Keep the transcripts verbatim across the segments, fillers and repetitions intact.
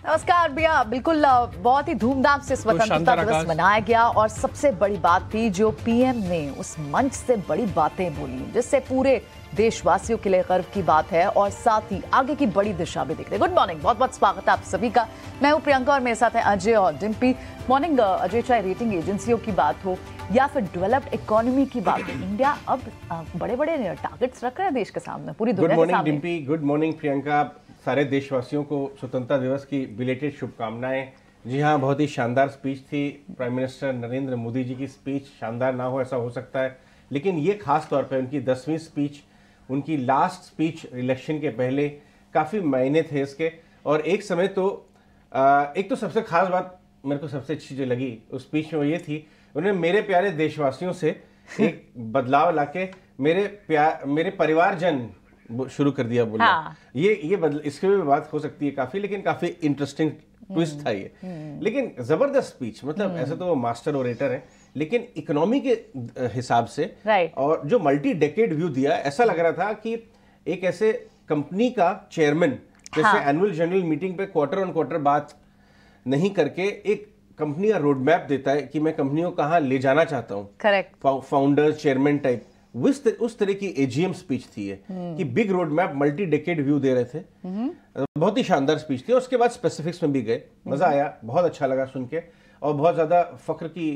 नमस्कार भैया। बिल्कुल बहुत ही धूमधाम से स्वतंत्रता दिवस मनाया गया और सबसे बड़ी बात थी जो पीएम ने उस मंच से बड़ी बातें बोली जिससे पूरे देशवासियों के लिए गर्व की बात है और साथ ही आगे की बड़ी दिशा भी दिख रही है। गुड मॉर्निंग, बहुत बहुत स्वागत है आप सभी का। मैं हूं प्रियंका और मेरे साथ हैं अजय और डिम्पी। मॉर्निंग अजय, चाहे रेटिंग एजेंसियों की बात हो या फिर डेवलप्ड इकोनॉमी की बात हो, इंडिया अब बड़े बड़े टारगेट्स रख रहा है देश के सामने, पूरी दुनिया के सामने। Dimpy, good morning Priyanka. सारे देशवासियों को स्वतंत्रता दिवस की बिलेटेड शुभकामनाएं। जी हाँ, बहुत ही शानदार स्पीच थी। प्राइम मिनिस्टर नरेंद्र मोदी जी की स्पीच शानदार ना हो ऐसा हो सकता है, लेकिन ये खास तौर पे उनकी दसवीं स्पीच, उनकी लास्ट स्पीच इलेक्शन के पहले, काफ़ी मायने थे इसके। और एक समय तो आ, एक तो सबसे खास बात मेरे को सबसे अच्छी जो लगी उस स्पीच में वो ये थी, उन्होंने मेरे प्यारे देशवासियों से एक बदलाव लाके मेरे प्यार मेरे परिवारजन शुरू कर दिया बोला। हाँ। ये ये बदल इसके भी बात हो सकती है काफी, लेकिन काफी इंटरेस्टिंग ट्विस्ट था ये। लेकिन जबरदस्त स्पीच, मतलब ऐसे तो वो मास्टर ओरेटर है, लेकिन इकोनॉमी के हिसाब से और जो मल्टी डेकेड व्यू दिया, ऐसा लग रहा था कि एक ऐसे कंपनी का चेयरमैन जैसे एनुअल जनरल मीटिंग पे क्वार्टर ऑन क्वार्टर बात नहीं करके एक कंपनी का रोड मैप देता है कि मैं कंपनी को कहाँ ले जाना चाहता हूँ। करेक्ट। फाउंडर चेयरमैन टाइप उस तरह की एजीएम स्पीच थी ये कि big road map, multi decade view दे रहे थे। बहुत ही शानदार स्पीच थी। उसके बाद स्पेसिफिक्स में भी गए, मजा आया, बहुत अच्छा लगा सुन के और बहुत ज्यादा फख्र की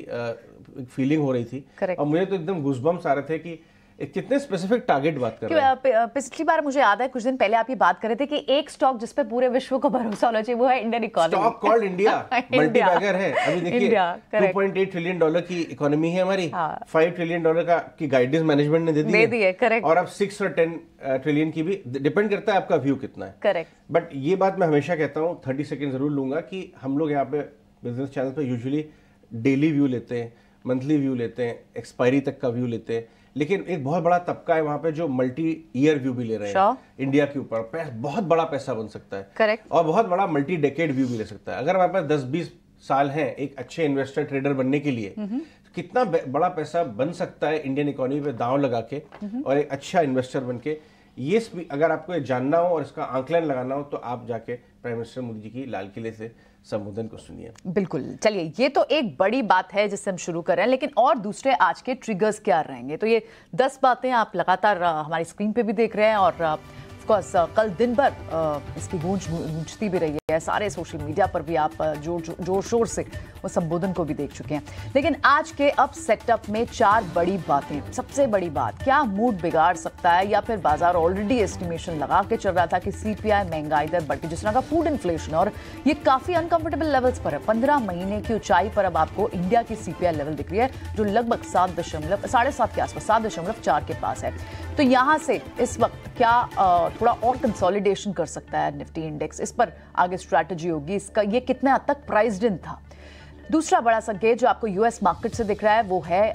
फीलिंग हो रही थी। और मुझे तो एकदम गूज़बम्स आ रहे थे कि कितने स्पेसिफिक टारगेट बात कर रहे हैं। पिछली बार मुझे याद है कुछ दिन पहले आप ये बात कर रहे थे कि एक स्टॉक जिस पे पूरे विश्व को भरोसा होना चाहिए वो है Indian economy. Stock called India, multibagger है। अभी देखिए two point eight trillion dollar की इकोनॉमी है हमारी। हाँ। फाइव ट्रिलियन डॉलर का की गाइडेंस मैनेजमेंट ने दे दी, दे दी है। करेक्ट। और अब सिक्स और टेन ट्रिलियन की भी, डिपेंड करता है आपका व्यू कितना है। करेक्ट। बट ये बात मैं हमेशा कहता हूँ, थर्टी सेकेंड जरूर लूंगा कि हम लोग यहाँ पे बिजनेस चैनल पे यूजुअली डेली व्यू लेते हैं, मंथली व्यू लेते हैं, एक्सपायरी तक का व्यू लेते हैं, लेकिन एक बहुत बड़ा तबका है वहां पे जो मल्टी ईयर व्यू भी ले रहे हैं इंडिया के ऊपर। बहुत बड़ा पैसा बन सकता है। करेक्ट। और बहुत बड़ा मल्टी डेकेड व्यू भी ले सकता है। अगर हमारे पास दस बीस साल हैं एक अच्छे इन्वेस्टर ट्रेडर बनने के लिए, तो कितना बड़ा पैसा बन सकता है इंडियन इकोनॉमी पे दांव लगा के और एक अच्छा इन्वेस्टर बन के। ये अगर आपको ये जानना हो और इसका आंकलन लगाना हो तो आप जाके प्राइम मिनिस्टर मोदी जी की लाल किले से संबोधन को सुनिए। बिल्कुल, चलिए, ये तो एक बड़ी बात है जिससे हम शुरू कर रहे हैं, लेकिन और दूसरे आज के ट्रिगर्स क्या रहेंगे? तो ये दस बातें आप लगातार हमारी स्क्रीन पे भी देख रहे हैं और ऑफ कोर्स कल दिन भर इसकी गूंज गूंजती भी रही है। सारे सोशल मीडिया पर भी आप जोर जोर शोर से वो संबोधन को भी देख चुके हैं। लेकिन आज के अब सेटअप में चार बड़ी बातें। सबसे बड़ी बात, क्या मूड बिगाड़ सकता है या फिर बाजार ऑलरेडी एस्टिमेशन लगा के चल रहा था कि सीपीआई महंगाई दर बढ़ती, जिस तरह का फूड इन्फ्लेशन, और ये काफी अनकंफर्टेबल लेवल्स पर है। पंद्रह महीने की ऊंचाई पर अब आपको इंडिया की सीपीआई लेवल दिख रही है जो लगभग सात दशमलव साढ़े सात के आसपास, सात दशमलव चार के पास है। तो यहां से इस वक्त क्या थोड़ा और कंसोलिडेशन कर सकता है निफ्टी इंडेक्स? इस पर आगे स्ट्रैटेजी होगी। इसका ये कितने हद तक प्राइस्ड इन था? दूसरा बड़ा संकेत जो आपको यूएस मार्केट से दिख रहा है वो है,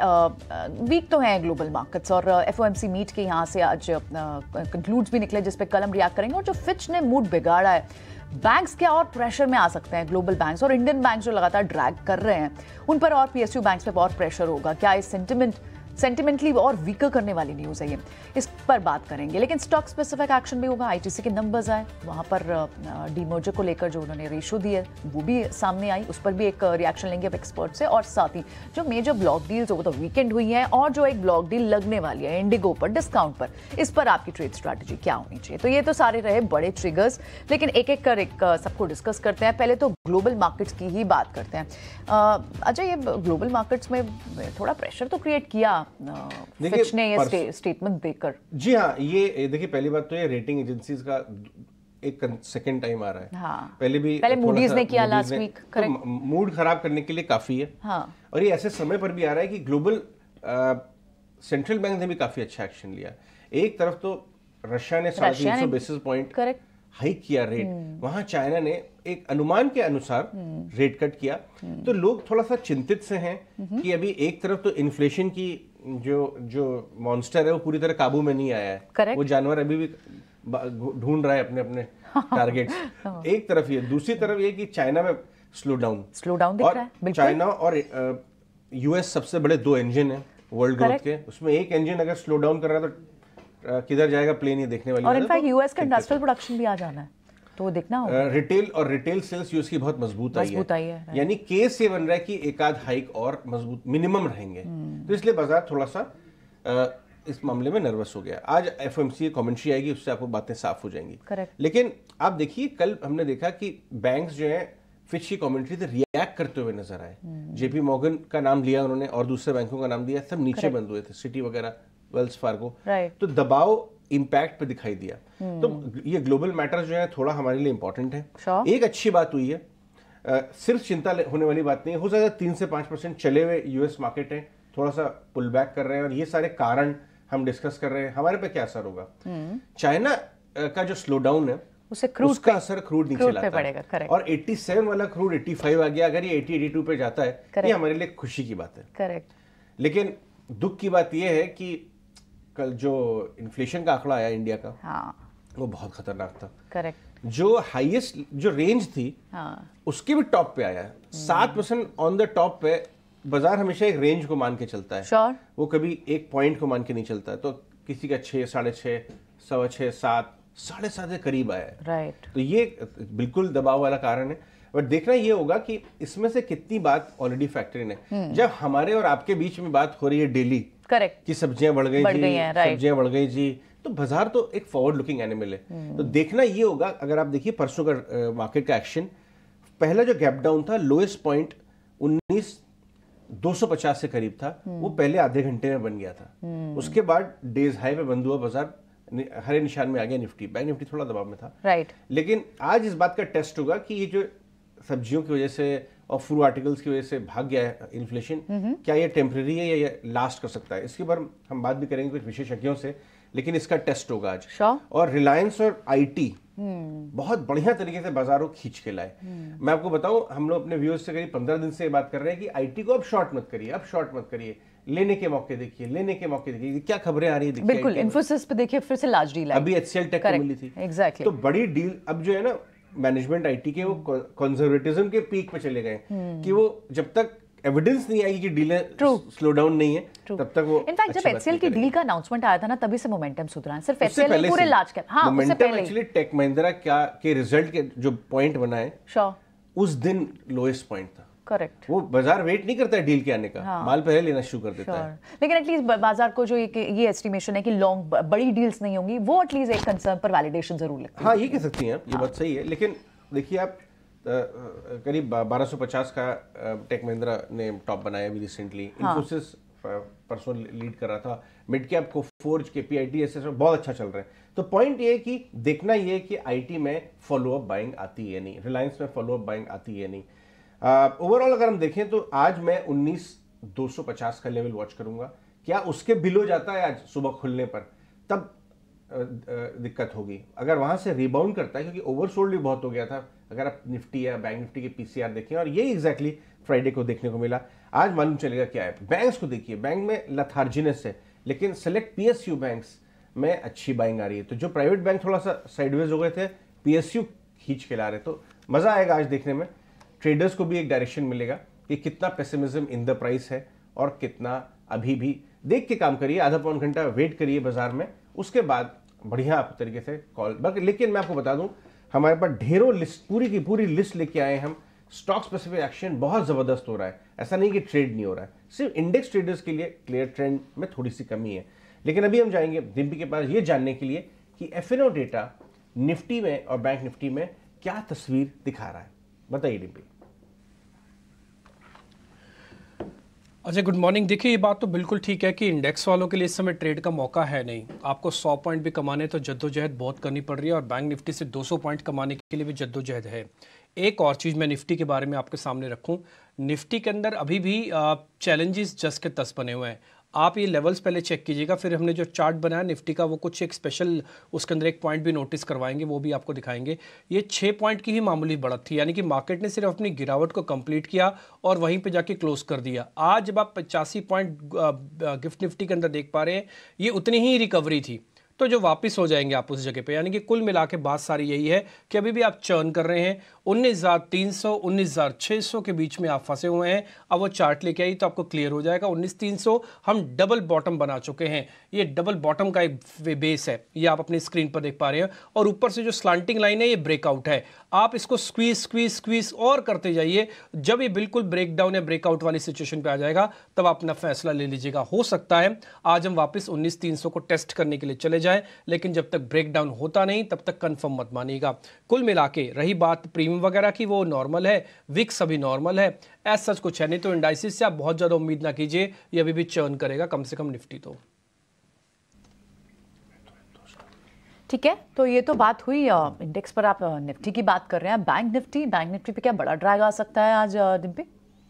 वीक तो हैं ग्लोबल मार्केट्स और एफओएमसी मीट के यहाँ से आज कंक्लूड्स भी निकले जिस पे कल हम रिएक्ट करेंगे। और जो फिच ने मूड बिगाड़ा है, बैंक्स क्या और प्रेशर में आ सकते हैं? ग्लोबल बैंक्स और इंडियन बैंक्स जो लगातार ड्रैग कर रहे हैं उन पर और पीएसयू बैंक्स पे बहुत प्रेशर होगा। क्या इस सेंटिमेंट सेंटिमेंटली और वीकर करने वाली न्यूज़ है ये, इस पर बात करेंगे। लेकिन स्टॉक स्पेसिफिक एक्शन भी होगा। आईटीसी के नंबर्स आए, वहाँ पर डीमर्जर को लेकर जो उन्होंने रेशो दी है वो भी सामने आई, उस पर भी एक रिएक्शन लेंगे अब एक्सपर्ट से। और साथ ही जो मेजर ब्लॉक डील्स वो तो वीकेंड हुई है और जो एक ब्लॉक डील लगने वाली है इंडिगो पर डिस्काउंट पर, इस पर आपकी ट्रेड स्ट्रैटेजी क्या होनी चाहिए? तो ये तो सारे रहे बड़े ट्रिगर्स, लेकिन एक एक कर एक सबको डिस्कस करते हैं। पहले तो ग्लोबल मार्केट्स की ही बात करते हैं। अजय, ये ग्लोबल मार्केट्स में थोड़ा प्रेशर तो क्रिएट किया फिच ने ये स्टे, स्टेटमेंट देकर। जी हाँ, ये देखिए पहली बात तो ये रेटिंग एजेंसीज का एक सेकंड टाइम आ रहा है। हाँ। पहले भी पहले मूडीज ने किया लास्ट वीक। तो मूड खराब करने के लिए काफी है। हाँ। और ये ऐसे समय पर भी आ रहा है कि ग्लोबल सेंट्रल बैंक ने भी काफी अच्छा एक्शन लिया। एक तरफ तो रशिया ने साढ़े तीन सौ बेसिस पॉइंट हाइक किया रेट, वहां चाइना ने एक अनुमान के अनुसार रेट कट किया। तो लोग थोड़ा सा चिंतित से हैं कि अभी एक तरफ तो इन्फ्लेशन की जो जो मॉन्स्टर है वो पूरी तरह काबू में नहीं आया है। Correct. वो जानवर अभी भी ढूंढ रहा है अपने अपने टारगेट्स। एक तरफ ये, दूसरी तरफ ये कि चाइना में स्लो डाउन स्लो डाउन दिख रहा है। चाइना और यूएस सबसे बड़े दो इंजन है वर्ल्ड ग्रोथ के, उसमें एक इंजन अगर स्लो डाउन कर रहा है तो किधर जाएगा प्लेन, ये देखने वाली। और इनफैक्ट यूएस का इंडस्ट्रियल प्रोडक्शन भी आ जाना है। तो देखना होगा। रिटेल और रिटेल सेल्स यूएस की बहुत मजबूत आई मजबूत है, आई है, यानी केस ये बन रहा है कि एक आध हाइक और मजबूत मिनिमम रहेंगे, तो इसलिए बाजार थोड़ा सा आ, इस मामले में नर्वस हो गया। आज एफओएमसी कमेंट्री आएगी, उससे आपको बातें साफ हो जाएंगी। करेक्ट। लेकिन आप देखिए कल हमने देखा कि बैंक्स जो है फिच की कमेंट्री से रिएक्ट करते हुए नजर आए। जेपी मॉर्गन का नाम लिया उन्होंने और दूसरे बैंकों का नाम दिया, सब नीचे बंद हुए थे, सिटी वगैरह, वेल्स फार्गो। तो दबाव इंपैक्ट पे दिखाई दिया। तो ये ग्लोबल मैटर्स जो है थोड़ा हमारे लिए इंपॉर्टेंट है। sure. एक अच्छी बात हुई है, आ, सिर्फ चिंता होने वाली बात नहीं है, हो सकता है तीन से पांच परसेंट चले हुए यूएस मार्केट है थोड़ा सा पुल बैक कर रहे हैं, और ये सारे कारण हम डिस्कस कर रहे हैं। हमारे पे क्या असर होगा? चाइना का जो स्लो डाउन है उसे क्रूड उसका असर क्रूड नीचे लाता पड़ेगा, है, और सत्तासी वाला क्रूड पचासी आ गया, अगर ये अस्सी बयासी पे जाता है, ये हमारे लिए खुशी की बात है। करेक्ट। लेकिन दुख की बात ये है कि कल जो इन्फ्लेशन का आंकड़ा आया इंडिया का, हाँ, वो बहुत खतरनाक था। करेक्ट। जो हाईएस्ट जो रेंज थी, हाँ, उसके भी टॉप पे आया, सात परसेंट ऑन द टॉप पे। बाजार हमेशा एक रेंज को मान के चलता है, sure. वो कभी एक पॉइंट को मान के नहीं चलता है। तो किसी का छह, साढ़े छह, सवा छह, सात, साढ़े सात के करीब आया है, राइट right. तो ये बिल्कुल दबाव वाला कारण है। बट देखना ये होगा कि इसमें से कितनी बात ऑलरेडी फैक्टर इन है। जब हमारे और आपके बीच में बात हो रही है डेली, करेक्ट, कि सब्जियां बढ़ गई जी, सब्जियां बढ़ गई जी, तो बाजार तो एक फॉरवर्ड लुकिंग एनिमल है। तो देखना ये होगा, अगर आप देखिए परसों का मार्केट का एक्शन, पहला जो गैप डाउन था, लोएस्ट पॉइंट उन्नीस दो सौ पचास से करीब था, वो पहले आधे घंटे में बन गया था। उसके बाद डेज हाई पे बंद हुआ, बाजार हरे निशान में आ गया। निफ्टी, बैंक निफ्टी थोड़ा दबाव में था, राइट right. लेकिन आज इस बात का टेस्ट होगा कि ये जो सब्जियों की वजह से और फूड आर्टिकल्स की वजह से भाग गया है इन्फ्लेशन, क्या ये टेम्परेरी है या ये लास्ट कर सकता है? इसके बारे में हम बात भी करेंगे कुछ विशेषज्ञों से, लेकिन इसका टेस्ट होगा आज। sure. और रिलायंस और आईटी बहुत बढ़िया तरीके से बाजारों खींच के लाए। मैं आपको बताऊं, हम लोग अपने व्यूअर्स से करीब पंद्रह दिन से बात कर रहे हैं कि आईटी को अब शॉर्ट मत करिए, अब शॉर्ट मत करिए, लेने के मौके देखिए, लेने के मौके देखिए। क्या खबरें आ रही है? बिल्कुल, इन्फोसिस पे देखिए फिर से लार्ज डील है, अभी एचसीएल टेक को मिली थी, एग्जैक्टली। तो बड़ी डील अब जो है ना, मैनेजमेंट आईटी के वो कंजर्वेटिज्म के पीक पे चले गए कि वो जब तक एविडेंस नहीं आएगी कि डीलें स्लो डाउन नहीं है, तब तक वो। इनफैक्ट जब एचसीएल की डील का अनाउंसमेंट आया था ना, तभी से मोमेंटम सुधरा है। सिर्फ एचसीएल नहीं, पूरे लार्ज कैप। हाँ, उससे पहले एक्चुअली टेक महिंद्रा क्या के रिजल्ट के जो पॉइंट बना है, उस दिन लोएस्ट पॉइंट था। करेक्ट। वो बाजार वेट नहीं करता है डील के आने का, हाँ, माल पहले लेना शुरू कर देता है। लेकिन एटलीस्ट बाजार को जो ये ये एस्टिमेशन है कि लॉन्ग बड़ी डील्स नहीं होंगी, वो एटलीस्ट एक कंसर्न पर वैलिडेशन जरूर लगती है। हाँ, ये कह सकती हैं आप, ये बात सही है। लेकिन देखिए आप, करीब बारह सौ पचास का टेक महिंद्रा ने टॉप बनाया अभी रिसेंटली। इन्फोसिस परसों लीड कर रहा था, मिड कैप को फोर्ज के पीआईटी ऐसे बहुत अच्छा चल रहा है। तो पॉइंट ये है कि देखना ये है कि आईटी में फॉलो अप बाइंग आती है नहीं, रिलायंस में फॉलो अप बाइंग आती है नहीं। ओवरऑल uh, अगर हम देखें तो आज मैं उन्नीस दो सौ पचास का लेवल वॉच करूंगा। क्या उसके बिलो जाता है आज सुबह खुलने पर, तब uh, uh, दिक्कत होगी। अगर वहां से रिबाउंड करता है, क्योंकि ओवरसोल्ड भी बहुत हो गया था, अगर आप निफ्टी या बैंक निफ्टी के पीसीआर देखें, और ये एग्जैक्टली फ्राइडे को देखने को मिला। आज मालूम चलेगा क्या है। बैंक्स को देखिए, बैंक में लथार्जिनेस है, लेकिन सेलेक्ट पीएसयू बैंक्स में अच्छी बाइंग आ रही है। तो जो प्राइवेट बैंक थोड़ा सा साइडवेज हो गए थे, पीएसयू खींच के ला रहे, तो मजा आएगा आज देखने में। ट्रेडर्स को भी एक डायरेक्शन मिलेगा कि कितना पेसिमिज्म इन द प्राइस है और कितना अभी भी। देख के काम करिए, आधा पौन घंटा वेट करिए बाजार में, उसके बाद बढ़िया आप तरीके से कॉल। लेकिन मैं आपको बता दूं, हमारे पास ढेरों लिस्ट, पूरी की पूरी लिस्ट लेके आए हम। स्टॉक स्पेसिफिक एक्शन बहुत जबरदस्त हो रहा है, ऐसा नहीं कि ट्रेड नहीं हो रहा है। सिर्फ इंडेक्स ट्रेडर्स के लिए क्लियर ट्रेंड में थोड़ी सी कमी है। लेकिन अभी हम जाएंगे डिम्पी के पास ये जानने के लिए कि एफएनओ डेटा निफ्टी में और बैंक निफ्टी में क्या तस्वीर दिखा रहा है। बताइए डिम्पी। अच्छा, गुड मॉर्निंग। देखिए, ये बात तो बिल्कुल ठीक है कि इंडेक्स वालों के लिए इस समय ट्रेड का मौका है नहीं। आपको सौ पॉइंट भी कमाने तो जद्दोजहद बहुत करनी पड़ रही है, और बैंक निफ्टी से दो सौ पॉइंट कमाने के लिए भी जद्दोजहद है। एक और चीज़ मैं निफ्टी के बारे में आपके सामने रखूं, निफ्टी के अंदर अभी भी चैलेंजेस जस के तस बने हुए हैं। आप ये लेवल्स पहले चेक कीजिएगा, फिर हमने जो चार्ट बनाया निफ्टी का, वो कुछ एक स्पेशल उसके अंदर एक पॉइंट भी नोटिस करवाएंगे, वो भी आपको दिखाएंगे। ये छः पॉइंट की ही मामूली बढ़त थी, यानी कि मार्केट ने सिर्फ अपनी गिरावट को कंप्लीट किया और वहीं पे जाके क्लोज कर दिया। आज जब आप पचासी पॉइंट गिफ्ट निफ्टी के अंदर देख पा रहे हैं, ये उतनी ही रिकवरी थी। तो जो वापस हो जाएंगे आप उस जगह पे। यानी कि कुल मिला के बात सारी यही है कि अभी भी आप चर्न कर रहे हैं, उन्नीस हज़ार तीन सौ उन्नीस हज़ार छह सौ के बीच में आप फंसे हुए हैं। अब वो चार्ट लेके आई तो आपको क्लियर हो जाएगा। उन्नीस हज़ार तीन सौ हम डबल बॉटम बना चुके हैं, ये डबल बॉटम का एक बेस है, ये आप अपनी स्क्रीन पर देख पा रहे हैं। और ऊपर से जो स्लांटिंग लाइन है ये ब्रेकआउट है। आप इसको स्क्वीज स्क्वीज स्क्वीज और करते जाइए, जब ये बिल्कुल ब्रेकडाउन या ब्रेकआउट वाली सिचुएशन पे आ जाएगा तब अपना फैसला ले लीजिएगा। हो सकता है आज हम वापस उन्नीस हज़ार तीन सौ को टेस्ट करने के लिए चले जाएं, लेकिन जब तक ब्रेकडाउन होता नहीं तब तक कंफर्म मत मानिएगा। कुल मिला के रही बात प्रीमियम वगैरह की, वो नॉर्मल है, विक्स अभी नॉर्मल है, ऐसा सच कुछ है नहीं। तो इंडाइसिस से आप बहुत ज्यादा उम्मीद ना कीजिए, ये अभी भी चर्न करेगा कम से कम निफ्टी तो। ठीक है, तो ये तो बात हुई इंडेक्स पर, आप निफ्टी की बात कर रहे हैं। बैंक निफ्टी बैंक निफ्टी पे क्या बड़ा ड्रैग आ सकता है आज डिम्पी?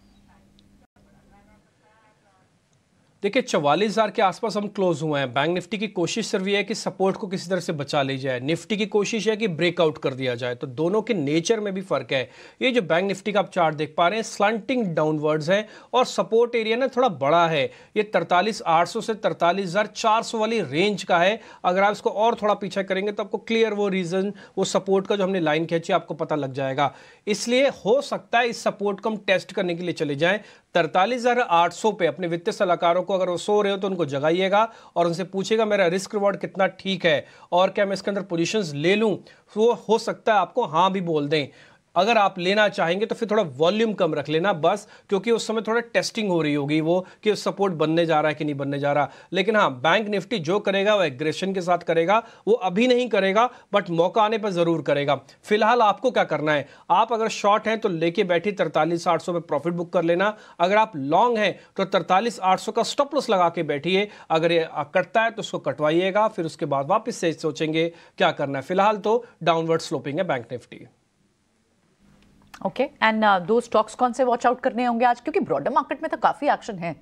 देखिए चवालीस हजार के आसपास हम क्लोज हुए हैं। बैंक निफ्टी की कोशिश सिर्फ ये है कि सपोर्ट को किसी तरह से बचा ली जाए, निफ्टी की कोशिश है कि ब्रेकआउट कर दिया जाए। तो दोनों के नेचर में भी फर्क है। ये जो बैंक निफ्टी का आप चार्ट देख पा रहे हैं स्लंटिंग डाउनवर्ड्स है और सपोर्ट एरिया ना थोड़ा बड़ा है, ये तैंतालीस हज़ार आठ सौ से तैंतालीस हज़ार चार सौ वाली रेंज का है। अगर आप इसको और थोड़ा पीछे करेंगे तो आपको क्लियर वो रीजन, वो सपोर्ट का जो हमने लाइन खींची आपको पता लग जाएगा। इसलिए हो सकता है इस सपोर्ट को हम टेस्ट करने के लिए चले जाएं तैंतालीस हज़ार आठ सौ पे। अपने वित्तीय सलाहकारों को अगर वो सो रहे हो तो उनको जगाइएगा और उनसे पूछेगा मेरा रिस्क रिवॉर्ड कितना ठीक है और क्या मैं इसके अंदर पोजीशंस ले लूं। वो हो सकता है आपको हाँ भी बोल दें। अगर आप लेना चाहेंगे तो फिर थोड़ा वॉल्यूम कम रख लेना बस, क्योंकि उस समय थोड़ा टेस्टिंग हो रही होगी वो कि सपोर्ट बनने जा रहा है कि नहीं बनने जा रहा। लेकिन हाँ, बैंक निफ्टी जो करेगा वो एग्रेशन के साथ करेगा, वो अभी नहीं करेगा बट मौका आने पर जरूर करेगा। फिलहाल आपको क्या करना है, आप अगर शॉर्ट हैं तो लेके बैठी तैंतालीस आठ सौ पे प्रॉफिट बुक कर लेना। अगर आप लॉन्ग हैं तो तैंतालीस आठ सौ का स्टॉप लॉस लगा के बैठिए। अगर ये कटता है तो उसको कटवाइएगा, फिर उसके बाद वापस से सोचेंगे क्या करना है। फिलहाल तो डाउनवर्ड स्लोपिंग है बैंक निफ्टी। ओके, एंड दो स्टॉक्स कौन से वॉच आउट करने होंगे आज, क्योंकि ब्रॉडर मार्केट में तो काफी एक्शन है?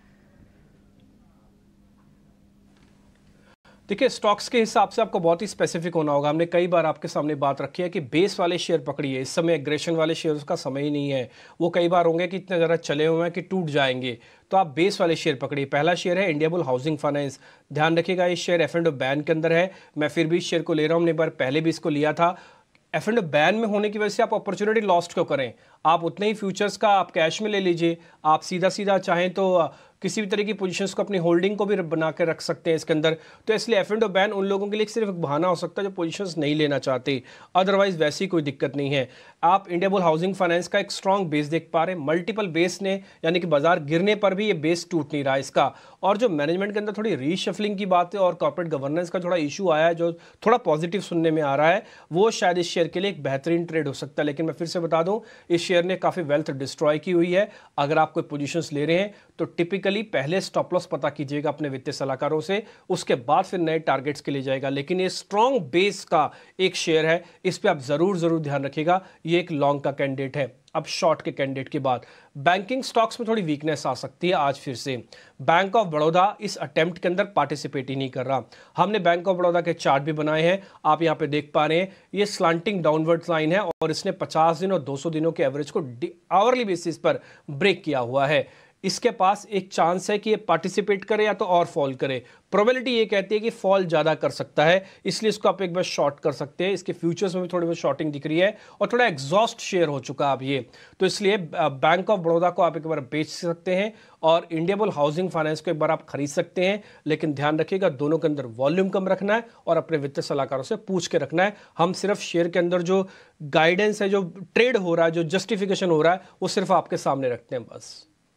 देखिए स्टॉक्स के हिसाब से आपको बहुत ही स्पेसिफिक होना होगा। हमने कई बार आपके सामने बात रखी है कि बेस वाले शेयर पकड़िए, इस समय एग्रेशन वाले शेयर्स का समय ही नहीं है। वो कई बार होंगे कि इतने ज़्यादा चले हुए हैं कि टूट जाएंगे, तो आप बेस वाले शेयर पकड़िए। पहला शेयर है इंडियाबुल हाउसिंग फाइनेंस। ध्यान रखिएगा ये share F and O ban के अंदर है। मैं फिर भी इस शेयर को ले रहा हूँ, हमने एक बार पहले भी इसको लिया था। एफ एंड बैन में होने की वजह से आप अपॉर्चुनिटी लॉस्ट क्यों करें, आप उतने ही फ्यूचर्स का आप कैश में ले लीजिए। आप सीधा सीधा चाहें तो किसी भी तरह की पोजीशंस को अपनी होल्डिंग को भी बना के रख सकते हैं इसके अंदर। तो इसलिए एफ एंड बैन उन लोगों के लिए सिर्फ एक बहाना हो सकता है जो पोजीशंस नहीं लेना चाहते, अदरवाइज वैसी कोई दिक्कत नहीं है। आप इंडियाबुल हाउसिंग फाइनेंस का एक स्ट्रॉन्ग बेस देख पा रहे हैं, मल्टीपल बेस ने, यानी कि बाजार गिरने पर भी ये बेस टूट नहीं रहा इसका। और जो मैनेजमेंट के अंदर थोड़ी रीशफलिंग की बात है और कॉर्पोरेट गवर्नेंस का थोड़ा इशू आया है जो थोड़ा पॉजिटिव सुनने में आ रहा है, वो शायद इस शेयर के लिए एक बेहतरीन ट्रेड हो सकता है। लेकिन मैं फिर से बता दूं, इस शेयर ने काफी वेल्थ डिस्ट्रॉय की हुई है। अगर आप कोई पोजीशंस ले रहे हैं तो टिपिकली पहले स्टॉप लॉस पता कीजिएगा अपने वित्तीय सलाहकारों से, उसके बाद फिर नए टारगेट्स के लिए जाएगा। लेकिन ये स्ट्रॉन्ग बेस का एक शेयर है, इस पे आप जरूर जरूर ध्यान रखिएगा। ये एक लॉन्ग का कैंडिडेट है। अब शॉर्ट के कैंडिडेट के बाद बैंकिंग स्टॉक्स में थोड़ी वीकनेस आ सकती है आज फिर से। बैंक ऑफ बड़ौदा इस अटेम्प्ट के अंदर पार्टिसिपेट ही नहीं कर रहा। हमने बैंक ऑफ बड़ौदा के चार्ट भी बनाए हैं, आप यहां पे देख पा रहे हैं। ये स्लांटिंग डाउनवर्ड लाइन है और इसने पचास दिन और दो सौ दिनों के एवरेज को आवरली बेसिस पर ब्रेक किया हुआ है। इसके पास एक चांस है कि ये पार्टिसिपेट करे या तो और फॉल करे। प्रोबेबिलिटी ये कहती है कि फॉल ज़्यादा कर सकता है, इसलिए इसको आप एक बार शॉर्ट कर सकते हैं। इसके फ्यूचर्स में भी थोड़ी बहुत शॉर्टिंग दिख रही है और थोड़ा एग्जॉस्ट शेयर हो चुका है अब ये, तो इसलिए बैंक ऑफ बड़ौदा को आप एक बार बेच सकते हैं और इंडियाबुल हाउसिंग फाइनेंस को एक बार आप खरीद सकते हैं। लेकिन ध्यान रखिएगा दोनों के अंदर वॉल्यूम कम रखना है और अपने वित्तीय सलाहकारों से पूछ के रखना है। हम सिर्फ शेयर के अंदर जो गाइडेंस है, जो ट्रेड हो रहा है, जो जस्टिफिकेशन हो रहा है, वो सिर्फ आपके सामने रखते हैं बस।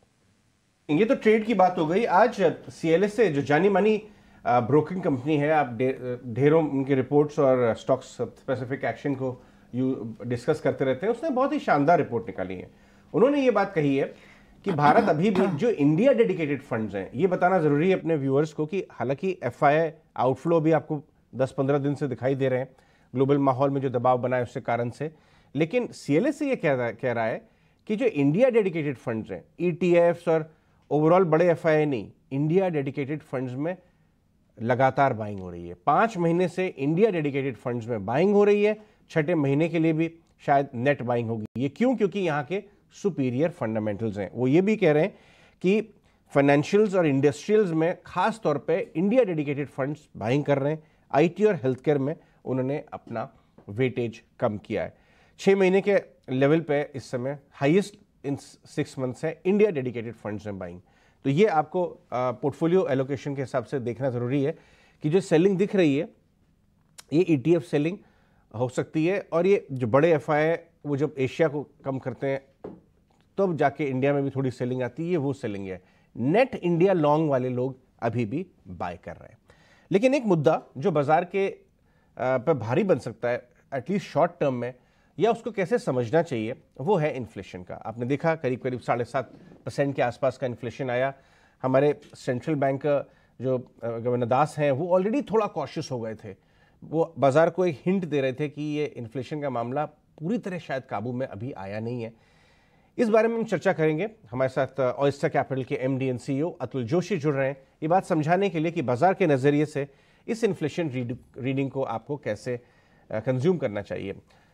ये तो ट्रेड की बात हो गई। आज सीएलएस से जो जानी मानी ब्रोकिंग कंपनी है, आप ढेरों उनकी रिपोर्ट्स और स्टॉक्स स्पेसिफिक एक्शन को यू डिस्कस करते रहते हैं, उसने बहुत ही शानदार रिपोर्ट निकाली है। उन्होंने ये बात कही है कि भारत अभी भी जो इंडिया डेडिकेटेड फंड्स हैं, ये बताना जरूरी है अपने व्यूअर्स को कि हालांकि एफआईआई आउटफ्लो भी आपको दस पंद्रह दिन से दिखाई दे रहे हैं ग्लोबल माहौल में जो दबाव बना है उसके कारण से, लेकिन सीएलएस से ये कह रहा कह रहा है कि जो इंडिया डेडिकेटेड फंड्स हैं, ईटीएफ्स और ओवरऑल बड़े एफआईआई नहीं, इंडिया डेडिकेटेड फंड्स में लगातार बाइंग हो रही है। पांच महीने से इंडिया डेडिकेटेड फंड्स में बाइंग हो रही है, छठे महीने के लिए भी शायद नेट बाइंग होगी। ये क्यों? क्योंकि यहाँ के सुपीरियर फंडामेंटल्स हैं। वो ये भी कह रहे हैं कि फाइनेंशियल्स और इंडस्ट्रियल्स में खास तौर पे इंडिया डेडिकेटेड फंड्स बाइंग कर रहे हैं। आईटी और हेल्थ केयर में उन्होंने अपना वेटेज कम किया है। छः महीने के लेवल पे इस समय हाईएस्ट इन सिक्स मंथ्स है इंडिया डेडिकेटेड फंड्स में बाइंग। तो ये आपको पोर्टफोलियो एलोकेशन के हिसाब से देखना ज़रूरी है कि जो सेलिंग दिख रही है ये ईटीएफ सेलिंग हो सकती है, और ये जो बड़े एफ आई है वो जब एशिया को कम करते हैं तब तो जाके इंडिया में भी थोड़ी सेलिंग आती है, वो सेलिंग है। नेट इंडिया लॉन्ग वाले लोग अभी भी बाय कर रहे हैं। लेकिन एक मुद्दा जो बाजार के पर भारी बन सकता है एटलीस्ट शॉर्ट टर्म में, या उसको कैसे समझना चाहिए, वो है इन्फ्लेशन का। आपने देखा करीब करीब साढ़े सात परसेंट के आसपास का इन्फ्लेशन आया। हमारे सेंट्रल बैंक जो गवर्नर दास हैं वो ऑलरेडी थोड़ा कॉशियस हो गए थे, वो बाजार को एक हिंट दे रहे थे कि ये इन्फ्लेशन का मामला पूरी तरह शायद काबू में अभी आया नहीं है। इस बारे में हम चर्चा करेंगे। हमारे साथ ऑयस्टर कैपिटल के MD and CEO Atul Joshi जुड़ रहे हैं ये बात समझाने के लिए कि बाजार के नज़रिए से इस इन्फ्लेशन रीडिंग को आपको कैसे कंज्यूम करना चाहिए।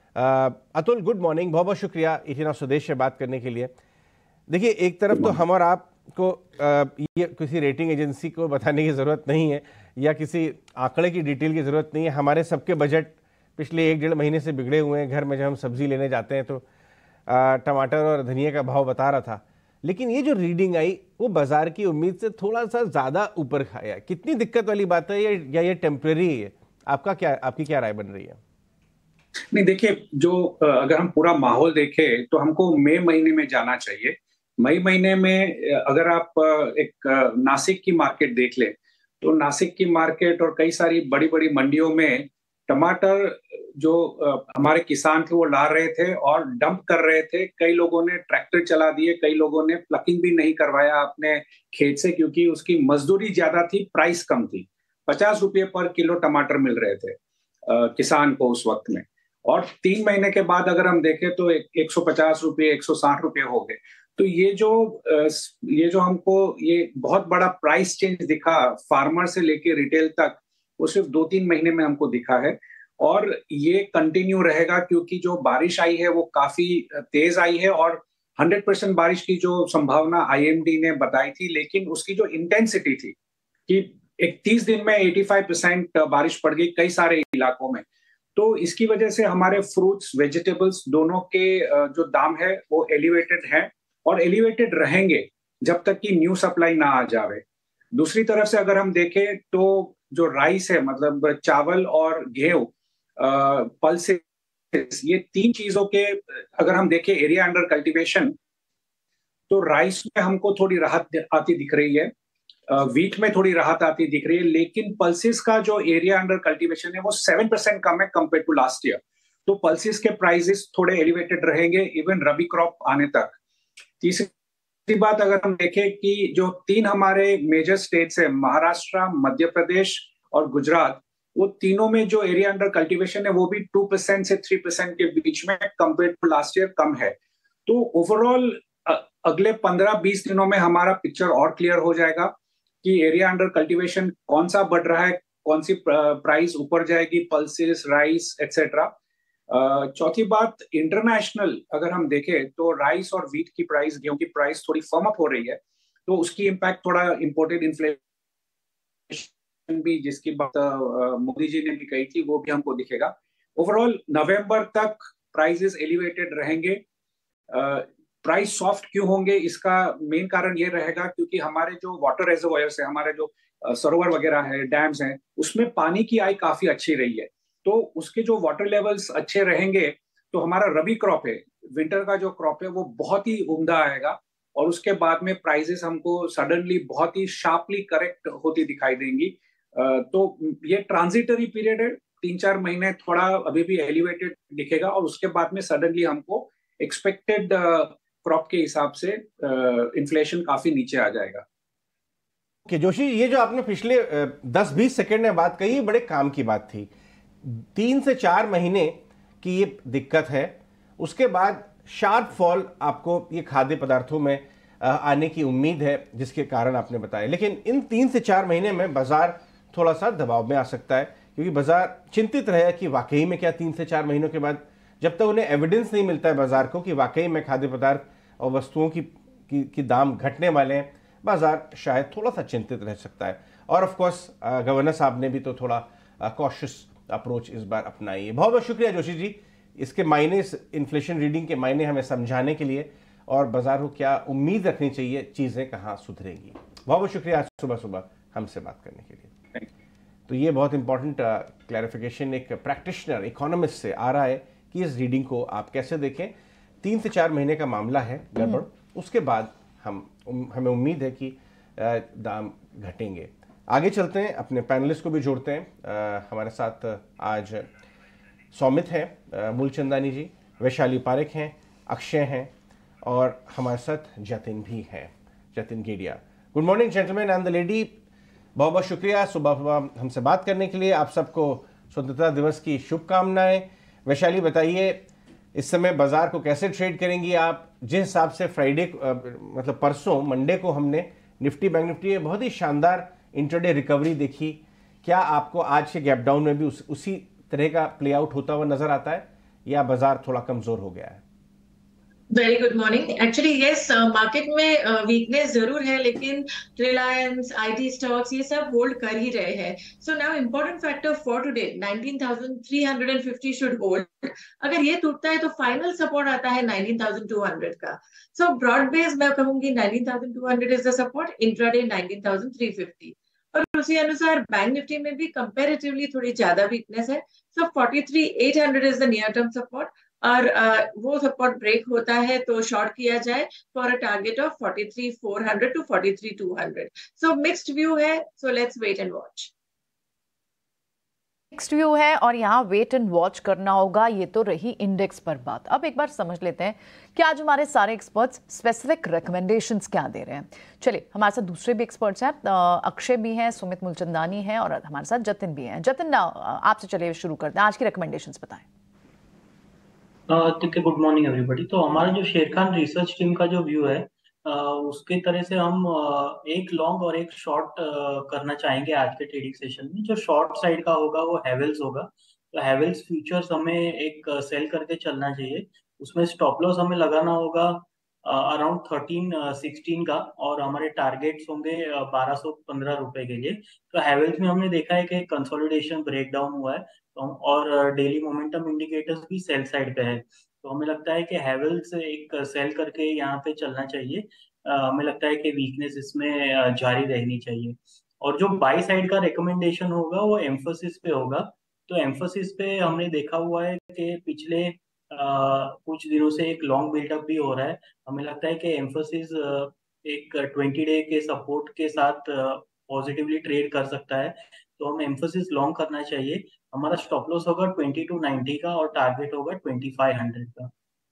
अतुल, गुड मॉर्निंग, बहुत बहुत शुक्रिया एटीन स्वदेश से बात करने के लिए। देखिए, एक तरफ तो हम और आपको ये किसी रेटिंग एजेंसी को बताने की ज़रूरत नहीं है या किसी आंकड़े की डिटेल की ज़रूरत नहीं है। हमारे सबके बजट पिछले एक डेढ़ महीने से बिगड़े हुए हैं। घर में जब हम सब्जी लेने जाते हैं तो टमाटर और धनिया का भाव बता रहा था, लेकिन ये जो रीडिंग आई वो बाजार की उम्मीद से थोड़ा सा ज़्यादा ऊपर खाया। कितनी दिक्कत वाली बात है या ये टेम्परेरी है? आपका क्या आपकी क्या राय बन रही है? नहीं, देखिए, जो अगर हम पूरा माहौल देखें तो हमको मई महीने में जाना चाहिए। मई महीने में अगर आप एक नासिक की मार्केट देख लें तो नासिक की मार्केट और कई सारी बड़ी बड़ी मंडियों में टमाटर जो हमारे किसान थे वो ला रहे थे और डंप कर रहे थे। कई लोगों ने ट्रैक्टर चला दिए, कई लोगों ने प्लकिंग भी नहीं करवाया अपने खेत से क्योंकि उसकी मजदूरी ज्यादा थी, प्राइस कम थी। पचास रुपये पर किलो टमाटर मिल रहे थे आ, किसान को उस वक्त में। और तीन महीने के बाद अगर हम देखें तो एक सौ पचास रुपये एक सौ साठ रुपये हो गए। तो ये जो ये जो हमको ये बहुत बड़ा प्राइस चेंज दिखा फार्मर से लेके रिटेल तक, वो सिर्फ दो तीन महीने में हमको दिखा है और ये कंटिन्यू रहेगा क्योंकि जो बारिश आई है वो काफी तेज आई है और हंड्रेड परसेंट बारिश की जो संभावना आईएमडी ने बताई थी, लेकिन उसकी जो इंटेंसिटी थी कि इकतीस दिन में पचासी परसेंट बारिश पड़ गई कई सारे इलाकों में। तो इसकी वजह से हमारे फ्रूट्स वेजिटेबल्स दोनों के जो दाम है वो एलिवेटेड हैं और एलिवेटेड रहेंगे जब तक कि न्यू सप्लाई ना आ जावे। दूसरी तरफ से अगर हम देखें तो जो राइस है, मतलब चावल और गेहूं, पल्सेस, ये तीन चीजों के अगर हम देखें एरिया अंडर कल्टीवेशन तो राइस में हमको थोड़ी राहत आती दिख रही है, वीट में थोड़ी राहत आती दिख रही है, लेकिन पल्सेस का जो एरिया अंडर कल्टीवेशन है वो सेवन परसेंट कम है कंपेयर टू लास्ट ईयर। तो पल्सेस के प्राइसेस थोड़े एलिवेटेड रहेंगे इवन रबी क्रॉप आने तक। तीसरी बात अगर हम देखें कि जो तीन हमारे मेजर स्टेट्स है, महाराष्ट्र, मध्य प्रदेश और गुजरात, वो तीनों में जो एरिया अंडर कल्टीवेशन है वो भी टू परसेंट से थ्री परसेंट के बीच में कंपेयर टू लास्ट ईयर कम है। तो ओवरऑल अगले पंद्रह बीस दिनों में हमारा पिक्चर और क्लियर हो जाएगा कि एरिया अंडर कल्टीवेशन कौन सा बढ़ रहा है, कौन सी प्राइस ऊपर जाएगी, पल्सेस, राइस एक्सेट्रा। चौथी बात, इंटरनेशनल अगर हम देखें तो राइस और वीट की प्राइस, गेहूं की प्राइस थोड़ी फर्म अप हो रही है, तो उसकी इम्पैक्ट थोड़ा इंपोर्टेड इन्फ्लेशन भी जिसकी बात मोदी जी ने भी कही थी वो भी हमको दिखेगा। ओवरऑल नवंबर तक प्राइसेस एलिवेटेड रहेंगे। प्राइस सॉफ्ट क्यों होंगे, इसका मेन कारण ये रहेगा क्योंकि हमारे जो वाटर रिजर्वॉयर्स है, हमारे जो सरोवर वगैरह है, डैम्स हैं, उसमें पानी की आय काफी अच्छी रही है। तो उसके जो वाटर लेवल्स अच्छे रहेंगे तो हमारा रबी क्रॉप है, विंटर का जो क्रॉप है वो बहुत ही उम्दा आएगा और उसके बाद में प्राइसेस हमको सडनली बहुत ही शार्पली करेक्ट होती दिखाई देंगी। तो ये ट्रांजिटरी पीरियड है, तीन चार महीने थोड़ा अभी भी एलिवेटेड दिखेगा और उसके बाद में सडनली हमको एक्सपेक्टेड क्रॉप के हिसाब से इन्फ्लेशन काफी नीचे आ जाएगा। कि जोशी, ये जो आपने पिछले दस बीस सेकंड में बात कही बड़े काम की बात थी। तीन से चार महीने की ये दिक्कत है, उसके बाद शार्प फॉल आपको ये खाद्य पदार्थों में आने की उम्मीद है जिसके कारण आपने बताया। लेकिन इन तीन से चार महीने में बाजार थोड़ा सा दबाव में आ सकता है क्योंकि बाजार चिंतित रहे कि वाकई में क्या तीन से चार महीनों के बाद, जब तक उन्हें एविडेंस नहीं मिलता है बाजार को कि वाकई में खाद्य पदार्थ और वस्तुओं की, की, की दाम घटने वाले हैं, बाजार शायद थोड़ा सा चिंतित रह सकता है। और ऑफ कोर्स गवर्नर साहब ने भी तो थोड़ा कॉशियस अप्रोच इस बार अपनाइए। बहुत बहुत शुक्रिया जोशी जी, इसके मायने, इन्फ्लेशन रीडिंग के मायने हमें समझाने के लिए और बाजार को क्या उम्मीद रखनी चाहिए, चीज़ें कहाँ सुधरेगी। बहुत बहुत शुक्रिया आज सुबह सुबह हमसे बात करने के लिए। तो ये बहुत इंपॉर्टेंट क्लैरिफिकेशन एक प्रैक्टिशनर इकोनॉमिस्ट से आ रहा है कि इस रीडिंग को आप कैसे देखें। तीन से चार महीने का मामला है गड़बड़, उसके बाद हम उम, हमें उम्मीद है कि आ, दाम घटेंगे। आगे चलते हैं, अपने पैनलिस्ट को भी जोड़ते हैं। आ, हमारे साथ आज सौमित हैं, मूलचंदानी जी, वैशाली पारेख हैं, अक्षय हैं और हमारे साथ जतिन भी हैं, Jatin Gedia. Good morning gentleman and the lady, बहुत बहुत शुक्रिया सुबह सुबह हमसे बात करने के लिए। आप सबको स्वतंत्रता दिवस की शुभकामनाएं। वैशाली बताइए, इस समय बाजार को कैसे ट्रेड करेंगी आप? जिस हिसाब से फ्राइडे मतलब परसों मंडे को हमने निफ्टी बैंक निफ्टी में बहुत ही शानदार इंटरडे रिकवरी देखी, क्या आपको आज के गैप डाउन में भी उस, उसी तरह का प्ले आउट होता हुआ नजर आता है या बाजार थोड़ा कमजोर हो गया है? Very good morning. Actually yes, market में वीकनेस uh, जरूर है, लेकिन रिलायंस, आईटी स्टॉक्स ये सब होल्ड कर ही रहे हैं। So now important factor for today, nineteen thousand three hundred fifty should hold. अगर ये टूटता है तो फाइनल सपोर्ट आता है नाइनटीन थाउजेंड टू हंड्रेड का। सो ब्रॉड बेस मैं कहूंगी nineteen thousand two hundred is the support, intraday nineteen thousand three fifty. और उसी अनुसार बैंक निफ्टी में भी कंपैरेटिवली थोड़ी ज्यादा वीकनेस है। So forty three eight hundred is the near term support, और uh, वो सपोर्ट ब्रेक होता है तो शॉर्ट किया जाए for a target of forty three four hundred to forty three two hundred. So mixed view है, so let's wait and watch. Mixed view है और यहाँ वेट एंड वॉच करना होगा। ये तो रही इंडेक्स पर बात। अब एक बार समझ लेते हैं कि आज हमारे सारे एक्सपर्ट्स स्पेसिफिक रिकमेंडेशंस क्या दे रहे हैं। चलिए, हमारे साथ दूसरे भी एक्सपर्ट्स हैं, अक्षय भी हैं, सुमित मूलचंदानी हैं और हमारे साथ जतिन भी हैं। जतिन, आपसे चलिए शुरू करते हैं, आज की रिकमेंडेशंस बताएं। ठीक है, गुड मॉर्निंग एवरीबॉडी। तो हमारा जो शेर खान रिसर्च टीम का जो व्यू है, uh, उसके तरह से हम uh, एक लॉन्ग और एक शॉर्ट uh, करना चाहेंगे आज के ट्रेडिंग सेशन में। जो शॉर्ट साइड का होगा वो हैवेल्स होगा। तो हैवेल्स फ्यूचर्स हमें एक सेल uh, करके चलना चाहिए। उसमें स्टॉप लॉस हमें लगाना होगा अराउंड थर्टीन सिक्सटीन का, और हमारे टारगेट्स होंगे बारह सौ पंद्रह रुपए के लिए। तो हैवेल्स में हमने देखा है कि कंसोलिडेशन ब्रेकडाउन हुआ है, और डेली मोमेंटम इंडिकेटर्स भी सेल साइड पे है। तो हमें लगता है कि हैवेल्स एक सेल करके यहाँ पे चलना चाहिए। हमें लगता है कि वीकनेस इसमें जारी रहनी चाहिए। और जो बाई साइड का रिकमेंडेशन होगा वो एम्फोसिस पे होगा। तो एम्फोसिस पे हमने देखा हुआ है कि पिछले आ, कुछ दिनों से एक लॉन्ग बिल्डअप भी हो रहा है। हमें लगता है कि एम्फोसिस एक ट्वेंटी डे के सपोर्ट के साथ पॉजिटिवली ट्रेड कर सकता है। तो हमें एम्फोसिस लॉन्ग करना चाहिए। हमारा स्टॉप लॉस होगा ट्वेंटी टू नाइंटी का और टारगेट होगा ट्वेंटी फाइव हंड्रेड का।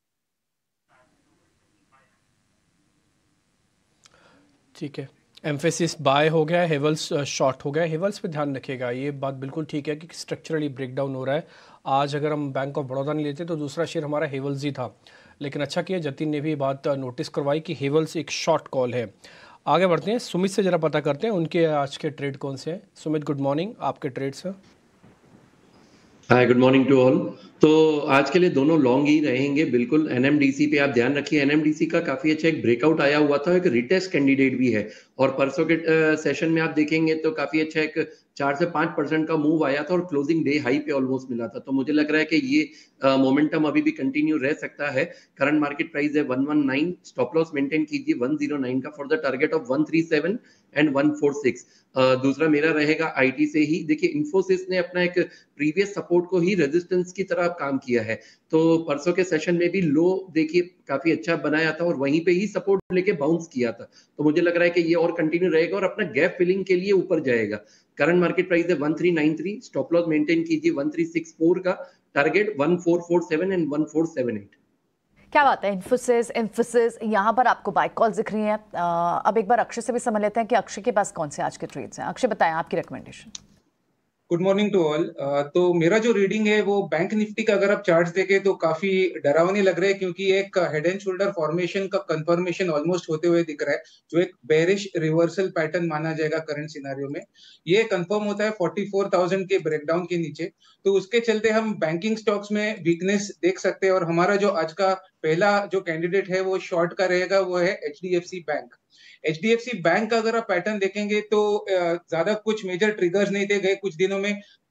ठीक है, एम्फेसिस बाय हो गया, हेवल्स शॉर्ट हो गया। हेवल्स पे ध्यान रखिएगा, ये बात बिल्कुल ठीक है कि स्ट्रक्चरली ब्रेकडाउन हो रहा है। आज अगर हम बैंक ऑफ बड़ौदा नहीं लेते तो दूसरा शेयर हमारा हेवल्स ही था, लेकिन अच्छा किया जतिन ने भी बात नोटिस करवाई कि हेवल्स एक शॉर्ट कॉल है। आगे बढ़ते हैं, सुमित से ज़रा पता करते हैं उनके आज के ट्रेड कौन से हैं। सुमित, गुड मॉर्निंग, आपके ट्रेड्स हैं। Hi, good morning to all. तो आज के लिए दोनों लॉन्ग ही रहेंगे बिल्कुल। एनएमडीसी पे आप ध्यान रखिए, एनएमडीसी का काफी अच्छा एक ब्रेकआउट आया हुआ था, एक रिटेस्ट कैंडिडेट भी है, और परसों के सेशन में आप देखेंगे तो काफी अच्छा एक चार से पांच परसेंट का मूव आया था और क्लोजिंग डे हाई पे ऑलमोस्ट मिला था। तो मुझे लग रहा है कि ये मोमेंटम अभी भी कंटिन्यू रह सकता है। करंट मार्केट प्राइस है one one nine, stop loss maintain कीजिए वन ज़ीरो नाइन का for the target of one three seven and one four six. दूसरा मेरा रहेगा आईटी से ही। देखिए, इन्फोसिस ने अपना एक प्रीवियस सपोर्ट को ही रेजिस्टेंस की तरह काम किया है। तो परसों के सेशन में भी लो देखिए काफी अच्छा बनाया था और वहीं पे ही सपोर्ट लेके बाउंस किया था। तो मुझे लग रहा है कि ये और कंटिन्यू रहेगा और अपना गैप फिलिंग के लिए ऊपर जाएगा। करंट मार्केट प्राइस है one three nine three, stop loss maintain कीजिए वन थ्री सिक्स फोर का, target one four four seven and one four seven eight. क्या बात है, इन्फोसिस इन्फोसिस यहाँ पर आपको बाय कॉल दिख रही हैं। अब एक बार अक्षय से भी समझ लेते हैं कि अक्षय के पास कौन से आज के ट्रेड्स हैं। अक्षय, बताएं आपकी recommendation. Good morning to all. तो मेरा जो रीडिंग है वो बैंक निफ्टी का अगर आप चार्ट्स देखें तो काफी डरावनी लग रहे हैं, क्योंकि एक हेड एंड शोल्डर फॉर्मेशन का कंफर्मेशन ऑलमोस्ट होते हुए दिख रहा है, जो एक बेरिश रिवर्सल पैटर्न माना जाएगा करंट सिनारियो में। ये कंफर्म होता है फोर्टी फोर थाउजेंड के ब्रेकडाउन के नीचे। तो उसके चलते हम बैंकिंग स्टॉक्स में वीकनेस देख सकते हैं। और हमारा जो आज का पहला जो कैंडिडेट है वो शॉर्ट का रहेगा, वो है एचडीएफसी बैंक। एचडीएफसी बैंक का अगर आप पैटर्न देखेंगे तो ज्यादा कुछ मेजर ट्रिगर्स नहीं थे गए कुछ दिनों में।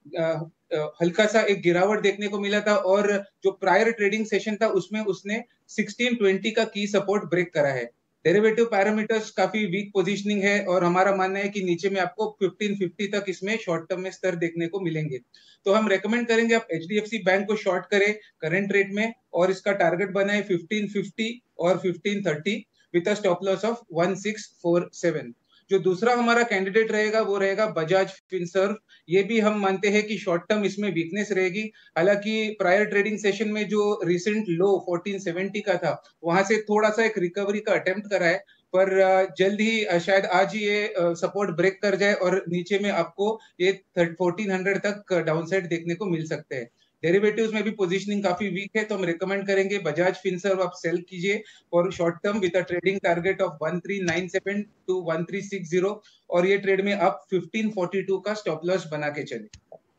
हल्का सा एक गिरावट देखने को मिला था और जो प्रायर ट्रेडिंग सेशन था उसमें उसने सिक्सटीन ट्वेंटी का की सपोर्ट ब्रेक करा है। डेरिवेटिव पैरामीटर्स काफी वीक पोजीशनिंग है और हमारा मानना है कि नीचे में आपको फिफ्टीन फिफ्टी तक इसमें शॉर्ट टर्म में स्तर देखने को मिलेंगे। तो हम रेकमेंड करेंगे आप एचडीएफसी बैंक को शॉर्ट करें करंट रेट में और इसका टारगेट बनाए फिफ्टीन फिफ्टी और fifteen thirty with a stop loss of one six four seven. जो दूसरा हमारा कैंडिडेट रहेगा वो रहेगा बजाज फिनसर्व। ये भी हम मानते हैं कि शॉर्ट टर्म इसमें वीकनेस रहेगी। हालांकि प्रायर ट्रेडिंग सेशन में जो रिसेंट लो फोर्टीन सेवेंटी का था वहां से थोड़ा सा एक रिकवरी का अटेम्प्ट करा है, पर जल्द ही शायद आज ही ये सपोर्ट ब्रेक कर जाए और नीचे में आपको ये फोर्टीन हंड्रेड तक डाउनसाइड देखने को मिल सकते हैं। डेरिवेटिव्स में भी पोजीशनिंग काफी वीक है, तो हम रिकमेंड करेंगे बजाज फिनसर्व आप सेल कीजिए और short term with a trading target of one three nine seven to one three six zero और ये ट्रेड में आप फिफ्टीन फोर्टी टू का स्टॉप लॉस बना के चले।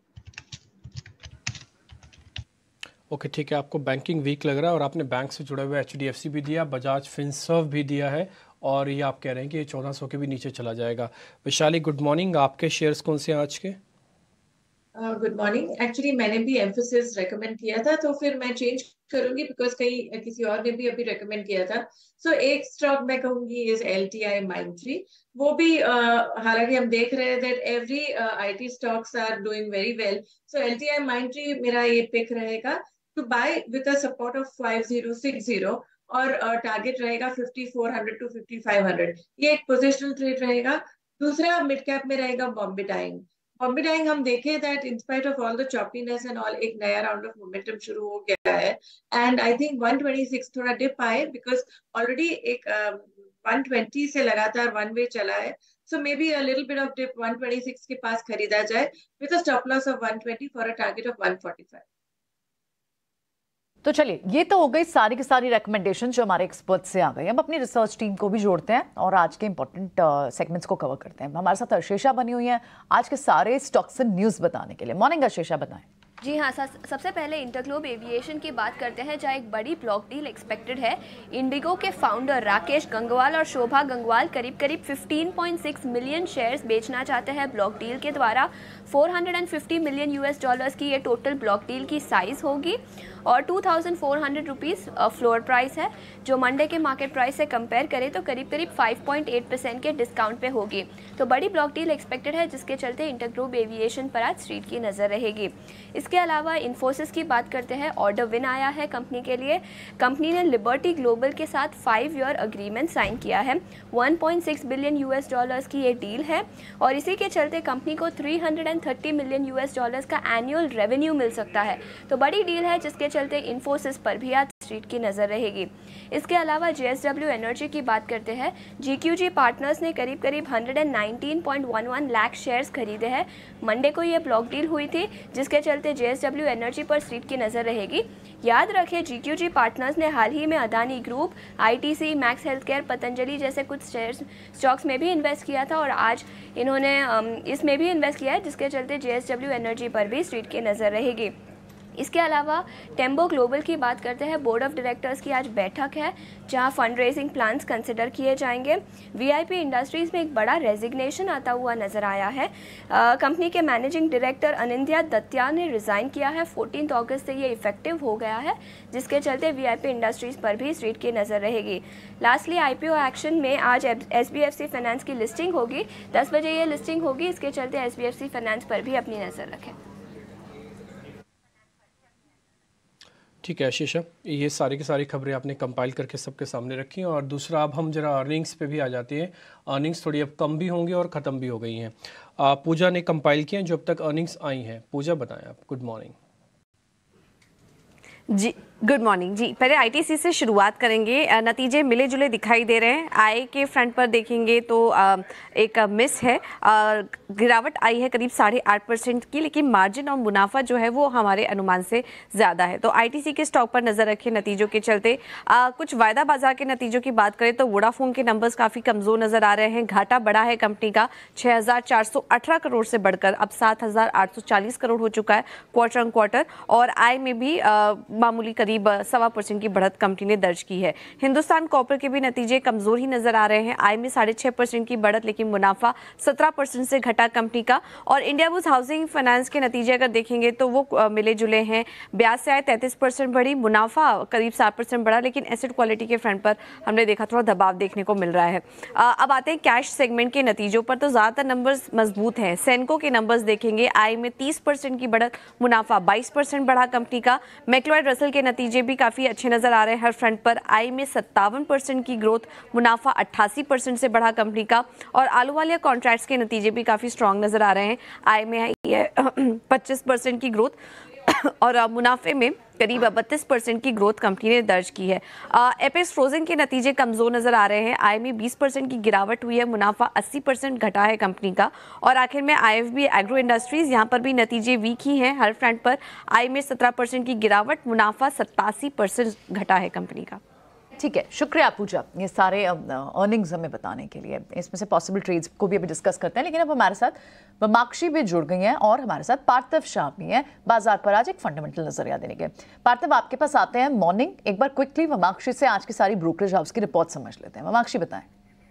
ओके okay, ठीक है। आपको बैंकिंग वीक लग रहा है और आपने बैंक से जुड़े हुए एचडीएफसी भी दिया, बजाज फिनसर्व भी दिया है और ये आप कह रहे हैं कि ये चौदह सौ के भी नीचे चला जाएगा। वैशाली गुड मॉर्निंग, आपके शेयर्स कौन से हैं आज के? Good morning. एक्चुअली मैंने भी एम्फोसिस रेकमेंड किया था तो फिर मैं चेंज करूंगी बिकॉज कहीं किसी और ने भी अभी रेकमेंड किया था। सो so, एक स्टॉक मैं कहूंगी इज एलटीआई माइंडट्री। वो भी uh, हालांकि हम देख रहे हैं that every IT stocks are doing very well. So LTI Mindtree मेरा ये पिक रहेगा to buy with a support of five zero six zero और टारगेट uh, रहेगा fifty four hundred to fifty five hundred. ये एक positional trade रहेगा। दूसरा mid cap में रहेगा बॉम्बे डाइंग। बॉम्बे डाइंग हम देखें that in spite of all the choppiness and all एक नया राउंड ऑफ मोमेंटम शुरू हो गया है and I think one twenty six थोड़ा डिप आए बिकॉज ऑलरेडी एक वन ट्वेंटी से लगातार वन वे चला है। So maybe a little bit of dip one twenty six के पास खरीदा जाए with a stop loss of one twenty for a target of one forty five. तो चलिए, ये तो हो गई सारी की सारी रिकमेंडेशन जो हमारे एक्सपर्ट से आ गई। हम अपनी रिसर्च टीम को भी जोड़ते हैं और आज के इंपॉर्टेंट सेगमेंट्स को कवर करते हैं। हमारे साथ अर्शेषा बनी हुई है आज के सारे स्टॉक्स एंड न्यूज़ बताने के लिए। मॉर्निंग अर्शेषा, बताएं। जी हाँ, सबसे पहले इंटरग्लोब एविएशन की बात करते हैं जहाँ एक बड़ी ब्लॉक डील एक्सपेक्टेड है। इंडिगो के फाउंडर राकेश गंगवाल और शोभा गंगवाल करीब करीब fifteen point six million shares बेचना चाहते हैं ब्लॉक डील के द्वारा। Four hundred fifty million US dollars की ये टोटल ब्लॉक डील की साइज़ होगी और two thousand four hundred rupees floor price है, जो मंडे के मार्केट प्राइस से कंपेयर करें तो करीब करीब फाइव पॉइंट एट परसेंट के डिस्काउंट पे होगी। तो बड़ी ब्लॉक डील एक्सपेक्टेड है जिसके चलते इंटरग्लोब एविएशन पर आज स्ट्रीट की नज़र रहेगी। इसके अलावा इन्फोसिस की बात करते हैं। ऑर्डर विन आया है कंपनी के लिए। कंपनी ने लिबर्टी ग्लोबल के साथ फाइव ईयर अग्रीमेंट साइन किया है। One point six billion US dollars की ये डील है और इसी के चलते कंपनी को three hundred thirty million US dollars का एनुअल रेवेन्यू मिल सकता है। तो बड़ी डील है जिसके चलते इन्फोसिस पर भी आज स्ट्रीट की नज़र रहेगी। इसके अलावा जेएसडब्ल्यू एनर्जी की बात करते हैं। जीक्यूजी पार्टनर्स ने करीब करीब one hundred nineteen point one one lakh shares खरीदे हैं। मंडे को ये ब्लॉक डील हुई थी जिसके चलते जेएसडब्ल्यू एनर्जी पर स्ट्रीट की नज़र रहेगी। याद रखें, जीक्यूजी पार्टनर्स ने हाल ही में Adani group, ITC, Max Healthcare, Patanjali जैसे कुछ शेयर्स स्टॉक्स में भी इन्वेस्ट किया था और आज इन्होंने इसमें भी इन्वेस्ट किया है जिसके चलते जेएसडब्ल्यू एनर्जी पर भी स्ट्रीट की नज़र रहेगी। इसके अलावा टेम्बो ग्लोबल की बात करते हैं। बोर्ड ऑफ डायरेक्टर्स की आज बैठक है जहां फंड रेजिंग प्लान्स कंसिडर किए जाएंगे। वीआईपी इंडस्ट्रीज़ में एक बड़ा रेजिग्नेशन आता हुआ नज़र आया है। कंपनी के मैनेजिंग डायरेक्टर अनिंद्या दत्तिया ने रिज़ाइन किया है। फोर्टीन अगस्त से ये इफेक्टिव हो गया है जिसके चलते वीआईपी इंडस्ट्रीज़ पर भी स्ट्रीट की नज़र रहेगी। लास्टली आईपीओ एक्शन में आज एसबीएफसी फाइनेंस की लिस्टिंग होगी। दस बजे ये लिस्टिंग होगी, इसके चलते एसबीएफसी फाइनेंस पर भी अपनी नज़र रखें। ठीक है आशीषा, ये सारी की सारी खबरें आपने कंपाइल करके सबके सामने रखी हैं। और दूसरा, अब हम जरा अर्निंग्स पे भी आ जाते हैं। अर्निंग्स थोड़ी अब कम भी होंगी और ख़त्म भी हो गई हैं। पूजा ने कंपाइल किया जो अब तक अर्निंग्स आई हैं। पूजा बताएं आप। Good morning ji. Good morning ji. पहले आईटीसी से शुरुआत करेंगे। नतीजे मिले जुले दिखाई दे रहे हैं। आय के फ्रंट पर देखेंगे तो एक मिस है, गिरावट आई है करीब साढ़े आठ परसेंट की, लेकिन मार्जिन और मुनाफा जो है वो हमारे अनुमान से ज़्यादा है। तो आईटीसी के स्टॉक पर नज़र रखें नतीजों के चलते। आ, कुछ वायदा बाजार के नतीजों की बात करें तो वोडाफोन के नंबर्स काफ़ी कमज़ोर नज़र आ रहे हैं। घाटा बढ़ा है कंपनी का छः हज़ार चार सौ अठारह करोड़ से बढ़कर अब सात हज़ार आठ सौ चालीस करोड़ हो चुका है क्वार्टर ऑन क्वार्टर। और आय में भी आ, मामूली करीब सवा परसेंट की बढ़त कंपनी ने दर्ज की है। हिंदुस्तान कॉपर के भी नतीजे कमजोर ही नजर आ रहे हैं। आय में साढ़े छह परसेंट की बढ़त, लेकिन मुनाफा सत्रह परसेंट से घटा कंपनी का। और इंडिया बुल्स हाउसिंग फाइनेंस के नतीजे अगर देखेंगे तो वो मिले जुले हैं। ब्याज से आय तैंतीस परसेंट बढ़ी, मुनाफा करीब सात परसेंट बढ़ा, लेकिन एसेट क्वालिटी के फ्रंट पर हमने देखा थोड़ा दबाव देखने को मिल रहा है। अब आते हैं कैश सेगमेंट के नतीजों पर, तो ज्यादातर नंबर्स मजबूत हैं। सेनको के नंबर्स देखेंगे, आय में तीस परसेंट की बढ़त, मुनाफा बाईस परसेंट बढ़ा कंपनी का। मैक्लोइड रसल के नतीजे भी काफी अच्छे नजर आ रहे हैं हर फ्रंट पर। आय में सत्तावन परसेंट की ग्रोथ, मुनाफा अट्ठासी परसेंट से बढ़ा कंपनी का। और आलूवालिया कॉन्ट्रैक्ट्स के नतीजे भी काफी स्ट्रांग नजर आ रहे हैं। आय में आई है पच्चीस परसेंट की ग्रोथ और मुनाफे में करीब बत्तीस परसेंट की ग्रोथ कंपनी ने दर्ज की है। एपेक्स फ्रोजन के नतीजे कमजोर नजर आ रहे हैं। आय में बीस परसेंट की गिरावट हुई है, मुनाफा अस्सी परसेंट घटा है कंपनी का। और आखिर में आईएफबी एग्रो इंडस्ट्रीज, यहाँ पर भी नतीजे वीक ही हैं हर फ्रंट पर। आय में सत्रह परसेंट की गिरावट, मुनाफा सत्तासी परसेंट घटा है कंपनी का। ठीक है, शुक्रिया पूजा ये सारे अर्निंग्स हमें बताने के लिए। इसमें से पॉसिबल ट्रेड्स को भी अभी डिस्कस करते हैं, लेकिन अब हमारे साथ ममाक्षी भी जुड़ गई हैं और हमारे साथ पार्थिव शाह भी हैं बाजार पर आज एक फंडामेंटल नजरिया देने के। पार्थिव, आपके पास आते हैं मॉर्निंग। एक बार क्विकली ममाक्षी से आज की सारी ब्रोकरेज हाउस की रिपोर्ट समझ लेते हैं। ममाक्षी बताएं।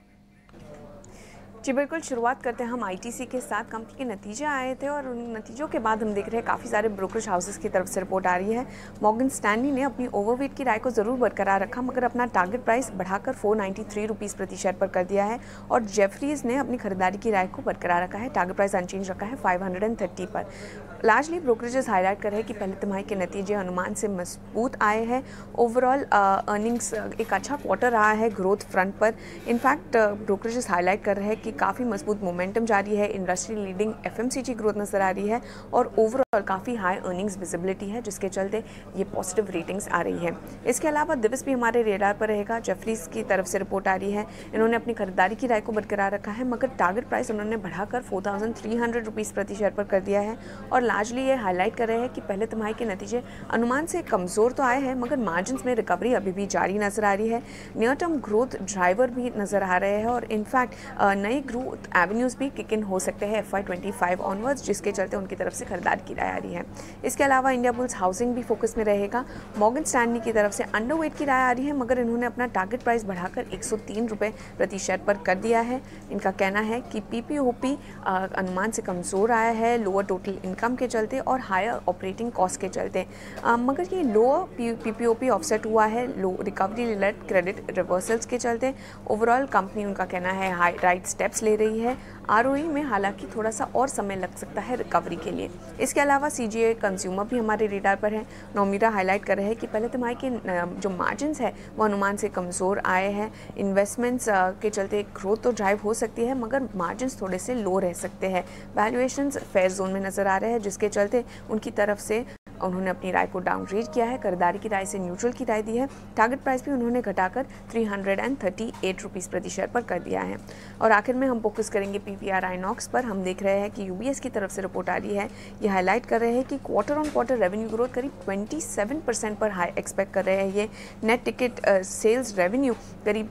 जी बिल्कुल, शुरुआत करते हैं हम आईटीसी के साथ। कंपनी के नतीजे आए थे और उन नतीजों के बाद हम देख रहे हैं काफ़ी सारे ब्रोकरेज हाउसेस की तरफ से रिपोर्ट आ रही है। मॉर्गन स्टैनली ने अपनी ओवरवेट की राय को ज़रूर बरकरार रखा, मगर अपना टारगेट प्राइस बढ़ाकर फोर नाइन्टी थ्री रुपीज़ प्रति शेयर पर कर दिया है। और जेफरीज ने अपनी खरीदारी की राय को बरकरार रखा है, टारगेट प्राइस अनचेंज रखा है फाइव हंड्रेड थर्टी पर। लार्जली ब्रोकरेजेस हाईलाइट कर रहे हैं कि पहले तिमाही के नतीजे अनुमान से मजबूत आए हैं। ओवरऑल अर्निंग्स एक अच्छा क्वार्टर रहा है ग्रोथ फ्रंट पर। इनफैक्ट ब्रोकरेजेस हाईलाइट कर रहे हैं कि काफ़ी मजबूत मोमेंटम जारी है, इंडस्ट्री लीडिंग एफएमसीजी ग्रोथ नजर आ रही है और ओवरऑल काफ़ी हाई अर्निंग्स विजिबिलिटी है, जिसके चलते ये पॉजिटिव रेटिंग्स आ रही है। इसके अलावा दिवस भी हमारे रेडार पर रहेगा। जेफरीज की तरफ से रिपोर्ट आ रही है, इन्होंने अपनी खरीदारी की राय को बरकरार रखा है, मगर टारगेट प्राइस उन्होंने बढ़ाकर four thousand three hundred rupees प्रति शेयर पर कर दिया है। और लार्जली ये हाईलाइट कर रहे हैं कि पहले तिमाही के नतीजे अनुमान से कमज़ोर तो आए हैं, मगर मार्जिन्स में रिकवरी अभी भी जारी नजर आ रही है। नियर टर्म ग्रोथ ड्राइवर भी नजर आ रहे हैं और इनफैक्ट नए ग्रोथ एवेन्यूज भी किक इन हो सकते हैं F Y twenty five onwards, जिसके चलते उनकी तरफ से खरीदारी की राय आ रही है। इसके अलावा इंडिया बुल्स हाउसिंग भी फोकस में रहेगा। मॉर्गन स्टैनली की तरफ से अंडरवेट की राय आ रही है, मगर इन्होंने अपना टारगेट प्राइस बढ़ाकर एक सौ तीन रुपये प्रति शेयर पर कर दिया है। इनका कहना है कि पीपीओपी अनुमान से कमज़ोर आया है, लोअर टोटल इनकम के चलते और हायर ऑपरेटिंग कॉस्ट के चलते, आ, मगर ये लोअर पीपीओपी ऑफसेट हुआ है low recovery late credit reversals के चलते। ओवरऑल कंपनी, उनका कहना है, हाई राइट स्टेप्स ले रही है। आरओई में हालांकि थोड़ा सा और समय लग सकता है रिकवरी के लिए। इसके अलावा सीजीआई कंज्यूमर भी हमारे रेडार पर है। नोमिरा हाईलाइट कर रहे हैं कि पहले तिमाही के जो मार्जिन्स है वो अनुमान से कमज़ोर आए हैं। इन्वेस्टमेंट्स के चलते ग्रोथ तो ड्राइव हो सकती है, मगर मार्जिन्स थोड़े से लो रह सकते हैं। वैल्यूएशंस फेयर जोन में नज़र आ रहे हैं, जिसके चलते उनकी तरफ से उन्होंने अपनी राय को डाउनग्रेड किया है। खरीदारी की राय से न्यूट्रल की राय दी है। टारगेट प्राइस भी उन्होंने घटाकर three hundred thirty eight rupees प्रति शेयर पर कर दिया है। और आखिर में हम फोकस करेंगे पीवीआर आइनॉक्स पर। हम देख रहे हैं कि यूबीएस की तरफ से रिपोर्ट आ रही है, ये हाईलाइट कर रहे हैं कि quarter on quarter revenue growth करीब सत्ताईस परसेंट पर हाई एक्सपेक्ट कर रहे हैं। ये नेट टिकट सेल्स रेवेन्यू करीब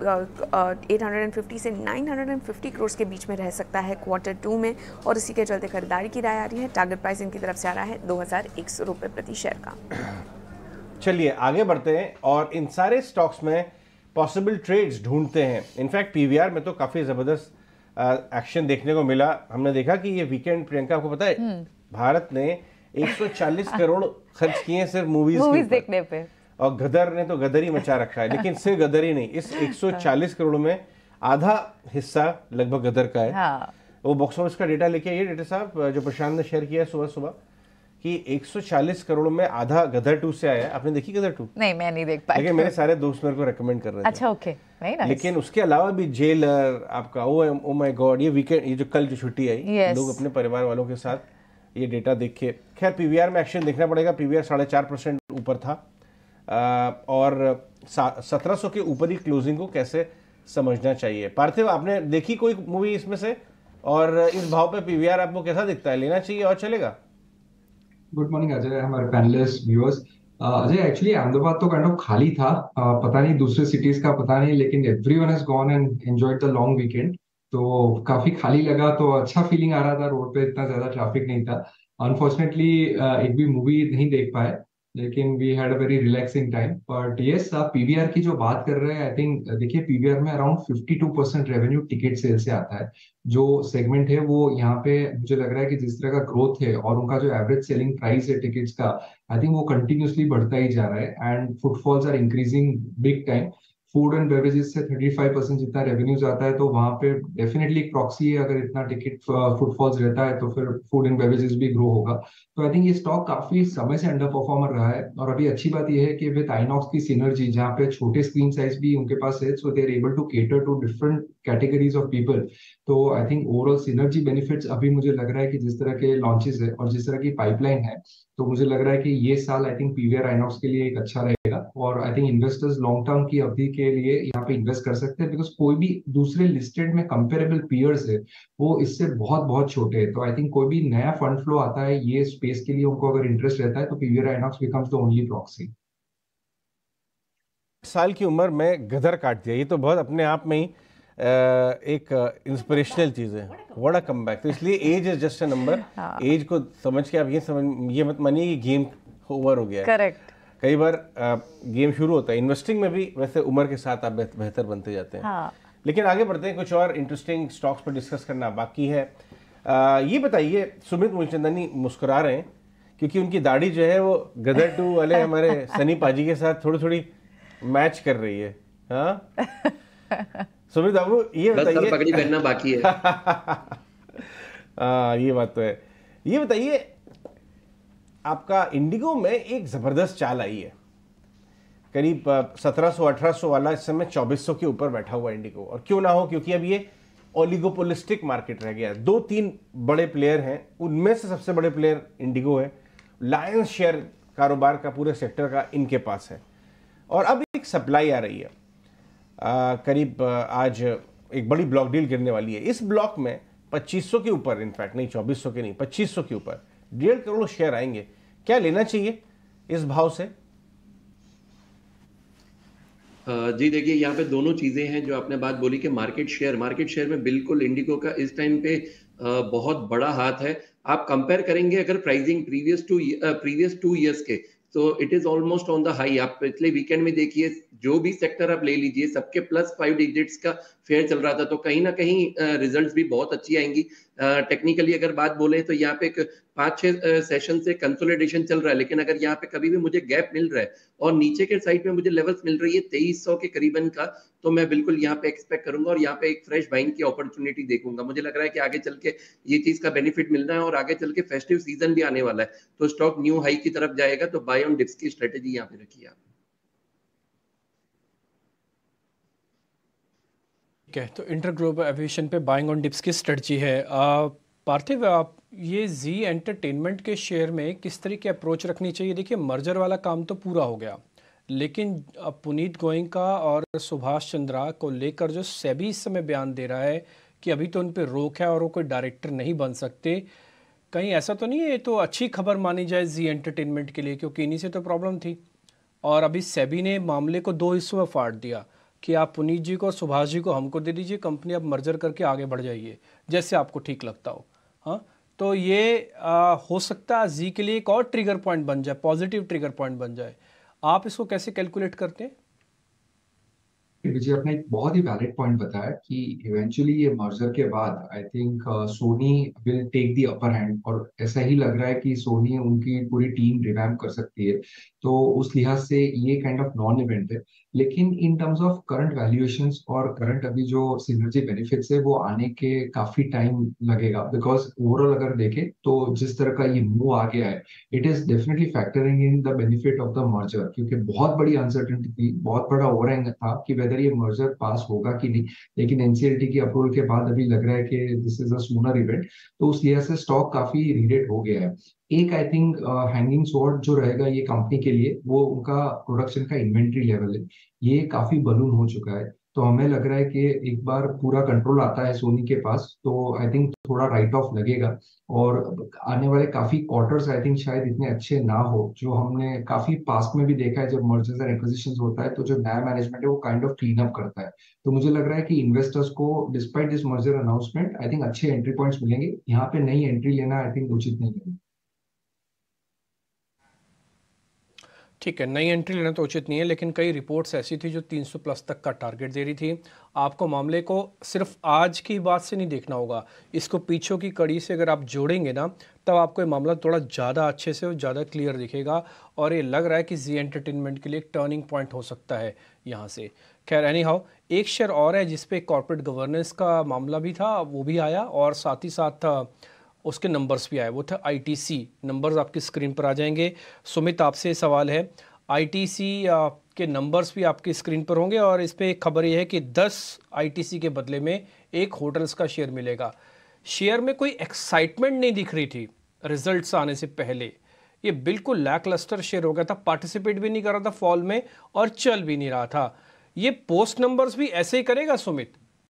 एट हंड्रेड फिफ्टी से नाइन हंड्रेड फिफ्टी करोड़ के बीच में रह सकता है क्वार्टर टू में, और इसी के चलते खरीदारी की राय आ रही है। टारगेट प्राइस इनकी तरफ से आ रहा है दो हज़ार एक सौ रुपये प्रति शेयर का। चलिए आगे बढ़ते हैं और इन सारे स्टॉक्स में पॉसिबल ट्रेड्स ढूंढते हैं। इनफैक्ट पीवीआर में तो काफी जबरदस्त एक्शन देखने को मिला। हमने देखा कि ये वीकेंड, प्रियंका आपको पता है, भारत ने एक सौ चालीस करोड़ खर्च किए सिर्फ मूवीज मूवीज देखने पे, और गदर ने तो गदर ही मचा रखा है। लेकिन सिर्फ गदर ही नहीं, इस एक सौ चालीस करोड़ में आधा हिस्सा लगभग गदर का है। हाँ। वो बॉक्स ऑफिस का डेटा लेके आइए डेटा साहब, जो प्रशांत ने शेयर किया है सुबह सुबह, कि एक सौ चालीस करोड़ में आधा गदर टू से आया है। आपने देखी गदर टू? नहीं, मैं नहीं देख पाई। लेकिन मेरे सारे दोस्त मेरे को रेकमेंड कर रहे थे। अच्छा, ओके, nice। लेकिन उसके अलावा भी जेलर, आपका ओ ओ माय गॉड, ये वीकेंड, ये जो कल जो छुट्टी आई, yes। लोग अपने परिवार वालों के साथ ये डेटा देख के, खैर पीवीआर में एक्शन देखना पड़ेगा। पीवीआर साढ़े चार परसेंट ऊपर था आ, और सत्रह सौ के ऊपर ही क्लोजिंग को कैसे समझना चाहिए। पार्थिव, आपने देखी कोई मूवी इसमें से, और इस भाव पे पीवीआर आपको कैसा दिखता है, लेना चाहिए और चलेगा? गुड मॉर्निंग अजय, हमारे panelist viewers. Ajay, actually Ahmedabad तो काइंड ऑफ खाली था, uh, पता नहीं दूसरे सिटीज का पता नहीं, लेकिन everyone has gone and enjoyed the long weekend, तो काफी खाली लगा, तो अच्छा फीलिंग आ रहा था। रोड पे इतना ज्यादा ट्रैफिक नहीं था। अनफॉर्चुनेटली uh, एक भी मूवी नहीं देख पाए, लेकिन we had a very relaxing time. But yes, आप पीवीआर की जो बात कर रहे हैं, आई थिंक देखिए पीवीआर में around fifty two percent revenue ticket sale से आता है। जो सेगमेंट है वो यहाँ पे मुझे लग रहा है कि जिस तरह का ग्रोथ है और उनका जो एवरेज सेलिंग प्राइस है टिकट्स का, आई थिंक वो कंटिन्यूसली बढ़ता ही जा रहा है and footfalls are increasing big time. Food and beverages से थर्टी फाइव परसेंट जितना रेवेन्यूज आता है, तो वहां पे डेफिनेटली एक प्रॉक्सी है। अगर इतना टिकट फुटफॉल्स रहता है तो फिर फूड एंड बेवरेजेस भी ग्रो होगा। तो आई थिंक ये स्टॉक काफी समय से अंडर परफॉर्मर रहा है। और अभी अच्छी बात यह है कि विद आइनॉक्स की सिनर्जी, जहाँ पे छोटे स्क्रीन साइज भी उनके पास है, so they are able to cater to different categories of people. तो I think overall synergy benefits अभी मुझे लग रहा है कि जिस तरह के लॉन्चेस है और जिस तरह की पाइपलाइन है, तो मुझे लग रहा है कि ये साल आई थिंक पीवीआर आइनॉक्स के लिए एक अच्छा रहेगा। और I think investors long term की अवधि के लिए यहाँ पे इन्वेस्ट कर सकते हैं, बिकॉज कोई भी दूसरे लिस्टेड में कंपेरेबल पीयर्स है वो इससे बहुत बहुत छोटे हैं। तो आई थिंक कोई भी नया फंड फ्लो आता है ये स्पेस के लिए, उनको अगर इंटरेस्ट रहता है तो PVR INOX becomes the only proxy. साल की उम्र में गदर काट दिया, ये तो बहुत अपने आप में ही एक इंस्पिरेशनल चीज है। What a comeback. तो इसलिए age is just a number. Age को समझ के आप ये समझ ये मत मानिए कि गेम ओवर हो गया है। करेक्ट। कई बार गेम शुरू होता है, इन्वेस्टिंग में भी वैसे उम्र के साथ आप बेहतर बनते जाते हैं। हाँ। लेकिन आगे बढ़ते हैं, कुछ और इंटरेस्टिंग स्टॉक्स पर डिस्कस करना बाकी है। आ, ये बताइए, सुमित मूलचंदानी मुस्कुरा रहे हैं क्योंकि उनकी दाढ़ी जो है वो गदर टू वाले हमारे सनी पाजी के साथ थोड़ी थोड़ी मैच कर रही है। हाँ सुमित बाबू, ये बताइए, पगड़ी पहनना बाकी है। आ, ये बात तो है। ये बताइए, आपका इंडिगो में एक जबरदस्त चाल आई है। करीब सत्रह सौ अठारह सौ वाला इस समय चौबीस सौ के ऊपर बैठा हुआ इंडिगो। और क्यों ना हो, क्योंकि अब ये ओलिगोपोलिस्टिक मार्केट रह गया है। दो तीन बड़े प्लेयर हैं, उनमें से सबसे बड़े प्लेयर इंडिगो है। लायंस शेयर कारोबार का पूरे सेक्टर का इनके पास है। और अब एक सप्लाई आ रही है, आ, करीब आज एक बड़ी ब्लॉक डील गिरने वाली है। इस ब्लॉक में पच्चीस सौ के ऊपर, इनफैक्ट नहीं चौबीस सौ के नहीं, पच्चीस सौ के ऊपर डेढ़ करोड़ शेयर आएंगे। क्या लेना चाहिए इस भाव से? जी देखिए, यहाँ पे दोनों चीजें हैं जो आपने बात बोली कि मार्केट शेयर मार्केट शेयर में बिल्कुल इंडिगो का इस टाइम पे बहुत बड़ा हाथ है। आप कंपेयर करेंगे अगर pricing previous to previous two years के, तो it is almost on the high. आप पिछले वीकेंड में देखिए, जो भी सेक्टर आप ले लीजिए सबके प्लस फाइव डिजिट्स का फेयर चल रहा था। तो कहीं ना कहीं रिजल्ट्स भी बहुत अच्छी आएंगी। टेक्निकली अगर बात बोले तो यहाँ पे एक पांच छह सेशन से कंसोलिडेशन चल रहा है, लेकिन अगर यहाँ पे कभी भी मुझे गैप मिल रहा है और नीचे के साइड में मुझे लेवल्स मिल रही है तेईस सौ के करीबन का, तो मैं बिल्कुल यहाँ पे एक्सपेक्ट करूंगा और यहाँ पे एक फ्रेश बाइंग की अपॉर्चुनिटी देखूंगा। मुझे लग रहा है कि आगे चल के ये चीज का बेनिफिट मिलना है और आगे चल के फेस्टिव सीजन भी आने वाला है, तो स्टॉक न्यू हाई की तरफ जाएगा। तो बाय ऑन डिप्स की स्ट्रेटेजी यहाँ पे रखिए आप। ठीक है, तो इंटर ग्लोबल एविएशन पे बाइंग ऑन डिप्स की स्ट्रेटजी है। पार्थिव, आप ये जी एंटरटेनमेंट के शेयर में किस तरह की अप्रोच रखनी चाहिए? देखिए, मर्जर वाला काम तो पूरा हो गया, लेकिन अब पुनीत गोयनका और सुभाष चंद्रा को लेकर जो सेबी इस समय बयान दे रहा है कि अभी तो उन पर रोक है और वो कोई डायरेक्टर नहीं बन सकते, कहीं ऐसा तो नहीं है ये तो अच्छी खबर मानी जाए जी एंटरटेनमेंट के लिए? क्योंकि इन्हीं से तो प्रॉब्लम थी। और अभी सेबी ने मामले को दो हिस्सों में फाड़ दिया कि आप पुनीत जी को और सुभाष जी को हमको दे दीजिए, कंपनी अब मर्जर करके आगे बढ़ जाइए जैसे आपको ठीक लगता हो। हाँ, तो ये आ, हो सकता है जी के लिए एक और ट्रिगर पॉइंट बन जाए, पॉजिटिव ट्रिगर पॉइंट बन जाए। आप इसको कैसे कैलकुलेट करते हैं? विजय, आपने एक बहुत ही वैलिड पॉइंट बताया कि इवेंचुअली ये मर्जर के बाद I think Sony will take the upper hand, और ऐसा ही लग रहा है कि सोनी उनकी पूरी टीम रिवैम्प कर सकती है। तो उस लिहाज से ये काइंड ऑफ नॉन इवेंट है। लेकिन in terms of current valuations और करंट अभी जो सिनर्जी बेनिफिट्स है वो आने के काफी टाइम लगेगा, बिकॉज ओवरऑल अगर देखें तो जिस तरह का ये मूव आ गया है, it is definitely factoring in the benefit of the merger, क्योंकि बहुत बड़ी अनसर्टेनिटी थी, बहुत बड़ा ओवरहैंग था कि वेदर ये मर्जर पास होगा कि नहीं। लेकिन एनसीएलटी की अप्रूवल के बाद अभी लग रहा है कि this is a sooner event, तो उस लिहाज से स्टॉक काफी रीडेट हो गया है। एक आई थिंक हैंगिंग स्वॉर्ड जो रहेगा ये कंपनी के लिए, वो उनका प्रोडक्शन का इन्वेंट्री लेवल है, ये काफी बलून हो चुका है। तो हमें लग रहा है कि एक बार पूरा कंट्रोल आता है सोनी के पास तो आई थिंक थोड़ा राइट ऑफ लगेगा, और आने वाले काफी क्वार्टर्स आई थिंक शायद इतने अच्छे ना हो। जो हमने काफी पास्ट में भी देखा है, जब मर्जर्स एंड एक्विजिशंस होता है तो जो नया मैनेजमेंट है वो काइंड ऑफ क्लीन अप करता है। तो मुझे लग रहा है कि इन्वेस्टर्स को despite this merger announcement I think अच्छे एंट्री पॉइंट्स मिलेंगे। यहाँ पे नई एंट्री लेना आई थिंक उचित नहीं है। ठीक है, नई एंट्री लेना तो उचित नहीं है, लेकिन कई रिपोर्ट्स ऐसी थी जो तीन सौ प्लस तक का टारगेट दे रही थी। आपको मामले को सिर्फ आज की बात से नहीं देखना होगा, इसको पीछों की कड़ी से अगर आप जोड़ेंगे ना, तब आपको ये मामला थोड़ा ज़्यादा अच्छे से और ज़्यादा क्लियर दिखेगा। और ये लग रहा है कि जी एंटरटेनमेंट के लिए एक टर्निंग पॉइंट हो सकता है यहाँ से। खैर एनी हाउ, एक शेयर और है जिसपे कॉर्पोरेट गवर्नेंस का मामला भी था, वो भी आया और साथ ही साथ उसके नंबर्स भी आए, वो था आईटीसी। नंबर्स आपकी स्क्रीन पर आ जाएंगे। सुमित, आपसे सवाल है, आईटीसी के नंबर्स भी आपकी स्क्रीन पर होंगे और इस पर एक खबर ये है कि दस आईटीसी के बदले में एक होटल्स का शेयर मिलेगा। शेयर में कोई एक्साइटमेंट नहीं दिख रही थी रिजल्ट्स आने से पहले, ये बिल्कुल लैकलस्टर शेयर हो गया था, पार्टिसिपेट भी नहीं कर रहा था फॉल में और चल भी नहीं रहा था। ये पोस्ट नंबर्स भी ऐसे ही करेगा सुमित?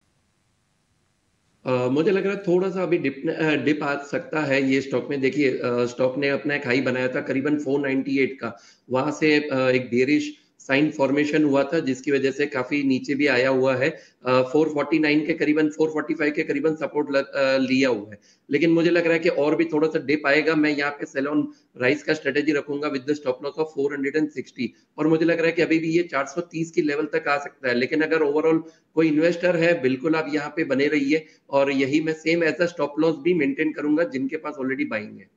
Uh, मुझे लग रहा है थोड़ा सा अभी डिप डिप आ सकता है ये स्टॉक में। देखिए स्टॉक ने अपना एक हाई बनाया था करीबन चार सौ अट्ठानवे का, वहां से uh, एक बेरिश साइन फॉर्मेशन हुआ था जिसकी वजह से काफी नीचे भी आया हुआ है। uh, चार सौ उनचास के करीबन चार सौ पैंतालीस के करीबन सपोर्ट लग, uh, लिया हुआ है, लेकिन मुझे लग रहा है कि और भी थोड़ा सा डिप आएगा। मैं यहाँ पे सेल ऑन राइस का स्ट्रेटेजी रखूंगा with the stop loss of चार सौ साठ, और मुझे लग रहा है कि अभी भी ये चार सौ तीस की लेवल तक आ सकता है। लेकिन अगर ओवरऑल कोई इन्वेस्टर है, बिल्कुल आप यहाँ पे बने रहिए, और यही मैं same as a stop loss भी मेंटेन करूंगा जिनके पास ऑलरेडी बाइंग है।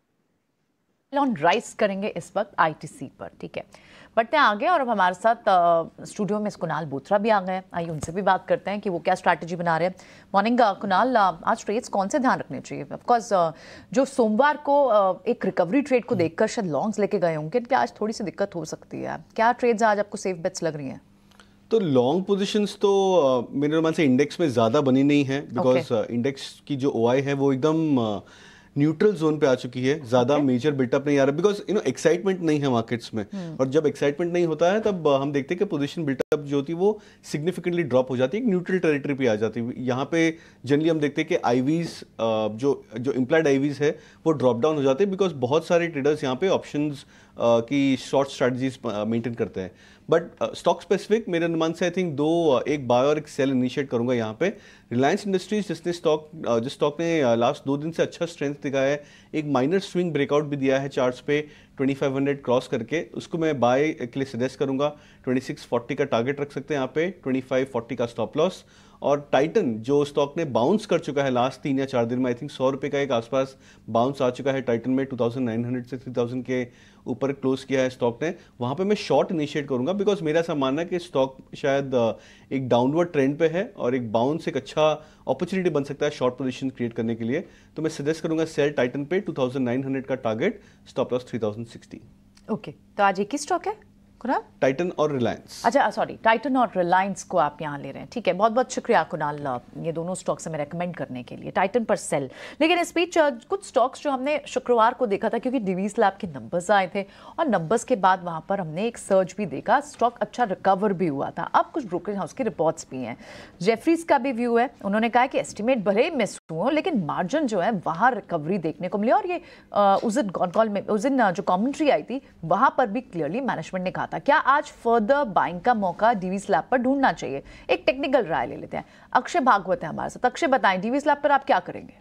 ऑन राइस करेंगे इस वक्त आईटीसी पर, ठीक है। बढ़ते हैं आगे, और अब हमारे साथ स्टूडियो में कुणाल बोथरा भी आ गए। आइए उनसे भी बात करते हैं कि वो क्या स्ट्रैटेजी बना रहे हैं। मॉर्निंग कुणाल, आज ट्रेड्स कौन से ध्यान रखने चाहिए? ऑफ कोर्स जो सोमवार को एक रिकवरी ट्रेड को देखकर शायद लॉन्ग्स लेके गए होंगे, कि आज थोड़ी सी दिक्कत हो सकती है। क्या ट्रेड्स आज आपको सेफ बेट्स लग रही हैं? तो लॉन्ग पोजीशंस तो uh, मेरे अनुमान से इंडेक्स में ज़्यादा बनी नहीं है, बिकॉज इंडेक्स की जो ओआई है वो एकदम न्यूट्रल जोन पे आ चुकी है, ज्यादा मेजर बिल्टअप नहीं आ रहा, बिकॉज यू नो एक्साइटमेंट नहीं है मार्केट्स में। और जब एक्साइटमेंट नहीं होता है तब हम देखते हैं कि पोजीशन बिल्टअप जो होती है वो सिग्निफिकेंटली ड्रॉप हो जाती है, एक न्यूट्रल टेरिटरी पे आ जाती है। यहाँ पे जनरली हम देखते हैं कि आईवीज जो जो इम्प्लाइड आईवीज है वो ड्रॉप डाउन हो जाते हैं, बिकॉज बहुत सारे ट्रेडर्स यहाँ पे ऑप्शंस की शॉर्ट स्ट्रैटेजीज मेंटेन करते हैं। बट स्टॉक स्पेसिफिक मेरे अनुमान से आई थिंक दो, एक बाय और एक सेल इनिशिएट करूंगा यहाँ पे। रिलायंस इंडस्ट्रीज जिसने स्टॉक जिस स्टॉक ने लास्ट दो दिन से अच्छा स्ट्रेंथ दिखाया है, एक माइनर स्विंग ब्रेकआउट भी दिया है चार्ट्स पे पच्चीस सौ क्रॉस करके, उसको मैं बाय के लिए सजेस्ट करूंगा। छब्बीस सौ चालीस का टारगेट रख सकते हैं यहाँ पे, पच्चीस सौ चालीस का स्टॉप लॉस। और टाइटन जो स्टॉक ने बाउंस कर चुका है लास्ट तीन या चार दिन में, आई थिंक सौ रुपये का एक आसपास बाउंस आ चुका है टाइटन में, उनतीस सौ से तीन हज़ार के ऊपर क्लोज किया है स्टॉक ने, वहाँ पे मैं शॉर्ट इनिशिएट करूंगा, बिकॉज मेरा ऐसा मानना है कि स्टॉक शायद एक डाउनवर्ड ट्रेंड पे है और एक बाउंस एक अच्छा अपॉर्चुनिटी बन सकता है शॉर्ट पोजीशन क्रिएट करने के लिए। तो मैं सजेस्ट करूंगा सेल टाइटन पे, उनतीस सौ का टारगेट, स्टॉप लॉस तीन हज़ार साठ। ओके, तो आज एक ही स्टॉक है कुणाल? टाइटन और रिलायंस। अच्छा सॉरी, टाइटन और रिलायंस को आप यहाँ ले रहे हैं, ठीक है। बहुत बहुत शुक्रिया कुणाल, ये दोनों स्टॉक्स हमें रेकमेंड करने के लिए। टाइटन पर सेल। लेकिन इस बीच कुछ स्टॉक्स जो हमने शुक्रवार को देखा था, क्योंकि डिवीज लैब के नंबर्स आए थे और नंबर्स के बाद वहाँ पर हमने एक सर्च भी देखा, स्टॉक अच्छा रिकवर भी हुआ था। अब कुछ ब्रोकरेज हाउस की रिपोर्ट्स भी हैं, जेफरीज का भी व्यू है, उन्होंने कहा कि एस्टिमेट भले मिस हुए लेकिन मार्जिन जो है वहाँ रिकवरी देखने को मिली। और ये उस दिन कॉल में उस दिन जो कॉमेंट्री आई थी वहाँ पर भी क्लियरली मैनेजमेंट ने कहा था। क्या आज फर्दर बाइंग का मौका डीवीज लैब पर ढूंढना चाहिए? एक टेक्निकल राय ले लेते हैं। अक्षय भागवत है हमारे साथ। अक्षय बताएं, डीवीज लैब पर आप क्या करेंगे?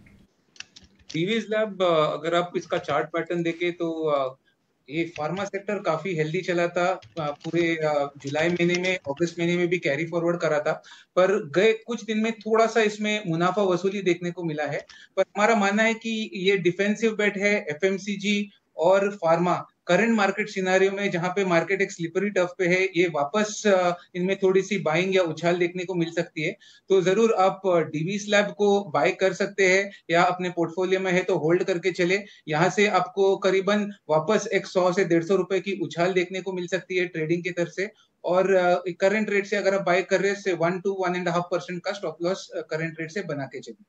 डीवीज लैब अगर आप इसका चार्ट पैटर्न देखें तो ये फार्मा सेक्टर काफी हेल्दी चला था पूरे जुलाई महीने में, अगस्त महीने में भी कैरी फॉरवर्ड करा था, पर गए कुछ दिन में थोड़ा सा इसमें मुनाफा वसूली देखने को मिला है। पर हमारा मानना है कि ये डिफेंसिव बेट है। एफएमसीजी और फार्मा करंट मार्केट सिनारियो में, जहां पे मार्केट एक स्लिपरी टफ पे है, ये वापस इनमें थोड़ी सी बाइंग या उछाल देखने को मिल सकती है। तो जरूर आप डीवीज लैब को बाय कर सकते हैं, या अपने पोर्टफोलियो में है तो होल्ड करके चले। यहाँ से आपको करीबन वापस एक सौ से डेढ़ सौ रुपए की उछाल देखने को मिल सकती है ट्रेडिंग की तरफ से। और करंट रेट से अगर आप बाय कर रहे हैं से one two one and half percent का स्टॉप लॉस करंट रेट से बना के चलिए।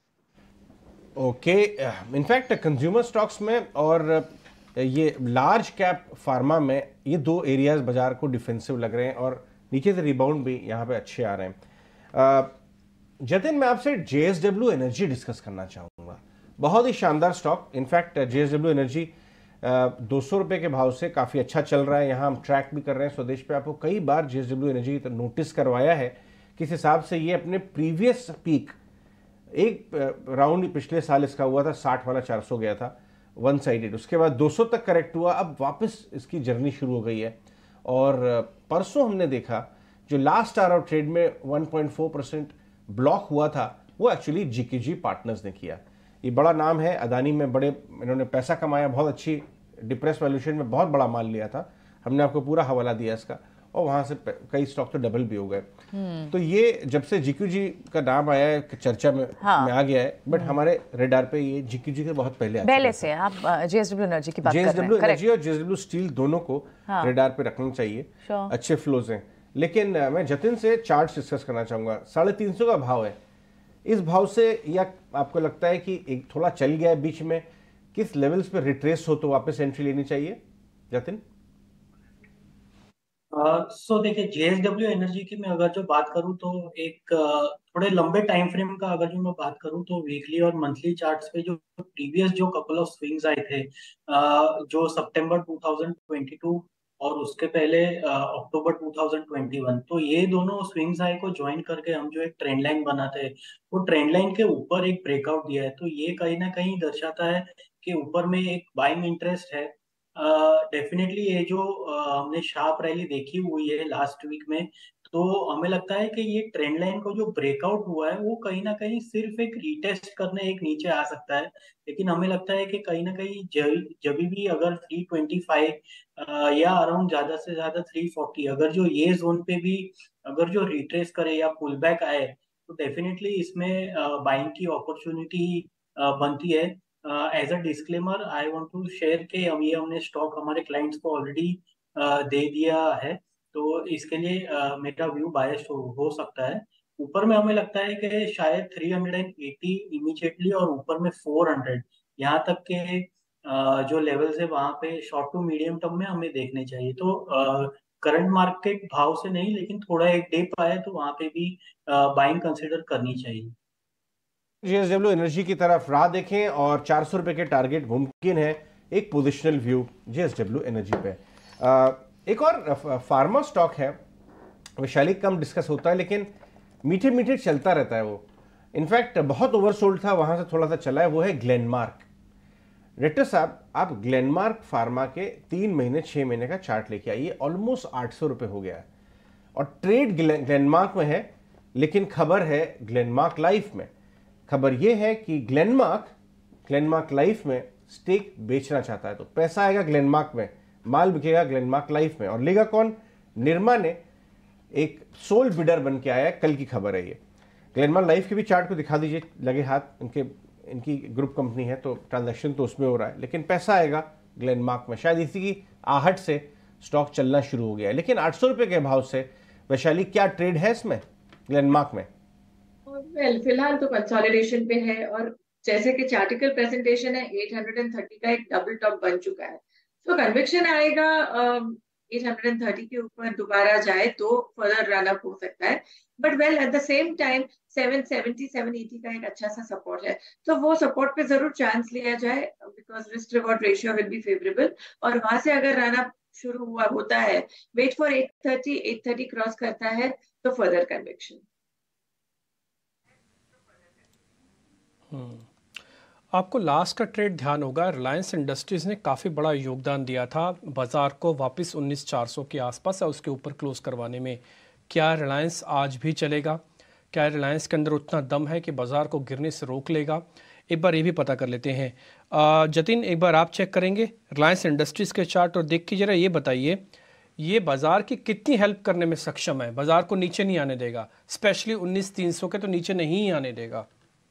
ओके, इनफैक्ट कंज्यूमर स्टॉक्स में और ये लार्ज कैप फार्मा में ये दो एरियाज बाजार को डिफेंसिव लग रहे हैं और नीचे से रिबाउंड भी यहाँ पे अच्छे आ रहे हैं। जतिन, मैं आपसे जेएसडब्ल्यू एनर्जी डिस्कस करना चाहूँगा। बहुत ही शानदार स्टॉक, इनफैक्ट जेएसडब्ल्यू एनर्जी दो सौ रुपये के भाव से काफ़ी अच्छा चल रहा है। यहाँ हम ट्रैक भी कर रहे हैं स्वदेश पे, आपको कई बार जेएसडब्ल्यू एनर्जी तो नोटिस करवाया है। किस हिसाब से ये अपने प्रीवियस पीक, एक राउंड पिछले साल इसका हुआ था साठ वाला चार सौ गया था, वन साइडेड, उसके बाद दो सौ तक करेक्ट हुआ, अब वापस इसकी जर्नी शुरू हो गई है। और परसों हमने देखा जो लास्ट आवर ऑफ ट्रेड में one point four percent block हुआ था वो एक्चुअली जीकेजी पार्टनर्स ने किया। ये बड़ा नाम है, अदानी में बड़े इन्होंने पैसा कमाया, बहुत अच्छी डिप्रेस वैल्यूएशन में बहुत बड़ा माल लिया था, हमने आपको पूरा हवाला दिया इसका, और वहां से कई स्टॉक तो डबल भी हो गए। तो ये जब से जीक्यूजी का नाम आया है चर्चा में, हाँ। में आ गया है, बट हमारे रेडार पे ये जीक्यूजी के बहुत पहले पहले से आप जेएसडब्ल्यू एनर्जी की बात कर रहे हैं। जेएसडब्ल्यू एनर्जी और जेएसडब्ल्यू स्टील दोनों को हाँ। रेडार पे रखना चाहिए, अच्छे फ्लोज हैं। लेकिन मैं जतिन से चार्ट डिस्कस करना चाहूंगा। साढ़े तीन सौ का भाव है, इस भाव से या आपको लगता है कि एक थोड़ा चल गया है बीच में, किस लेवल्स पे रिट्रेस हो तो वापस एंट्री लेनी चाहिए जतिन? सो uh, देखिए जेएसडब्ल्यू एनर्जी की मैं अगर जो बात करूं तो एक uh, थोड़े लंबे टाइम फ्रेम का अगर जो मैं बात करूं तो वीकली और मंथली चार्ट्स पे जो प्रीवियस जो कपल ऑफ स्विंग्स आए थे uh, जो सितंबर दो हज़ार बाईस और उसके पहले अक्टूबर दो हज़ार इक्कीस, तो ये दोनों स्विंग्स आए को ज्वाइन करके हम जो एक ट्रेंड लाइन बनाते हैं वो ट्रेंड लाइन के ऊपर एक ब्रेकआउट दिया है। तो ये कहीं ना कहीं दर्शाता है कि ऊपर में एक बाइंग इंटरेस्ट है। डेफिनेटली uh, ये जो uh, हमने शार्प रैली देखी हुई है लास्ट वीक में, तो हमें लगता है कि ये ट्रेंड लाइन को जो ब्रेकआउट हुआ है वो कहीं ना कहीं सिर्फ एक रीटेस्ट करने एक नीचे आ सकता है। लेकिन हमें लगता है कि कहीं ना कहीं जब भी अगर तीन सौ पच्चीस या अराउंड ज्यादा से ज्यादा तीन सौ चालीस अगर जो ये जोन पे भी अगर जो रिट्रेस करे या पुल बैक आए तो डेफिनेटली इसमें बाइंग की अपॉर्चुनिटी बनती है। As a disclaimer I want to share के हम ये हमने स्टॉक हमारे क्लाइंट्स को ऑलरेडी दे दिया है, तो इसके लिए uh, मेरा व्यू बायस्ड हो, हो सकता है। ऊपर में हमें लगता है कि शायद तीन सौ अस्सी इमीडिएटली और ऊपर में चार सौ यहाँ तक के uh, जो लेवल्स है वहां पे शॉर्ट टू मीडियम टर्म में हमें देखने चाहिए। तो करंट uh, मार्केट भाव से नहीं लेकिन थोड़ा एक डिप आए तो वहां पे भी बाइंग uh, कंसिडर करनी चाहिए। जेएसडब्ल्यू एनर्जी की तरफ राह देखें और चार सौ रुपए के टारगेट मुमकिन है, एक पोजिशनल व्यू जेएसडब्ल्यू एनर्जी पे। uh, एक और फार्मा स्टॉक है, वैशाली कम डिस्कस होता है लेकिन मीठे मीठे चलता रहता है वो, इनफैक्ट बहुत ओवरसोल्ड था, वहां से थोड़ा सा चला है, वो है ग्लेनमार्क। डायरेक्टर साहब आप ग्लेनमार्क फार्मा के तीन महीने छः महीने का चार्ट लेके आइए, ऑलमोस्ट आठ सौ रुपये हो गया है और ट्रेड ग्लेनमार्क में है, लेकिन खबर है ग्लेनमार्क लाइफ में। खबर यह है कि ग्लेनमार्क ग्लेनमार्क लाइफ में स्टेक बेचना चाहता है, तो पैसा आएगा ग्लेनमार्क में, माल बिकेगा ग्लेनमार्क लाइफ में, और लेगा कौन? निरमा ने एक सोल बिडर बन के आया है, कल की खबर है ये। ग्लेनमार्क लाइफ के भी चार्ट को दिखा दीजिए लगे हाथ, इनके इनकी ग्रुप कंपनी है तो ट्रांजैक्शन तो उसमें हो रहा है, लेकिन पैसा आएगा ग्लेनमार्क में, शायद इसी की आहट से स्टॉक चलना शुरू हो गया है। लेकिन आठ सौ रुपये के भाव से वैशाली क्या ट्रेड है इसमें ग्लेनमार्क में? वेल well, फिलहाल तो कंसोलिडेशन पे है और जैसे कि चार्टिकल प्रेजेंटेशन है आठ सौ तीस का एक डबल टॉप बन चुका है, तो कन्विक्शन आएगा आठ सौ तीस के ऊपर दोबारा जाए तो फर्दर रन अप हो सकता है। But well at the same time सात सौ सत्तर सात सौ अस्सी का एक अच्छा सा सपोर्ट है, तो वो सपोर्ट पे जरूर चांस लिया जाए because risk reward ratio will be favourable, और वहां से अगर रन अप शुरू हुआ होता है, वेट फॉर आठ सौ तीस आठ सौ तीस क्रॉस करता है तो फर्दर कन्विक्शन। आपको लास्ट का ट्रेड ध्यान होगा, रिलायंस इंडस्ट्रीज ने काफ़ी बड़ा योगदान दिया था बाजार को वापस उन्नीस चार सौ के आसपास या उसके ऊपर क्लोज करवाने में। क्या रिलायंस आज भी चलेगा? क्या रिलायंस के अंदर उतना दम है कि बाजार को गिरने से रोक लेगा? एक बार ये भी पता कर लेते हैं। आ, जतिन एक बार आप चेक करेंगे रिलायंस इंडस्ट्रीज के चार्ट और देख के जरा ये बताइए ये बाजार की कितनी हेल्प करने में सक्षम है, बाजार को नीचे नहीं आने देगा, स्पेशली उन्नीस तीन सौ के तो नीचे नहीं आने देगा।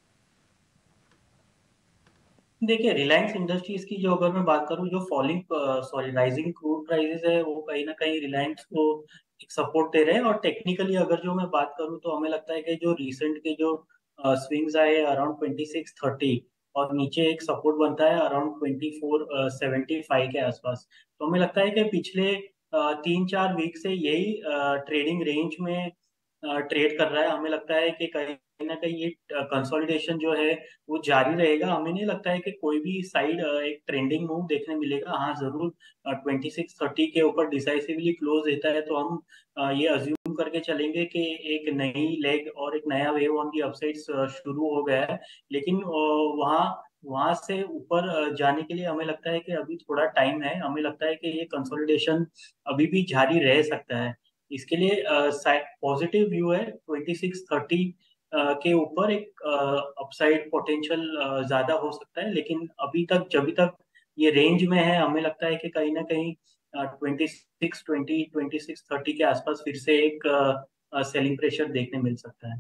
देखिए रिलायंस इंडस्ट्रीज की जो अगर मैं बात करूं, जो falling sorry rising crude prices है वो कहीं ना कहीं रिलायंस को एक सपोर्ट दे रहे हैं, और टेक्निकली अगर जो मैं बात करूं तो हमें लगता है कि जो रिसेंट के जो स्विंग्स आए अराउंड छब्बीस तीस और नीचे एक सपोर्ट बनता है अराउंड चौबीस पचहत्तर के आसपास, तो हमें लगता है कि पिछले uh, तीन चार वीक से यही ट्रेडिंग uh, रेंज में ट्रेड uh, कर रहा है। हमें लगता है कि कहीं ना कहीं ये कंसोलिडेशन जो है वो जारी रहेगा। हमें नहीं लगता है कि कोई भी साइड एक ट्रेंडिंग मूव देखने मिलेगा। हाँ जरूर छब्बीस तीस के ऊपर डिसाइसिवली क्लोज देता है तो हम ये अज्यूम करके चलेंगे कि एक नई लेग और एक नया वेव ऑन दी अपसाइड शुरू हो गया है, लेकिन वहाँ वहां से ऊपर जाने के लिए हमें लगता है कि अभी थोड़ा टाइम है। हमें लगता है कि ये कंसोलिडेशन अभी भी जारी रह सकता है। इसके लिए पॉजिटिव व्यू है ट्वेंटी सिक्स थर्टी के ऊपर एक अपसाइड पोटेंशियल ज्यादा हो सकता है, लेकिन अभी तक जब तक ये रेंज में है हमें लगता है कि कहीं ना कहीं twenty six twenty twenty six thirty के आसपास फिर से एक सेलिंग प्रेशर देखने मिल सकता है।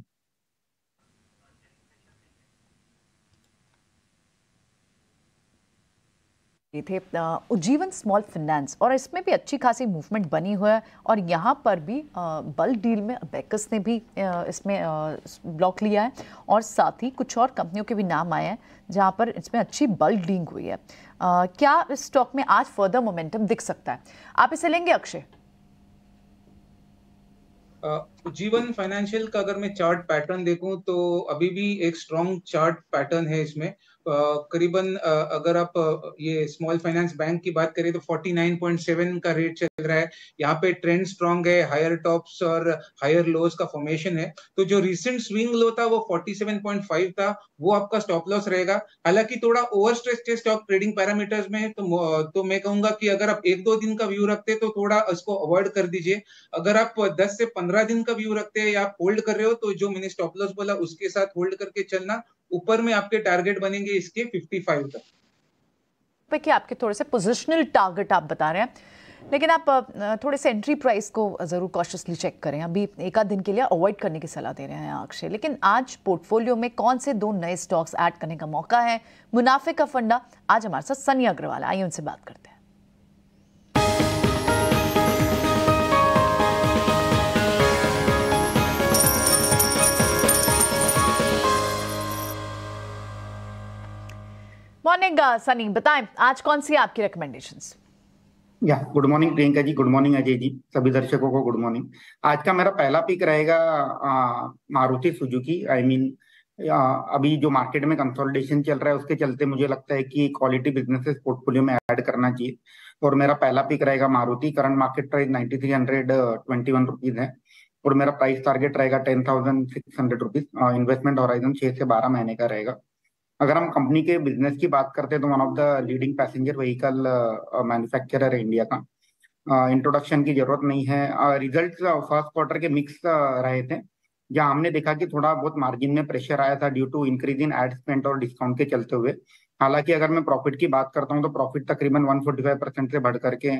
ये थे उज्जीवन स्मॉल फाइनेंस और इसमें भी अच्छी खासी मूवमेंट बनी हुई है और यहाँ पर भी बल्क डील में अबेकस ने भी इसमें ब्लॉक लिया है और साथ ही कुछ और कंपनियों के भी नाम आए हैं जहाँ पर इसमें अच्छी बल्क डीलिंग हुई है। आ, क्या इस स्टॉक में आज फर्दर मोमेंटम दिख सकता है? आप इसे लेंगे अक्षय? उज्जीवन फाइनेंशियल का अगर मैं चार्ट पैटर्न देखूं तो अभी भी एक स्ट्रॉन्ग चार्ट पैटर्न है इसमें। करीबन अगर आप ये स्मॉल फाइनेंस बैंक की बात करें तो फोर्टी नाइन पॉइंट सेवन का रेट चल रहा है। यहाँ पे ट्रेंड स्ट्रॉन्ग है, हायर टॉप्स और हायर लोज का फॉर्मेशन है। तो जो रिसेंट स्विंग लो था वो फोर्टी सेवन पॉइंट फाइव था, वो आपका स्टॉप लॉस रहेगा। हालांकि थोड़ा ओवर स्ट्रेच के स्टॉक ट्रेडिंग पैरामीटर्स में तो, तो मैं कहूंगा कि अगर आप एक दो दिन का व्यू रखते तो थोड़ा इसको अवॉइड कर दीजिए। अगर आप दस से पंद्रह दिन का व्यू रखते हैं या आप होल्ड कर रहे हो तो जो मैंने स्टॉप लॉस बोला उसके साथ होल्ड करके चलना। ऊपर में आपके टारगेट बनेंगे इसके फिफ्टी फाइव तक। कि आपके थोड़े से पोजिशनल टारगेट आप बता रहे हैं, लेकिन आप थोड़े से एंट्री प्राइस को जरूर कॉशियसली चेक करें। अभी एक आध दिन के लिए अवॉइड करने की सलाह दे रहे हैं अक्षय। लेकिन आज पोर्टफोलियो में कौन से दो नए स्टॉक्स ऐड करने का मौका है? मुनाफे का फंडा आज हमारे साथ सनी अग्रवाल, आइए उनसे बात करते हैं। मॉर्निंग सनी, बताएं आज कौन सी आपकी रिकमेंडेशंस? या good morning Priyanka ji, good morning Ajay ji, सभी दर्शकों को गुड मॉर्निंग। आज का मेरा पहला पिक रहेगा मारुति सुजुकी। आई मीन अभी जो मार्केट में कंसोलिडेशन चल रहा है उसके चलते मुझे लगता है कि क्वालिटी बिजनेसेस पोर्टफोलियो में ऐड करना चाहिए और मेरा पहला पिक रहेगा Maruti. Current market price ninety three hundred twenty one rupees है और मेरा प्राइस टारगेट रहेगा ten thousand six hundred rupees. Investment horizon छह से बारह महीने का रहेगा। अगर हम कंपनी के बिजनेस की बात करते हैं तो one of the leading passenger vehicle manufacturer है इंडिया का। इंट्रोडक्शन uh, की जरूरत नहीं है। रिजल्ट्स फर्स्ट क्वार्टर के मिक्स uh, रहे थे, जहां हमने देखा कि थोड़ा बहुत मार्जिन में प्रेशर आया था due to increase in ad spend और डिस्काउंट के चलते हुए। हालांकि अगर मैं प्रॉफिट की बात करता हूं तो प्रॉफिट तकरीबन वन फोर्टी फाइव परसेंट से बढ़ करके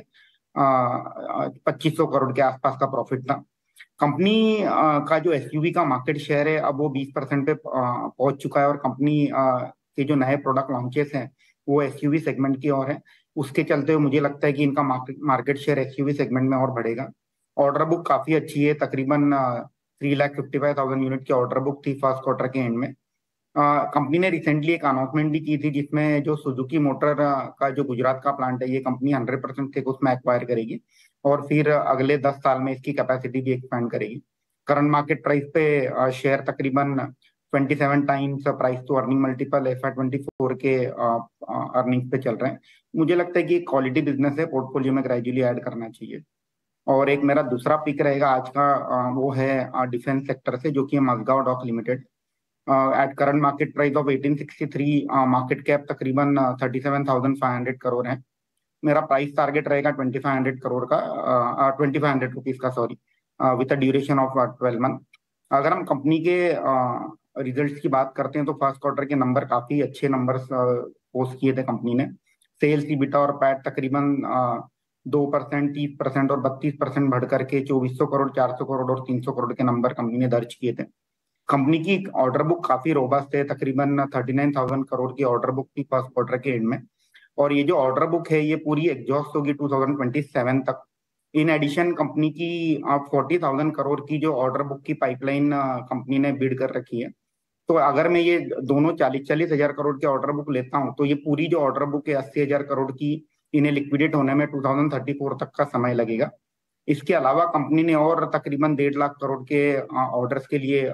पच्चीस सौ करोड़ के आसपास का प्रॉफिट था। कंपनी का जो एसयूवी का मार्केट शेयर है अब वो बीस परसेंट पे पहुंच चुका है और कंपनी के जो नए प्रोडक्ट लॉन्चेस हैं वो एसयूवी सेगमेंट की ओर है। उसके चलते हुए मुझे लगता है कि इनका market market share SUV segment में और बढ़ेगा। ऑर्डर बुक काफी अच्छी है, तकरीबन three lakh fifty five thousand unit की ऑर्डर बुक थी फर्स्ट क्वार्टर के एंड में। कंपनी ने रिसेंटली एक अनाउंसमेंट भी की थी जिसमें जो सुजुकी मोटर का जो गुजरात का प्लांट है ये कंपनी हंड्रेड परसेंट स्टेक उसमें एक्वायर करेगी और फिर अगले दस साल में इसकी कैपेसिटी भी एक्सपेंड करेगी। करंट मार्केट प्राइस पे शेयर तकरीबन twenty seven times price to earning multiple F I twenty four के अर्निंग्स पे चल रहे हैं। मुझे लगता है कि क्वालिटी बिजनेस है, पोर्टफोलियो में ग्रेजुअली ऐड करना चाहिए। और एक मेरा दूसरा पिक रहेगा आज का, वो है डिफेंस सेक्टर से, जो कि Mazagon Dock Limited. At current market price of eighteen sixty three, market cap तकरीबन thirty seven thousand five hundred crore है। मेरा प्राइस टारगेट रहेगा ट्वेंटी फाइव हंड्रेड करोड़ का, ट्वेंटी फाइव हंड्रेड रुपीज का, sorry, with a duration of twelve month. अगर हम company के results की बात करते हैं तो फर्स्ट क्वार्टर के नंबर काफी अच्छे नंबर्स पोस्ट किए थे कंपनी ने। सेल्स, ईबिटा और पैट तकरीबन दो परसेंट, तीस परसेंट और बत्तीस परसेंट बढ़ करके चौबीस सौ करोड़, चार सौ करोड़ और तीन सौ करोड़ के नंबर कंपनी ने दर्ज किए थे। कंपनी की ऑर्डर बुक काफी रोबस्ट है, तकरीबन थर्टी नाइन थाउजेंड करोड़ की ऑर्डर बुक थी फर्स्ट क्वार्टर के एंड में और ये जो ऑर्डर बुक है ये पूरी एग्जॉस्ट होगी टू थाउजेंड ट्वेंटी सेवन तक। इन एडिशन कंपनी की फोर्टी थाउजेंड करोड़ की जो ऑर्डर बुक की पाइपलाइन कंपनी ने बिड कर रखी है। तो अगर मैं ये दोनों चालीस चालीस हजार करोड़ के ऑर्डर बुक लेता हूं तो ये पूरी जो ऑर्डर बुक है अस्सी हजार करोड़ की, इन्हें लिक्विडेट होने में टू थाउजेंड थर्टी फोर तक का समय लगेगा। इसके अलावा कंपनी ने और तकरीबन डेढ़ लाख करोड़ के ऑर्डर्स के लिए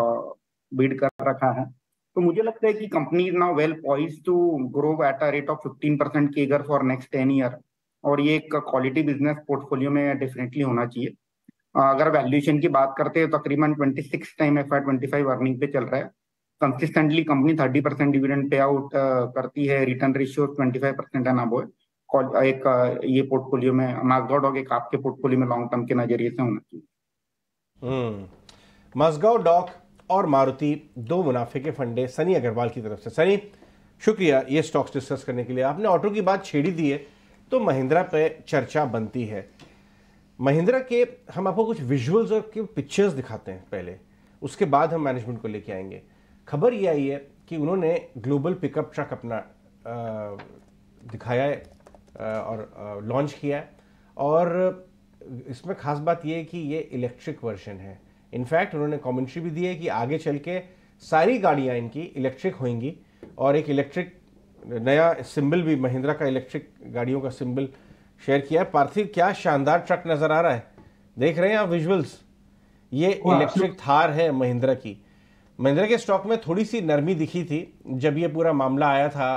बिड कर रखा है। तो मुझे लगता है कि company is now well poised to grow at a rate of fifteen percent CAGR for next ten year और ये एक क्वालिटी बिजनेस पोर्टफोलियो में डेफिनेटली होना चाहिए। अगर वैल्यूएशन की बात करते हैं तो तकरीबन ट्वेंटी सिक्स टाइम एफ आई ट्वेंटी फाइव अर्निंग पे चल रहा है consistently company thirty percent dividend pay out करती है, return ratio twenty five percent and above है। एक uh, ये पोर्टफोलियो में माजगांव डॉक एक आपके पोर्टफोलियो में लॉन्ग टर्म के नजरिए से होना चाहिए। हम्म माजगांव डॉक और मारुति दो मुनाफे के फंडे सनी अग्रवाल की तरफ से। सनी, शुक्रिया ये स्टॉक्स डिस्कस करने के लिए। आपने ऑटो की बात छेड़ी दी है तो महिंद्रा पे चर्चा बनती है। महिंद्रा के हम आपको कुछ विजुअल्स और के पिक्चर्स दिखाते हैं पहले, उसके बाद हम मैनेजमेंट को लेके आएंगे। खबर ये आई है कि उन्होंने ग्लोबल पिकअप ट्रक अपना आ, दिखाया है और लॉन्च किया है, और इसमें खास बात यह है कि ये इलेक्ट्रिक वर्जन है। इनफैक्ट उन्होंने कमेंट्री भी दी है कि आगे चल के सारी गाड़ियां इनकी इलेक्ट्रिक होंगी, और एक इलेक्ट्रिक नया सिंबल भी महिंद्रा का इलेक्ट्रिक गाड़ियों का सिंबल शेयर किया है। पार्थिव, क्या शानदार ट्रक नजर आ रहा है, देख रहे हैं आप विजुअल्स? ये इलेक्ट्रिक थार है महिंद्रा की। महिंद्रा के स्टॉक में थोड़ी सी नरमी दिखी थी जब ये पूरा मामला आया था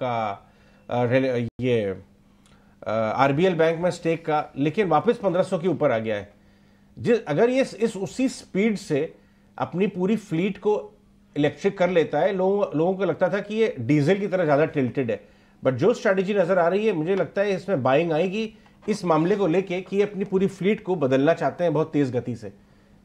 आपका ये आरबीएल बैंक में स्टेक का, लेकिन वापस पंद्रह सौ के ऊपर आ गया है। जिस अगर ये इस उसी स्पीड से अपनी पूरी फ्लीट को इलेक्ट्रिक कर लेता है, लोगों लोगों को लगता था कि ये डीजल की तरह ज़्यादा टिल्टेड है, बट जो स्ट्रैटेजी नज़र आ रही है मुझे लगता है इसमें बाइंग आएगी इस मामले को लेके कि ये अपनी पूरी फ्लीट को बदलना चाहते हैं बहुत तेज गति से।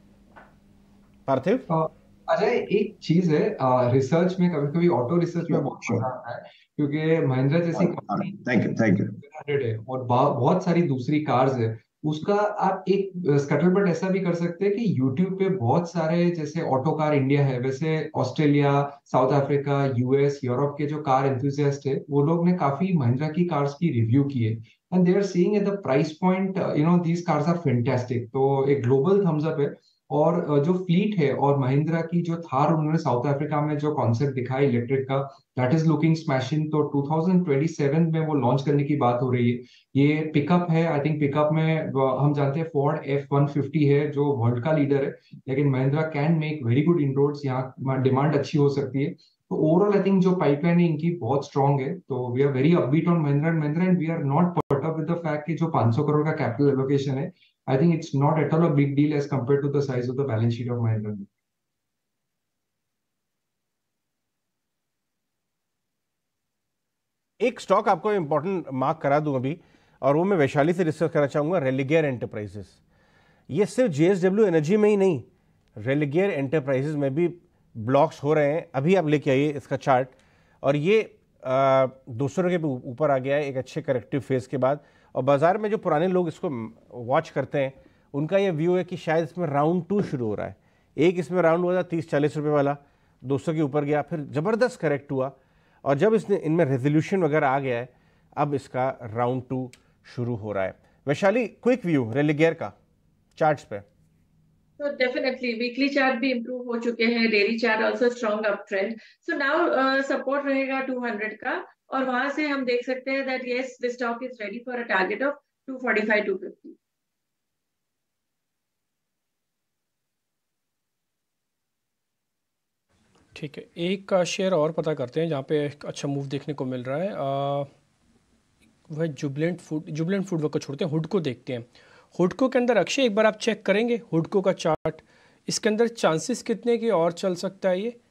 पार्थिव? अजय, एक चीज है, रिसर्च में कभी कभी ऑटो रिसर्च में बहुत मजा आता है, क्योंकि महिंद्रा जैसी company thank you thank you है और बहुत सारी दूसरी कार्स है, उसका आप एक स्कटलबट ऐसा भी कर सकते हैं कि यूट्यूब पे बहुत सारे, जैसे ऑटो कार इंडिया है, वैसे Australia, South Africa, US, Europe के जो कार एंथुसियास्ट है वो लोग ने काफी महिंद्रा की कार्स की रिव्यू की है, and they are seeing at the price point, you know, these cars are fantastic. तो एक ग्लोबल थम्स अप है। और जो फ्लीट है और महिंद्रा की जो थार उन्होंने साउथ अफ्रीका में जो कॉन्सेप्ट दिखाया इलेक्ट्रिक का, दैट इज लुकिंग स्मैशिंग। तो टू थाउजेंड ट्वेंटी सेवन में वो लॉन्च करने की बात हो रही है। ये पिकअप है, आई थिंक पिकअप में हम जानते हैं फोर्ड एफ वन फिफ्टी है जो वर्ल्ड का लीडर है, लेकिन Mahindra can make very good inroads, यहाँ डिमांड अच्छी हो सकती है। तो ओवरऑल आई थिंक जो पाइपलाइन है इनकी बहुत स्ट्रांग है। तो we are very upbeat on Mahindra and Mahindra, and we are not put up with the fact कि जो पाँच सौ करोड़ का कैपिटल एलोकेशन है, I think it's not at all a big deal as compared to the size of the balance sheet of Mahindra. एक stock आपको important mark करा दूं अभी, और वो मैं वैशाली से डिस्कस करना चाहूंगा, रेलिगेयर एंटरप्राइजेस। ये सिर्फ जेएसडब्ल्यू एनर्जी में ही नहीं, रेलिगेयर एंटरप्राइजेस में भी ब्लॉक्स हो रहे हैं। अभी आप लेके आइए इसका चार्ट, और ये दो सौ रुपये पे ऊपर आ गया है एक अच्छे करेक्टिव फेज के बाद। और बाजार में जो पुराने लोग इसको वॉच करते हैं उनका ये व्यू है कि शायद इसमें राउंड टू शुरू हो रहा है। एक इसमें राउंड हुआ था तीस चालीस रुपए वाला, दो सौ के ऊपर गया, फिर ज़बरदस्त करेक्ट हुआ, और जब इसने इनमें रेजोल्यूशन वगैरह आ गया है, अब इसका राउंड टू शुरू हो रहा है। वैशाली, क्विक व्यू रेलिगेयर का चार्ट्स पे। So definitely वीकली चार्ट भी इंप्रूव हो चुके हैं, daily chart also strong up trend. So now support रहेगा टू हंड्रेड का, और वहां से हम देख सकते हैं that yes the stock is ready for a target of two forty five two fifty. ठीक है, एक शेयर और पता करते हैं जहाँ पे एक अच्छा मूव देखने को मिल रहा है। आ, वह जुबलेंट फूड जुबलेंट फूड वर्क को छोड़ते हैं, हुडको देखते हैं। हुडको के अंदर अक्षय एक बार आप चेक करेंगे हुडको का चार्ट, इसके अंदर चांसेस कितने की और चल सकता है ये?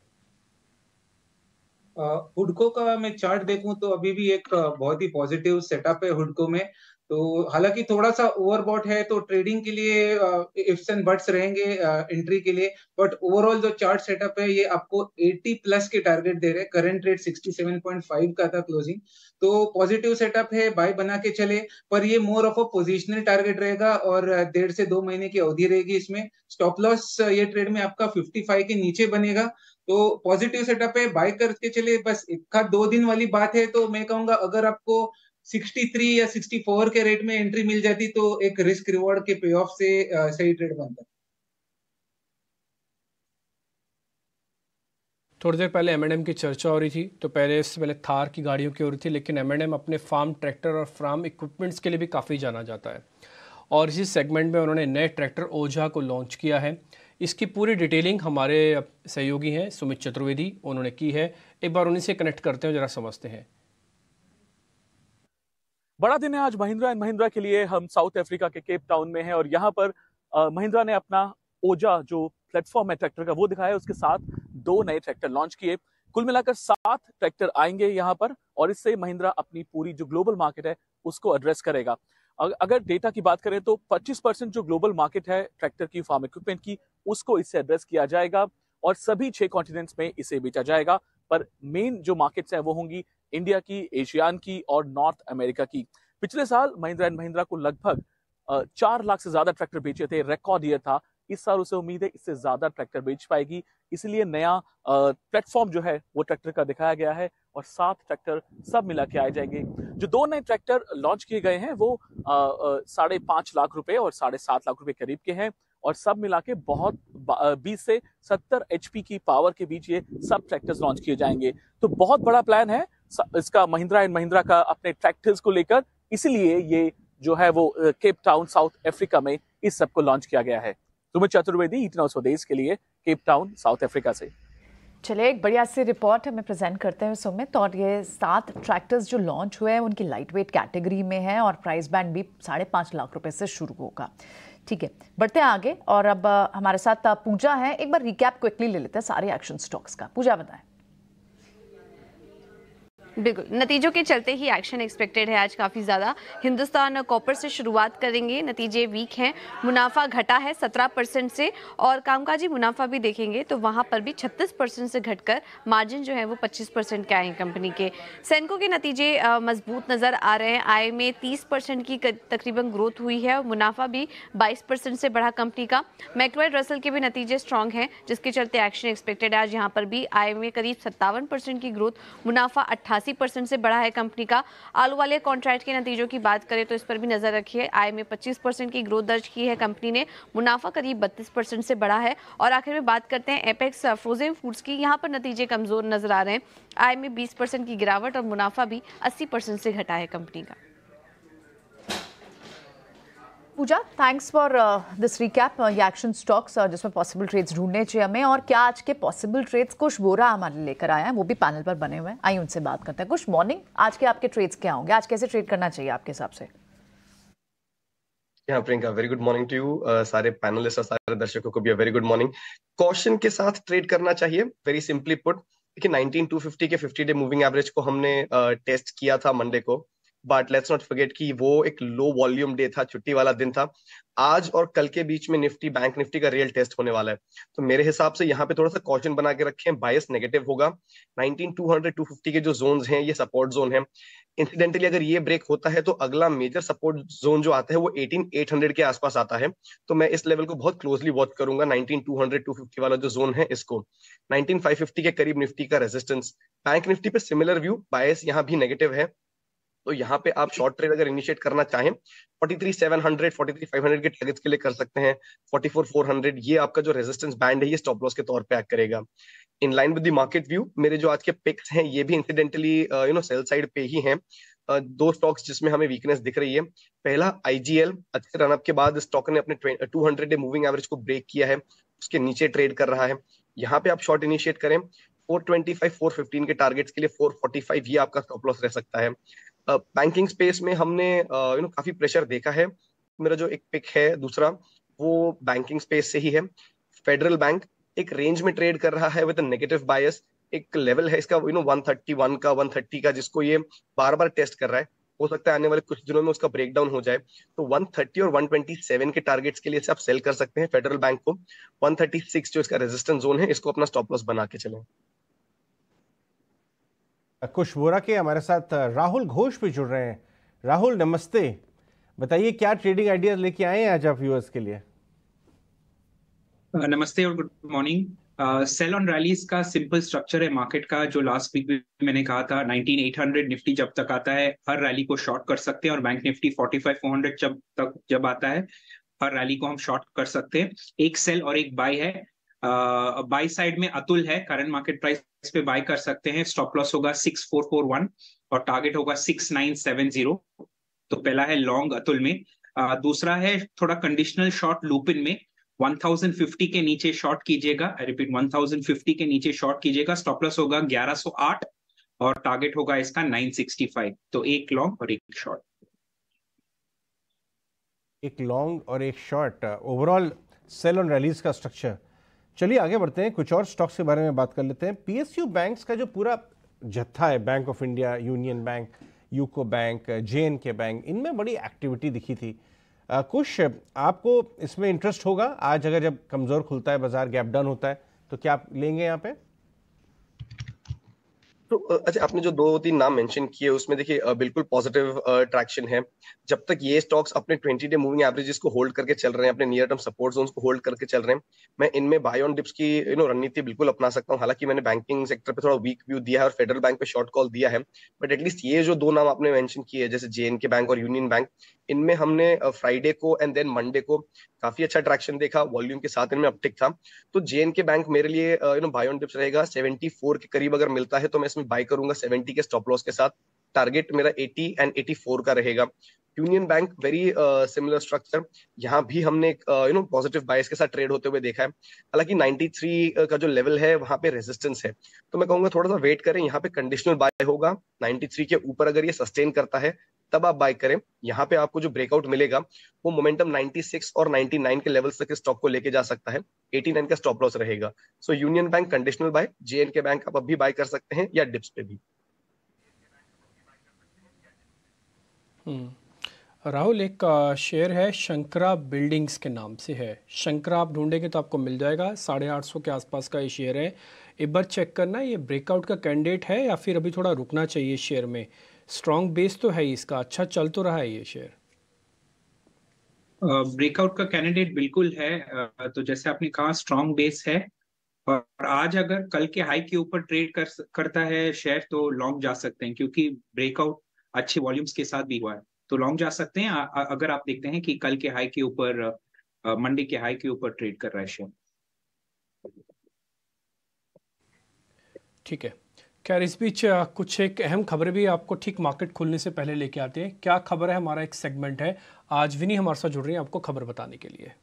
हुडको का मैं चार्ट देखूं तो अभी भी एक बहुत ही पॉजिटिव सेटअप है हुडको में। तो हालांकि थोड़ा सा ओवरबॉट है, तो ट्रेडिंग के लिए इफ्स एंड बट्स रहेंगे एंट्री के लिए, बट ओवरऑल जो चार्ट सेटअप है ये आपको अस्सी प्लस के टारगेट दे रहे हैं। Current rate sixty seven point five का था क्लोजिंग, तो पॉजिटिव सेटअप है, बाय बना के चले, पर ये more of a positional target रहेगा और डेढ़ से दो महीने की अवधि रहेगी इसमें। स्टॉप लॉस ये ट्रेड में आपका फिफ्टी फाइव के नीचे बनेगा, तो पॉजिटिव सेटअप है, बाय करके चले। बस एक आध दो दिन वाली बात है, तो मैं कहूंगा अगर आपको तिरेसठ या चौंसठ के रेट में एंट्री मिल जाती तो एक रिस्क रिवॉर्ड के पे ऑफ से सही ट्रेड बनता। थोड़ी देर पहले एम एंड एम की चर्चा हो रही थी, तो पहले इससे पहले थार की गाड़ियों की हो रही थी, लेकिन एम एंड एम अपने फार्म ट्रैक्टर और फार्म इक्विपमेंट्स के लिए भी काफ़ी जाना जाता है, और इसी सेगमेंट में उन्होंने नए ट्रैक्टर ओझा को लॉन्च किया है। इसकी पूरी डिटेलिंग हमारे सहयोगी हैं सुमित चतुर्वेदी, उन्होंने की है। एक बार उन्हीं से कनेक्ट करते हैं, जरा समझते हैं। बड़ा दिन है आज महिंद्रा एंड महिंद्रा के लिए। हम साउथ अफ्रीका के केप टाउन में हैं और यहाँ पर महिंद्रा ने अपना ओजा जो प्लेटफॉर्म है ट्रैक्टर का वो दिखाया है, उसके साथ दो नए ट्रैक्टर लॉन्च किए। कुल मिलाकर सात ट्रैक्टर आएंगे यहाँ पर और इससे महिंद्रा अपनी पूरी जो ग्लोबल मार्केट है उसको एड्रेस करेगा। अगर डेटा की बात करें तो पच्चीस परसेंट जो ग्लोबल मार्केट है ट्रैक्टर की, फार्म इक्विपमेंट की, उसको इससे एड्रेस किया जाएगा और सभी छह कॉन्टिनेंट्स में इसे बेचा जाएगा। पर मेन जो मार्केट्स है वो होंगी इंडिया की, एशियान की और नॉर्थ अमेरिका की। पिछले साल महिंद्रा एंड महिंद्रा को लगभग चार लाख से ज्यादा ट्रैक्टर बेचे थे, रिकॉर्ड ईयर था। इस साल उसे उम्मीद है इससे ज्यादा ट्रैक्टर बेच पाएगी, इसलिए नया प्लेटफॉर्म जो है वो ट्रैक्टर का दिखाया गया है और सात ट्रैक्टर सब मिला के आए जाएंगे। जो दो नए ट्रैक्टर लॉन्च किए गए हैं वो साढ़े पांच लाख रुपए और साढ़े सात लाख रुपए करीब के हैं और सब मिला के बहुत बीस से सत्तर एचपी की पावर के बीच ये सब ट्रैक्टर्स लॉन्च किए जाएंगे। तो बहुत बड़ा प्लान है इसका महिंद्रा एंड महिंद्रा का अपने ट्रैक्टर्स को लेकर, इसलिए ये जो है वो केप टाउन साउथ अफ्रीका में इस सब को लॉन्च किया गया है। सुमित चतुर्वेदी, ईटीएन न्यूज़ स्वदेश के लिए केप टाउन साउथ अफ्रीका से। चलिए एक बढ़िया सी रिपोर्ट हमें प्रेजेंट करते हैं सुमित। और ये सात ट्रैक्टर्स जो लॉन्च हुए हैं उनकी लाइट वेट कैटेगरी में है और प्राइस बैंड भी साढ़े पाँच लाख रुपए से शुरू होगा। ठीक है, बढ़ते हैं आगे और अब हमारे साथ पूजा है। एक बार रिकैप क्विकली ले लेते हैं सारे एक्शन स्टॉक्स का। पूजा बताएं। बिल्कुल, नतीजों के चलते ही एक्शन एक्सपेक्टेड है आज काफ़ी ज़्यादा। हिंदुस्तान कॉपर से शुरुआत करेंगे, नतीजे वीक हैं, मुनाफा घटा है सत्रह परसेंट से और कामकाजी मुनाफा भी देखेंगे तो वहाँ पर भी छत्तीस परसेंट से घटकर मार्जिन जो है वो पच्चीस परसेंट के आए हैं कंपनी के। सेनको के नतीजे मजबूत नज़र आ रहे हैं, आय में तीस परसेंट की तकरीबन ग्रोथ हुई है और मुनाफा भी बाईस परसेंट से बढ़ा कंपनी का। मैक्रोएड रसल के भी नतीजे स्ट्रॉन्ग हैं जिसके चलते एक्शन एक्सपेक्टेड है आज यहाँ पर भी। आय में करीब सत्तावन परसेंट की ग्रोथ, मुनाफा अट्ठासी परसेंट से बढ़ा है कंपनी का। आलू वाले कॉन्ट्रैक्ट के नतीजों की बात करें तो इस पर भी नजर रखिए, आय में पच्चीस परसेंट की ग्रोथ दर्ज की है कंपनी ने, मुनाफा करीब बत्तीस परसेंट से बढ़ा है। और आखिर में बात करते हैं एपेक्स फ्रोजन फूड्स की, यहाँ पर नतीजे कमजोर नजर आ रहे हैं, आय में बीस परसेंट की गिरावट और मुनाफा भी अस्सी परसेंट से घटा है कंपनी का। Pooja, thanks for this recap. ये एक्शन स्टॉक्स जिसमें पॉसिबल ट्रेड्स ढूंढने चाहिए हमें, और क्या आज के पॉसिबल ट्रेड्स कुछ बोरा हमारे लेकर आया है, वो भी पैनल पर बने हुए हैं, आइए उनसे बात करते हैं। कुछ मॉर्निंग, आज के आपके ट्रेड्स क्या होंगे, आज कैसे ट्रेड करना चाहिए आपके हिसाब से? Yeah, Priyanka, very good morning to you. सारे पैनलिस्ट और सारे दर्शकों को भी वेरी गुड मॉर्निंग। कॉशन के साथ ट्रेड करना चाहिए, वेरी सिंपली पुट। देखिए नाइनटीन टू फिफ्टी के फिफ्टी डे मूविंग एवरेज को हमने टेस्ट uh, किया था मंडे को, बट लेट्स नॉट फॉरगेट कि वो एक लो वॉल्यूम डे था, छुट्टी वाला दिन था। आज और कल के बीच में निफ्टी, बैंक निफ्टी का रियल टेस्ट होने वाला है, तो मेरे हिसाब से यहाँ पे थोड़ा सा कॉशन बना के रखें, बायस नेगेटिव होगा। Nineteen two hundred to fifty के जो जोन्स हैं ये सपोर्ट जोन है। इंसिडेंटली अगर ये ब्रेक होता है तो अगला मेजर सपोर्ट जोन जो आता है वो एटीन एट हंड्रेड के आसपास आता है, तो मैं इस लेवल को बहुत क्लोजली वॉच करूंगा। Nineteen two hundred to fifty वाला जो जोन है इसको, नाइनटीन फाइव फिफ्टी के करीब निफ्टी का रेजिस्टेंस। बैंक निफ्टी पे सिमिलर व्यू, बायस यहाँ भी नेगेटिव है, तो यहाँ पे आप शॉर्ट ट्रेड अगर इनिशिएट करना चाहें forty three seven hundred, forty three five hundred के टारगेट्स के लिए कर सकते हैं। फोर्टी फोर फोर हंड्रेड ये आपका जो रेजिस्टेंस बैंड है ये स्टॉप लॉस के तौर पे एक्ट करेगा। In line with the market view, मेरे जो आज के पिक्स हैं ये भी incidentally you know sell side पे ही हैं। uh, दो स्टॉक्स जिसमें हमें वीकनेस दिख रही है, पहला आईजीएल, अच्छे रनअप के बाद स्टॉक ने अपने two hundred day moving average को ब्रेक किया है, उसके नीचे ट्रेड कर रहा है। यहाँ पे आप शॉर्ट इनिशिएट करें, four twenty five four fifteen के टारगेट्स के लिए फोर फोर्टी फाइव ये आपका स्टॉप लॉस रह सकता है। बैंकिंग uh, स्पेस में हमने यू uh, नो काफी प्रेशर देखा है। मेरा जो एक पिक है दूसरा वो बैंकिंग स्पेस से ही है। फेडरल बैंक एक रेंज में ट्रेड कर रहा है विद नेगेटिव बायस, एक लेवल है इसका you know one thirty one का, वन थर्टी का, जिसको ये बार बार टेस्ट कर रहा है। हो सकता है आने वाले कुछ दिनों में उसका ब्रेकडाउन हो जाए, तो वन थर्टी और वन ट्वेंटी सेवन के टारगेट्स के लिए आप सेल कर सकते हैं फेडरल बैंक को। वन थर्टी सिक्स जो इसका रेजिस्टेंस जोन है इसको अपना स्टॉप लॉस बना के चलें। कुछ बोरा के हमारे साथ राहुल घोष भी जुड़ रहे हैं। राहुल नमस्ते, बताइए क्या ट्रेडिंग आइडियाज लेके आए हैं आज आप व्यूअर्स के लिए? नमस्ते और good morning. Sell on rallies का सिंपल स्ट्रक्चर है मार्केट का, जो लास्ट वीक में मैंने कहा था नाइनटीन एट हंड्रेड निफ्टी जब तक आता है हर रैली को शॉर्ट कर सकते हैं, और bank Nifty forty five four hundred जब तक जब आता है हर रैली को हम शॉर्ट कर सकते हैं। एक सेल और एक बाय है। बाय uh, साइड में अतुल है, करंट मार्केट प्राइस पे बाय कर सकते हैं। स्टॉप लॉस होगा सिक्स फोर फोर वन और टारगेट होगा सिक्स नाइन सेवन जीरो। तो पहला है लॉन्ग अतुल में। uh, दूसरा है थोड़ा कंडीशनल शॉर्ट लूपिन में, वन थाउजेंड फिफ्टी के नीचे शॉर्ट कीजिएगा, I repeat one thousand fifty के नीचे शॉर्ट कीजिएगा। स्टॉप लॉस होगा ग्यारह सौ आठ और टारगेट होगा इसका नाइन सिक्सटी फाइव। तो एक लॉन्ग और एक शॉर्ट। एक लॉन्ग और एक short. Overall sell on rallies का स्ट्रक्चर चलिए आगे बढ़ते हैं, कुछ और स्टॉक्स के बारे में बात कर लेते हैं। पीएसयू बैंक्स का जो पूरा जत्था है, bank of India, union bank, UCO bank, J&K bank, इनमें बड़ी एक्टिविटी दिखी थी। आ, कुछ आपको इसमें इंटरेस्ट होगा आज, अगर जब कमजोर खुलता है बाजार, गैप डाउन होता है, तो क्या आप लेंगे यहाँ पे? तो अच्छा, आपने जो दो तीन नाम मेंशन किए उसमें देखिए बिल्कुल पॉजिटिव ट्रैक्शन है। जब तक ये स्टॉक्स अपने ट्वेंटी डे मूविंग एवरेजेस को होल्ड करके चल रहे हैं, अपने नियर टर्म सपोर्ट जोन्स को होल्ड करके चल रहे हैं, मैं इनमें बाय ऑन डिप्स की यू नो रणनीति बिल्कुल अपना सकता हूँ। हालांकि मैंने बैंकिंग सेक्टर पे थोड़ा वीक व्यू दिया है और फेडरल बैंक पे शॉर्ट कॉल दिया है, बट एटलीस्ट ये जो दो नाम आपने मेंशन किए जैसे जेएनके बैंक और यूनियन बैंक, इनमें हमने फ्राइडे को एंड देन मंडे को काफी अच्छा ट्रैक्शन देखा, वॉल्यूम के साथ इनमें अपटिक था। तो जेएनके बैंक मेरे लिए you know buy on dips रहेगा। चौहत्तर के करीब अगर मिलता है तो मैं इसमें बाय करूंगा सेवेंटी के स्टॉप लॉस के साथ। टारगेट मेरा अस्सी एंड चौरासी का रहेगा। Union bank very similar structure, यहाँ भी हमने यू नो पॉजिटिव बायस के साथ ट्रेड होते हुए देखा है। हालांकि तिरानवे का जो लेवल है वहां पे रेजिस्टेंस है, तो मैं कहूंगा थोड़ा सा वेट करें। यहाँ पे कंडीशनल बाय होगा, तिरानवे के ऊपर अगर ये सस्टेन करता है तब आप बाय करें। यहाँ पे आपको जो ब्रेकआउट मिलेगा वो मोमेंटम छियानवे और निन्यानवे के लेवल्स तक स्टॉक को लेके जा सकता है। नवासी का स्टॉप लॉस रहेगा। So union bank conditional buy, J&K bank आप अभी बाय कर सकते हैं या डिप्स पे भी। राहुल, एक शेयर है शंकरा बिल्डिंग्स के नाम से है। शंकरा आप ढूंढेंगे तो आपको मिल जाएगा, साढ़े आठ सौ के आसपास का ये शेयर है। एक बार चेक करना ये ब्रेकआउट का कैंडिडेट है या फिर अभी थोड़ा रुकना चाहिए शेयर में। स्ट्रॉन्ग बेस तो है इसका, अच्छा चल तो रहा है ये शेयर। ब्रेकआउट का कैंडिडेट बिल्कुल है। uh, तो जैसे आपने कहा स्ट्रॉन्ग बेस है, और आज अगर कल के हाई के ऊपर ट्रेड कर करता है शेयर तो लॉन्ग जा सकते हैं, क्योंकि ब्रेकआउट अच्छे वॉल्यूम्स के साथ भी हुआ है, तो लॉन्ग जा सकते हैं। आ, अगर आप देखते हैं कि कल के हाई के ऊपर, मंडे के हाई के ऊपर ट्रेड कर रहा है शेयर। ठीक है, खैर इस बीच कुछ एक अहम खबरें भी आपको ठीक मार्केट खुलने से पहले लेके आते हैं। क्या खबर है, हमारा एक सेगमेंट है, आज विनी हमारे साथ जुड़ रही है आपको खबर बताने के लिए।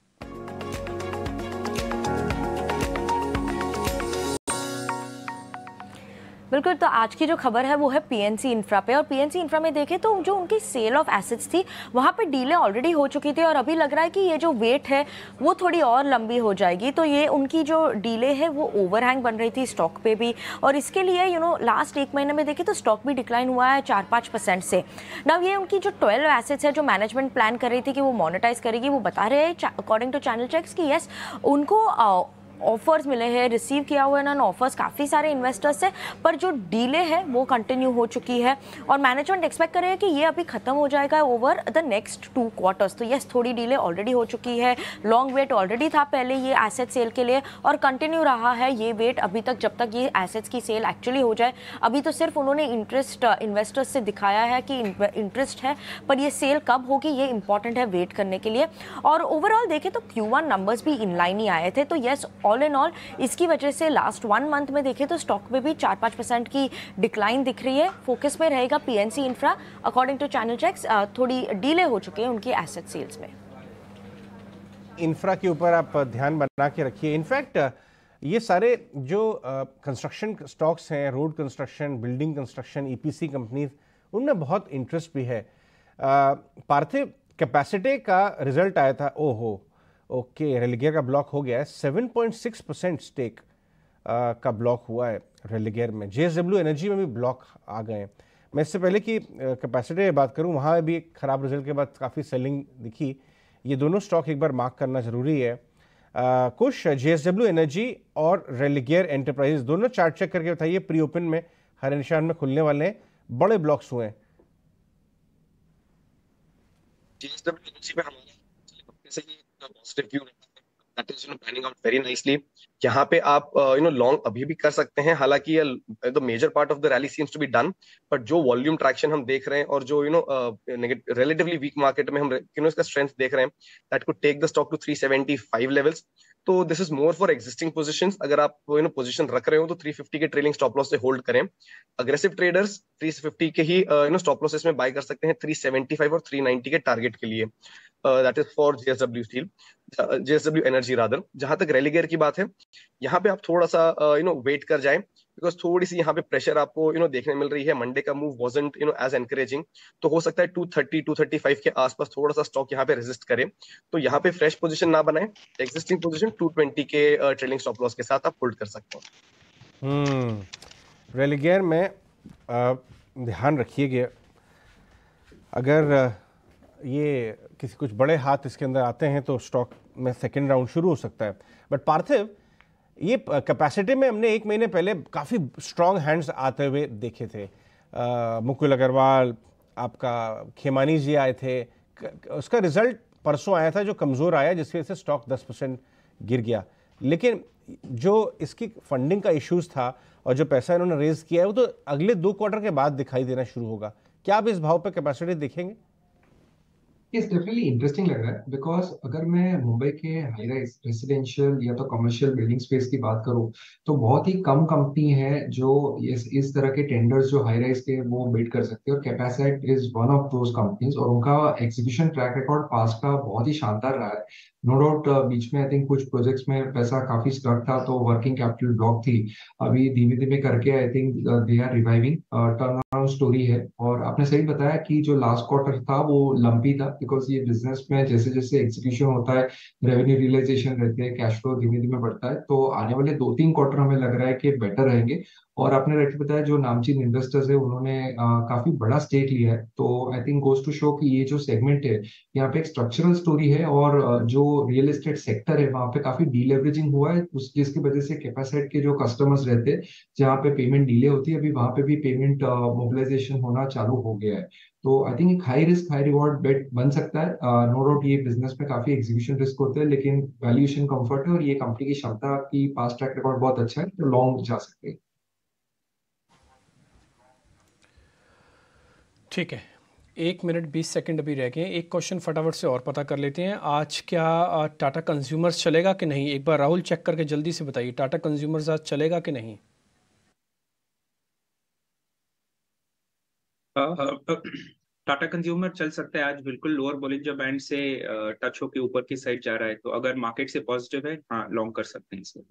बिल्कुल, तो आज की जो खबर है वो है पीएनसी इंफ्रा पे। और पीएनसी इंफ्रा में देखें तो जो उनकी सेल ऑफ एसेट्स थी वहाँ पे डीले ऑलरेडी हो चुकी थी, और अभी लग रहा है कि ये जो वेट है वो थोड़ी और लंबी हो जाएगी। तो ये उनकी जो डीले है वो ओवरहैंग बन रही थी स्टॉक पे भी, और इसके लिए यू नो लास्ट एक महीने में देखें तो स्टॉक भी डिक्लाइन हुआ है चार पाँच परसेंट से। नाउ ये उनकी जो ट्वेल्व एसेट्स है जो मैनेजमेंट प्लान कर रही थी कि वो मोनेटाइज करेगी, वो बता रहे हैं अकॉर्डिंग टू चैनल चेक्स कि यस उनको ऑफर्स मिले हैं, रिसीव किया हुआ है ना ऑफर्स काफ़ी सारे इन्वेस्टर्स से, पर जो डीले है वो कंटिन्यू हो चुकी है, और मैनेजमेंट एक्सपेक्ट कर रहे हैं कि ये अभी खत्म हो जाएगा over the next two quarters. तो यस थोड़ी डीले ऑलरेडी हो चुकी है, लॉन्ग वेट ऑलरेडी था पहले ये एसेट सेल के लिए, और कंटिन्यू रहा है ये वेट अभी तक जब तक ये एसेट्स की सेल एक्चुअली हो जाए। अभी तो सिर्फ उन्होंने इंटरेस्ट इन्वेस्टर्स से दिखाया है कि इंटरेस्ट है, पर ये सेल कब होगी ये इंपॉर्टेंट है वेट करने के लिए। और ओवरऑल देखें तो क्यू वन नंबर्स भी इनलाइन ही आए थे, तो यस ऑल इन ऑल इसकी वजह से लास्ट वन मंथ में देखें तो स्टॉक में भी चार पाँच परसेंट की डिक्लाइन दिख रही है। फोकस में रहेगा PNC infra, according to channel checks थोड़ी डीले हो चुकी है उनकी एसेट सेल्स में। इंफ्रा के ऊपर आप ध्यान बना के रखिए। इनफैक्ट ये सारे जो कंस्ट्रक्शन uh, स्टॉक्स हैं, road construction, building construction, EPC companies, उनमें बहुत इंटरेस्ट भी है। uh, पार्थिव कैपेसिटी का रिजल्ट आया था, ओहो ओके रेलिगेयर का ब्लॉक हो गया है, सात पॉइंट छह परसेंट स्टेक का ब्लॉक हुआ है रेलिगेयर में। जेएसडब्ल्यू एनर्जी में भी ब्लॉक आ गए हैं। मैं इससे पहले कि कैपेसिटी की बात करूं, वहाँ भी एक खराब रिजल्ट के बाद काफ़ी सेलिंग दिखी। ये दोनों स्टॉक एक बार मार्क करना ज़रूरी है। आ, कुछ जेएसडब्ल्यू एनर्जी और रेलिगेयर एंटरप्राइजेस दोनों चार्ट चेक करके बताइए, प्री ओपन में हर निशान में खुलने वाले हैं, बड़े ब्लॉक्स हुए हैं। जेएसडब्ल्यू एनर्जी में हमारे से ही positive view that is you know panning out very nicely. यहाँ पे आप यू नो लॉन्ग अभी भी कर सकते हैं, हालांकि the major part of the rally seems to be done, but जो वॉल्यूम ट्रैक्शन हम देख रहे हैं और जो you know relatively weak market में हम यू नो इसका स्ट्रेंथ देख रहे हैं, that could take the stock to three seventy five levels. तो this is more for existing positions. अगर आप यू नो पोजीशन रख रहे हो तो थ्री फिफ्टी के ट्रेलिंग स्टॉप लॉस से होल्ड करें। अग्रेसिव ट्रेडर्स थ्री फिफ्टी के ही यू नो स्टॉप लॉसेस में बाय कर सकते हैं थ्री सेवेंटी फाइव और थ्री नाइंटी के टारगेट के लिए। That is for JSW steel, JSW energy rather. जहां तक रेलिगेयर की बात है, यहाँ पे आप थोड़ा सा यू नो वेट कर जाएं। बिकॉज थोड़ी सी यहाँ पे प्रेशर आपको यू नो देखने मिल रही है। मंडे का move wasn't you know as encouraging, तो हो सकता है two thirty two thirty five के आसपास थोड़ा सा स्टॉक यहाँ पे रेजिस्ट करे, तो यहाँ पे फ्रेश पोजीशन ना बनाए, एग्जिस्टिंग पोजीशन टू ट्वेंटी के ट्रेलिंग स्टॉप लॉस के साथ आप होल्ड कर सकते हो। हम्म रेलिगेयर में आ, ध्यान रखिएगा, अगर ये किसी कुछ बड़े हाथ इसके अंदर आते हैं तो स्टॉक में सेकेंड राउंड शुरू हो सकता है। बट पार्थिव, ये कैपेसिटी में हमने एक महीने पहले काफ़ी स्ट्रॉन्ग हैंड्स आते हुए देखे थे। आ, मुकुल अग्रवाल, आपका खेमानी जी आए थे, उसका रिजल्ट परसों आया था जो कमज़ोर आया, जिसकी वजह से स्टॉक दस परसेंट गिर गया। लेकिन जो इसकी फंडिंग का इश्यूज था और जो पैसा इन्होंने रेज किया है वो तो अगले दो क्वार्टर के बाद दिखाई देना शुरू होगा। क्या आप इस भाव पर कैपेसिटी देखेंगे? इस डेफिनेटली इंटरेस्टिंग लग रहा है, बिकॉज अगर मैं मुंबई के हाई राइज रेसिडेंशियल या तो कमर्शियल बिल्डिंग स्पेस की बात करूं तो बहुत ही कम कंपनी है जो इस इस तरह के टेंडर्स जो हाई राइज के वो बिड कर सकते हैं, और Capacite is one of those companies, और उनका एग्जीक्यूशन ट्रैक रिकॉर्ड पास का बहुत ही शानदार रहा है। नो डाउट बीच में आई थिंक कुछ प्रोजेक्ट्स में पैसा काफी स्टक था तो वर्किंग कैपिटल ब्लॉक थी, अभी धीमे धीमे करके I think they are reviving, turn around story है। और आपने सही बताया कि जो लास्ट क्वार्टर था वो लंपी था, बिकॉज ये बिजनेस में जैसे जैसे एग्जीक्यूशन होता है, रेवेन्यू रियलाइजेशन रहते हैं, कैश फ्लो धीमे धीमे बढ़ता है, तो आने वाले दो तीन क्वार्टर हमें लग रहा है कि बेटर रहेंगे। और आपने राइट बताया जो नामचीन इन्वेस्टर्स है उन्होंने आ, काफी बड़ा स्टेक लिया है, तो I think goes to show कि ये जो सेगमेंट है यहाँ पे एक स्ट्रक्चरल स्टोरी है, और जो रियल एस्टेट सेक्टर है वहाँ पे काफी डीलेवरेजिंग हुआ है, उस जिसकी वजह से कैपेसिट के जो कस्टमर्स रहते हैं जहाँ पे पेमेंट डिले होती है, अभी वहाँ पे भी पेमेंट मोबिलाइजेशन होना चालू हो गया है। तो आई थिंक एक high risk high reward bet बन सकता है। नो डाउट ये बिजनेस में काफी एग्जीक्यूशन रिस्क होते हैं, लेकिन वैल्यूएशन कंफर्ट है और ये कंपनी की क्षमता की पास ट्रैक रिकॉर्ड बहुत अच्छा है, तो लॉन्ग जा सकते हैं। ठीक है, एक मिनट बीस सेकंड अभी रह गए। एक क्वेश्चन फटाफट से और पता कर लेते हैं, आज क्या टाटा कंज्यूमर्स चलेगा कि नहीं? एक बार राहुल चेक करके जल्दी से बताइए, टाटा कंज्यूमर्स आज चलेगा कि नहीं? टाटा कंज्यूमर चल सकता है आज, बिल्कुल लोअर बॉलिंजर बैंड से टच होके ऊपर की साइड जा रहा है, तो अगर मार्केट से पॉजिटिव है हाँ लॉन्ग कर सकते हैं इसे,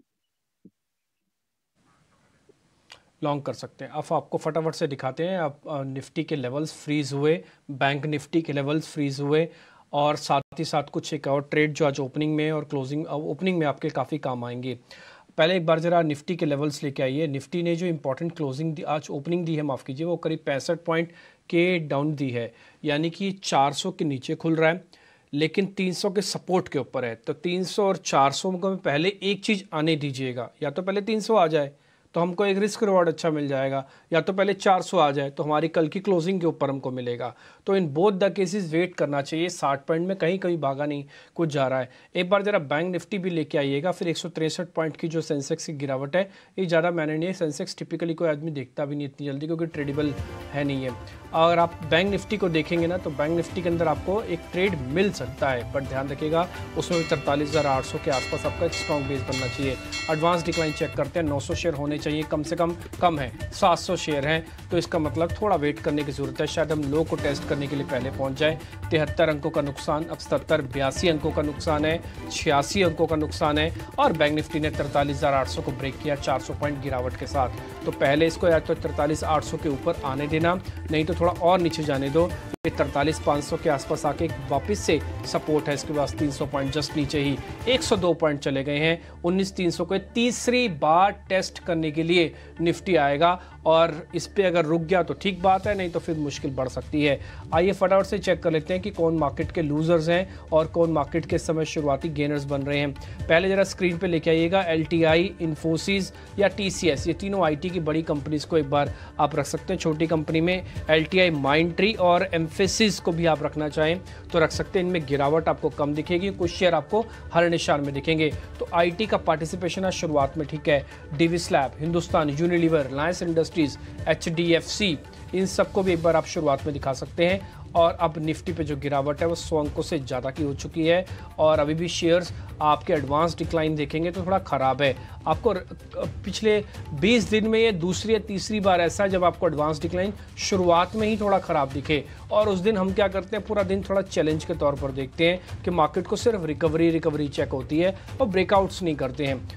लॉन्ग कर सकते हैं। अब आपको फटाफट से दिखाते हैं। अब निफ्टी के लेवल्स फ्रीज हुए, बैंक निफ्टी के लेवल्स फ्रीज हुए, और साथ ही साथ कुछ एक और ट्रेड जो आज ओपनिंग में और क्लोजिंग ओपनिंग में आपके काफ़ी काम आएंगे। पहले एक बार ज़रा निफ्टी के लेवल्स लेके आइए। निफ्टी ने जो इंपॉर्टेंट क्लोजिंग दी, आज ओपनिंग दी है, माफ़ कीजिए, वो करीब पैंसठ पॉइंट के डाउन दी है, यानी कि चार सौ के नीचे खुल रहा है, लेकिन तीन सौ के सपोर्ट के ऊपर है। तो तीन सौ और चार सौ को पहले एक चीज़ आने दीजिएगा, या तो पहले तीन सौ आ जाए तो हमको एक रिस्क रिवॉर्ड अच्छा मिल जाएगा, या तो पहले चार सौ आ जाए तो हमारी कल की क्लोजिंग के ऊपर हमको मिलेगा। तो in both the cases wait करना चाहिए। साठ पॉइंट में कहीं कहीं भागा नहीं, कुछ जा रहा है। एक बार जरा बैंक निफ्टी भी लेके आइएगा। फिर एक सौ तिरसठ पॉइंट की जो सेंसेक्स की गिरावट है, ये ज़्यादा मैंने नहीं, सेंसेक्स टिपिकली कोई आदमी देखता भी नहीं इतनी जल्दी, क्योंकि ट्रेडेबल है नहीं है। अगर आप बैंक निफ्टी को देखेंगे ना, तो बैंक निफ्टी के अंदर आपको एक ट्रेड मिल सकता है, बट ध्यान रखिएगा उसमें भी तरतालीस हज़ार आठ सौ के आसपास आपका एक स्ट्रॉन्ग बेस बनना चाहिए। एडवांस डिक्लाइन चेक करते हैं, नौ सौ शेयर होने चाहिए कम से कम, कम है सात सौ शेयर हैं, तो इसका मतलब थोड़ा वेट करने की जरूरत है। शायद हम लो को टेस्ट करने के लिए पहले पहुंच जाए। तिहत्तर अंकों का नुकसान, अब सत्तर बयासी अंकों का नुकसान है, छियासी अंकों का नुकसान है, और बैंक निफ्टी ने तरतालीस हज़ार आठ सौ को ब्रेक किया चार सौ पॉइंट गिरावट के साथ। तो पहले इसको या तो तरतालीस आठ सौ के ऊपर आने देना, नहीं तो थोड़ा और नीचे जाने दो। ये तरतालीस पाँच सौ के आसपास आके वापस से सपोर्ट है, इसके पास तीन सौ पॉइंट जस्ट नीचे ही एक सौ दो पॉइंट चले गए हैं। उन्नीस तीन सौ को तीसरी बार टेस्ट करने के लिए निफ्टी आएगा, और इस पे अगर रुक गया तो ठीक बात है, नहीं तो फिर मुश्किल बढ़ सकती है। आइए फटाफट से चेक कर लेते हैं कि कौन मार्केट के लूजर्स हैं और कौन मार्केट के समय शुरुआती गेनर्स बन रहे हैं। पहले जरा स्क्रीन पे लेके आइएगा एलटीआई, इन्फोसिस या टीसीएस, ये तीनों आईटी की बड़ी कंपनीज को एक बार आप रख सकते हैं। छोटी कंपनी में एलटीआई, माइंडट्री और एम्फेसिस को भी आप रखना चाहें तो रख सकते हैं। इनमें गिरावट आपको कम दिखेगी, कुछ शेयर आपको हर निशान में दिखेंगे। तो आईटी का पार्टिसिपेशन आज शुरुआत में ठीक है। Divi's lab, Hindustan Unilever, Reliance industries, HDFC, इन सबको भी एक बार आप शुरुआत में दिखा सकते हैं। और अब निफ्टी पे जो गिरावट है वो सौ अंकों से ज़्यादा की हो चुकी है, और अभी भी शेयर्स आपके एडवांस डिक्लाइन देखेंगे तो थोड़ा ख़राब है। आपको पिछले बीस दिन में ये दूसरी या तीसरी बार ऐसा है जब आपको एडवांस डिक्लाइन शुरुआत में ही थोड़ा ख़राब दिखे, और उस दिन हम क्या करते हैं, पूरा दिन थोड़ा चैलेंज के तौर पर देखते हैं कि मार्केट को सिर्फ रिकवरी रिकवरी चेक होती है और ब्रेकआउट्स नहीं करते हैं।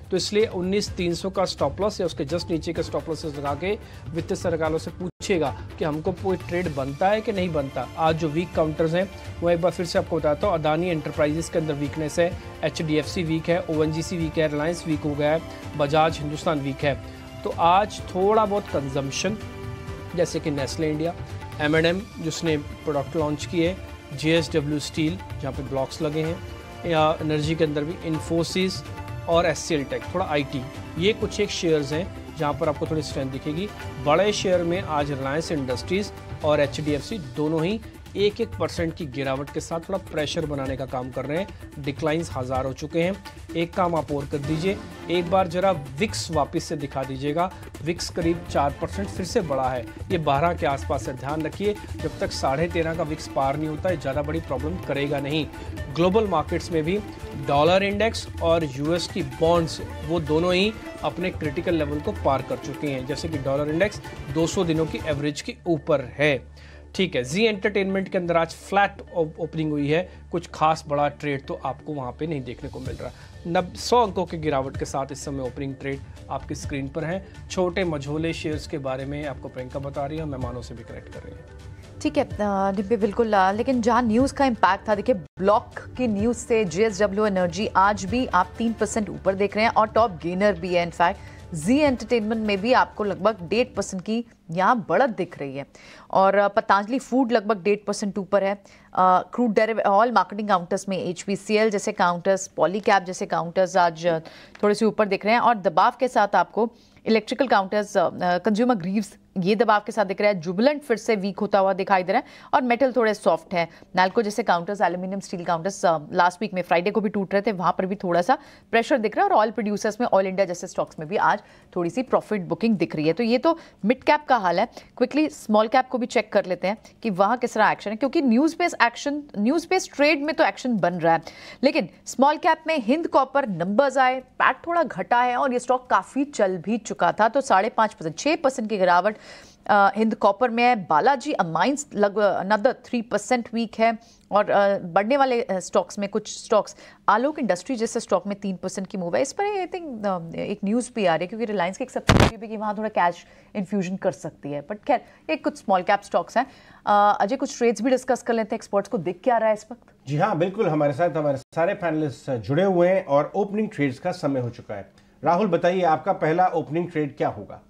तो इसलिए उन्नीस तीन सौ का स्टॉप लॉस या उसके जस्ट नीचे के स्टॉप लॉसेस लगा के वित्तीय सरकारों से पूछेगा कि हमको कोई ट्रेड बनता है कि नहीं बनता। आज जो वीक काउंटर्स हैं वो एक बार फिर से आपको बताता हूँ। अदानी एंटरप्राइजेस के अंदर वीकनेस है, H D F C weak है, ओ एन जी सी वीक है, रिलायंस वीक हो गया है, बजाज हिंदुस्तान वीक है। तो आज थोड़ा बहुत कंजम्पशन जैसे कि Nestle India, M and M जिसने प्रोडक्ट लॉन्च किए, जे एस डब्ल्यू स्टील जहाँ पे ब्लॉक्स लगे हैं, या एनर्जी के अंदर भी इन्फोसिस और एस सी एल टेक, थोड़ा आई टी, ये कुछ एक शेयर्स हैं जहाँ पर आपको थोड़ी स्ट्रेंथ दिखेगी। बड़े शेयर में आज रिलायंस इंडस्ट्रीज़ और एच डी एफ सी दोनों ही एक एक परसेंट की गिरावट के साथ थोड़ा प्रेशर बनाने का काम कर रहे हैं। डिक्लाइंस हज़ार हो चुके हैं। एक काम आप और कर दीजिए, एक बार जरा विक्स वापस से दिखा दीजिएगा। विक्स करीब चार परसेंट फिर से बढ़ा है, ये बारह के आसपास है। ध्यान रखिए, जब तक साढ़े तेरह का विक्स पार नहीं होता है ज़्यादा बड़ी प्रॉब्लम करेगा नहीं। ग्लोबल मार्केट्स में भी डॉलर इंडेक्स और यूएस की बॉन्ड्स वो दोनों ही अपने क्रिटिकल लेवल को पार कर चुके हैं। जैसे कि डॉलर इंडेक्स दो सौ दिनों की एवरेज के ऊपर है। ठीक है, जी एंटरटेनमेंट के अंदर आज फ्लैट ओपनिंग हुई है, कुछ खास बड़ा ट्रेड तो आपको वहाँ पे नहीं देखने को मिल रहा। नब सौ अंकों की गिरावट के साथ इस समय ओपनिंग ट्रेड आपकी स्क्रीन पर हैं। छोटे मझोले शेयर्स के बारे में आपको प्रियंका बता रही है, मेहमानों से भी करेक्ट कर रही है। ठीक है डिब्बे, बिल्कुल। लेकिन जहाँ न्यूज़ का इम्पैक्ट था, देखिए ब्लॉक की न्यूज़ से जे एस डब्ल्यू एनर्जी आज भी आप तीन परसेंट ऊपर देख रहे हैं और टॉप गेनर भी है। इनफैक्ट जी एंटरटेनमेंट में भी आपको लगभग डेढ़ परसेंट की यहाँ बढ़त दिख रही है और पतंजलि फूड लगभग डेढ़ परसेंट ऊपर है। Crude derivative oil marketing counters में एच पी सी एल जैसे काउंटर्स, पॉलीकैब जैसे काउंटर्स आज थोड़े से ऊपर दिख रहे हैं और दबाव के साथ आपको इलेक्ट्रिकल काउंटर्स, कंज्यूमर ग्रीव्स ये दबाव के साथ दिख रहा है। जुबिलेंट फिर से वीक होता हुआ दिखाई दे रहा है और मेटल थोड़े सॉफ्ट है। नाल्को जैसे counters, aluminium steel counters last week में फ्राइडे को भी टूट रहे थे, वहां पर भी थोड़ा सा प्रेशर दिख रहा है। और ऑयल प्रोड्यूसर्स में ऑयल इंडिया जैसे स्टॉक्स में भी आज थोड़ी सी प्रॉफिट बुकिंग दिख रही है। तो ये तो मिड कैप का हाल है। क्विकली स्मॉल कैप को भी चेक कर लेते हैं कि वहां किस तरह एक्शन है, क्योंकि news based action, news based trade में तो एक्शन बन रहा है। लेकिन स्मॉल कैप में हिंद कॉपर नंबर्स आए, पैट थोड़ा घटा है और ये स्टॉक काफी चल भी चुका था, तो साढ़े पांच परसेंट छह परसेंट की गिरावट Uh, हिंद कॉपर में है। बालाजी अमाइंस लगभग अनदर थ्री परसेंट वीक है और uh, बढ़ने वाले स्टॉक्स uh, में कुछ स्टॉक्स, आलोक इंडस्ट्री जैसे स्टॉक में तीन परसेंट की मूव है। इस पर आई थिंक uh, एक न्यूज़ भी आ रही है, क्योंकि रिलायंस की एक सब्सिडी भी कि वहाँ थोड़ा कैश इन्फ्यूजन कर सकती है। बट खैर ये कुछ स्मॉल कैप स्टॉक्स हैं। uh, अजय, कुछ ट्रेड्स भी डिस्कस कर लेते हैं। एक्सपर्ट्स को दिख क्या रहा है इस वक्त? जी हाँ, बिल्कुल। हमारे साथ हमारे सारे पैनलिस्ट जुड़े हुए हैं और ओपनिंग ट्रेड्स का समय हो चुका है। राहुल बताइए, आपका पहला ओपनिंग ट्रेड क्या होगा?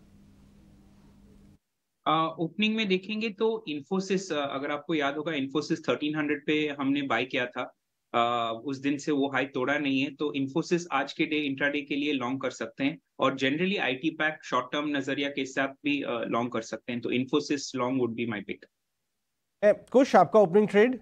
ओपनिंग uh, में देखेंगे तो इन्फोसिस, uh, अगर आपको याद होगा, इन्फोसिस थर्टीन हंड्रेड पे हमने बाय किया था। uh, उस दिन से वो हाई तोड़ा नहीं है, तो इन्फोसिस आज के डे इंट्राडे के लिए लॉन्ग कर सकते हैं और generally IT pack short term नजरिया के साथ भी लॉन्ग uh, कर सकते हैं। तो Infosys long would be my pick. कुछ आपका ओपनिंग ट्रेड?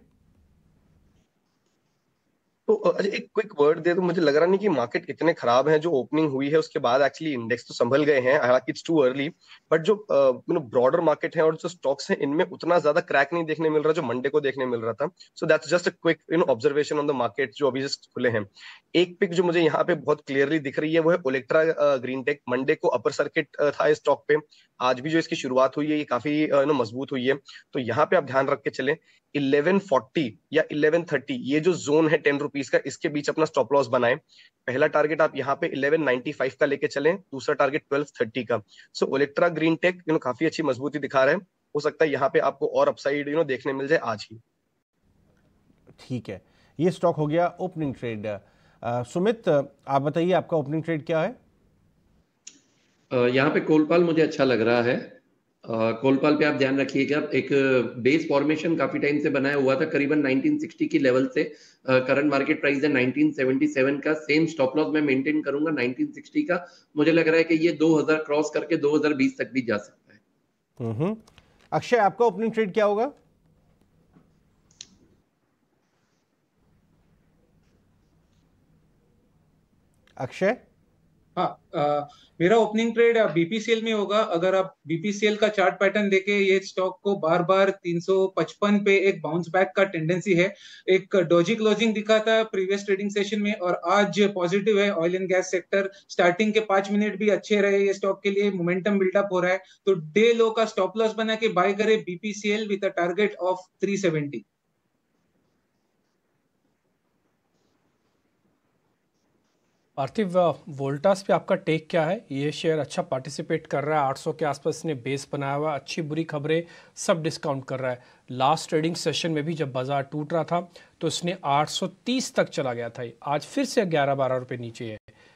तो अच्छा, एक क्विक वर्ड दे, तो मुझे लग रहा नहीं कि मार्केट इतने खराब हैं। जो ओपनिंग हुई है उसके बाद एक्चुअली इंडेक्स तो संभल गए हैं, हालांकि इट्स टू अर्ली, बट जो यू नो ब्रॉडर मार्केट है और जो स्टॉक्स हैं इनमें उतना ज्यादा क्रैक नहीं देखने मिल रहा जो मंडे को देखने मिल रहा था। So that's just a quick you know observation on the market जो अभी जस्ट खुले हैं। एक पिक जो मुझे यहाँ पे बहुत क्लियरली दिख रही है वो है ओलेक्ट्रा ग्रीन टेक। मंडे को अपर सर्किट था इस स्टॉक पे, आज भी जो इसकी शुरुआत हुई है ये काफी यू नो मजबूत हुई है। तो यहाँ पे आप ध्यान रख के चलें, इलेवन फोर्टी या इलेवन थर्टी ये जो जोन है टेन रुपीज का, इसके बीच अपना स्टॉप लॉस बनाएं। पहला टारगेट आप यहाँ पे इलेवन नाइंटी फाइव का लेके चलें, दूसरा टारगेट ट्वेल्व थर्टी का। So Olectra green tech you know काफी अच्छी मजबूती दिखा रहा है, हो सकता है यहाँ पे आपको और अपसाइड यू नो देखने मिल जाए आज ही। ठीक है, ये स्टॉक हो गया ओपनिंग ट्रेड। सुमित, आप बताइए आपका ओपनिंग ट्रेड क्या है? uh, यहाँ पे कोलपाल मुझे अच्छा लग रहा है। Uh, कोलपाल पे आप ध्यान रखिएगा, एक बेस फॉर्मेशन काफी टाइम से बनाया हुआ था करीबन नाइनटीन सिक्सटी की लेवल से। करंट मार्केट प्राइस है नाइनटीन सेवेंटी सेवन का। सेम स्टॉप लॉस मैं मेंटेन करूंगा नाइनटीन सिक्सटी का। मुझे लग रहा है कि ये दो हज़ार क्रॉस करके दो हज़ार बीस तक भी जा सकता है। हम्म अक्षय, आपका ओपनिंग ट्रेड क्या होगा? अक्षय? हाँ, आ, मेरा ओपनिंग ट्रेड बीपीसीएल में होगा। अगर आप बीपीसीएल का चार्ट पैटर्न देखें, ये स्टॉक को बार बार तीन सौ पचपन पे एक बाउंस बैक का टेंडेंसी है। एक डोजी क्लोजिंग दिखा था प्रीवियस ट्रेडिंग सेशन में और आज पॉजिटिव है। Oil and gas sector starting के पांच मिनट भी अच्छे रहे, ये स्टॉक के लिए मोमेंटम बिल्डअप हो रहा है। तो डे लो का स्टॉप लॉस बना के बाय करे BPCL with a target of three seventy. Parthiv, Voltas पे आपका टेक क्या है? ये शेयर अच्छा पार्टिसिपेट कर रहा है, आठ सौ के आसपास इसने बेस बनाया हुआ, अच्छी बुरी खबरें सब डिस्काउंट कर रहा है। लास्ट ट्रेडिंग सेशन में भी जब बाजार टूट रहा था तो इसने आठ सौ तीस तक चला गया था, आज फिर से ग्यारह बारह रुपए नीचे है।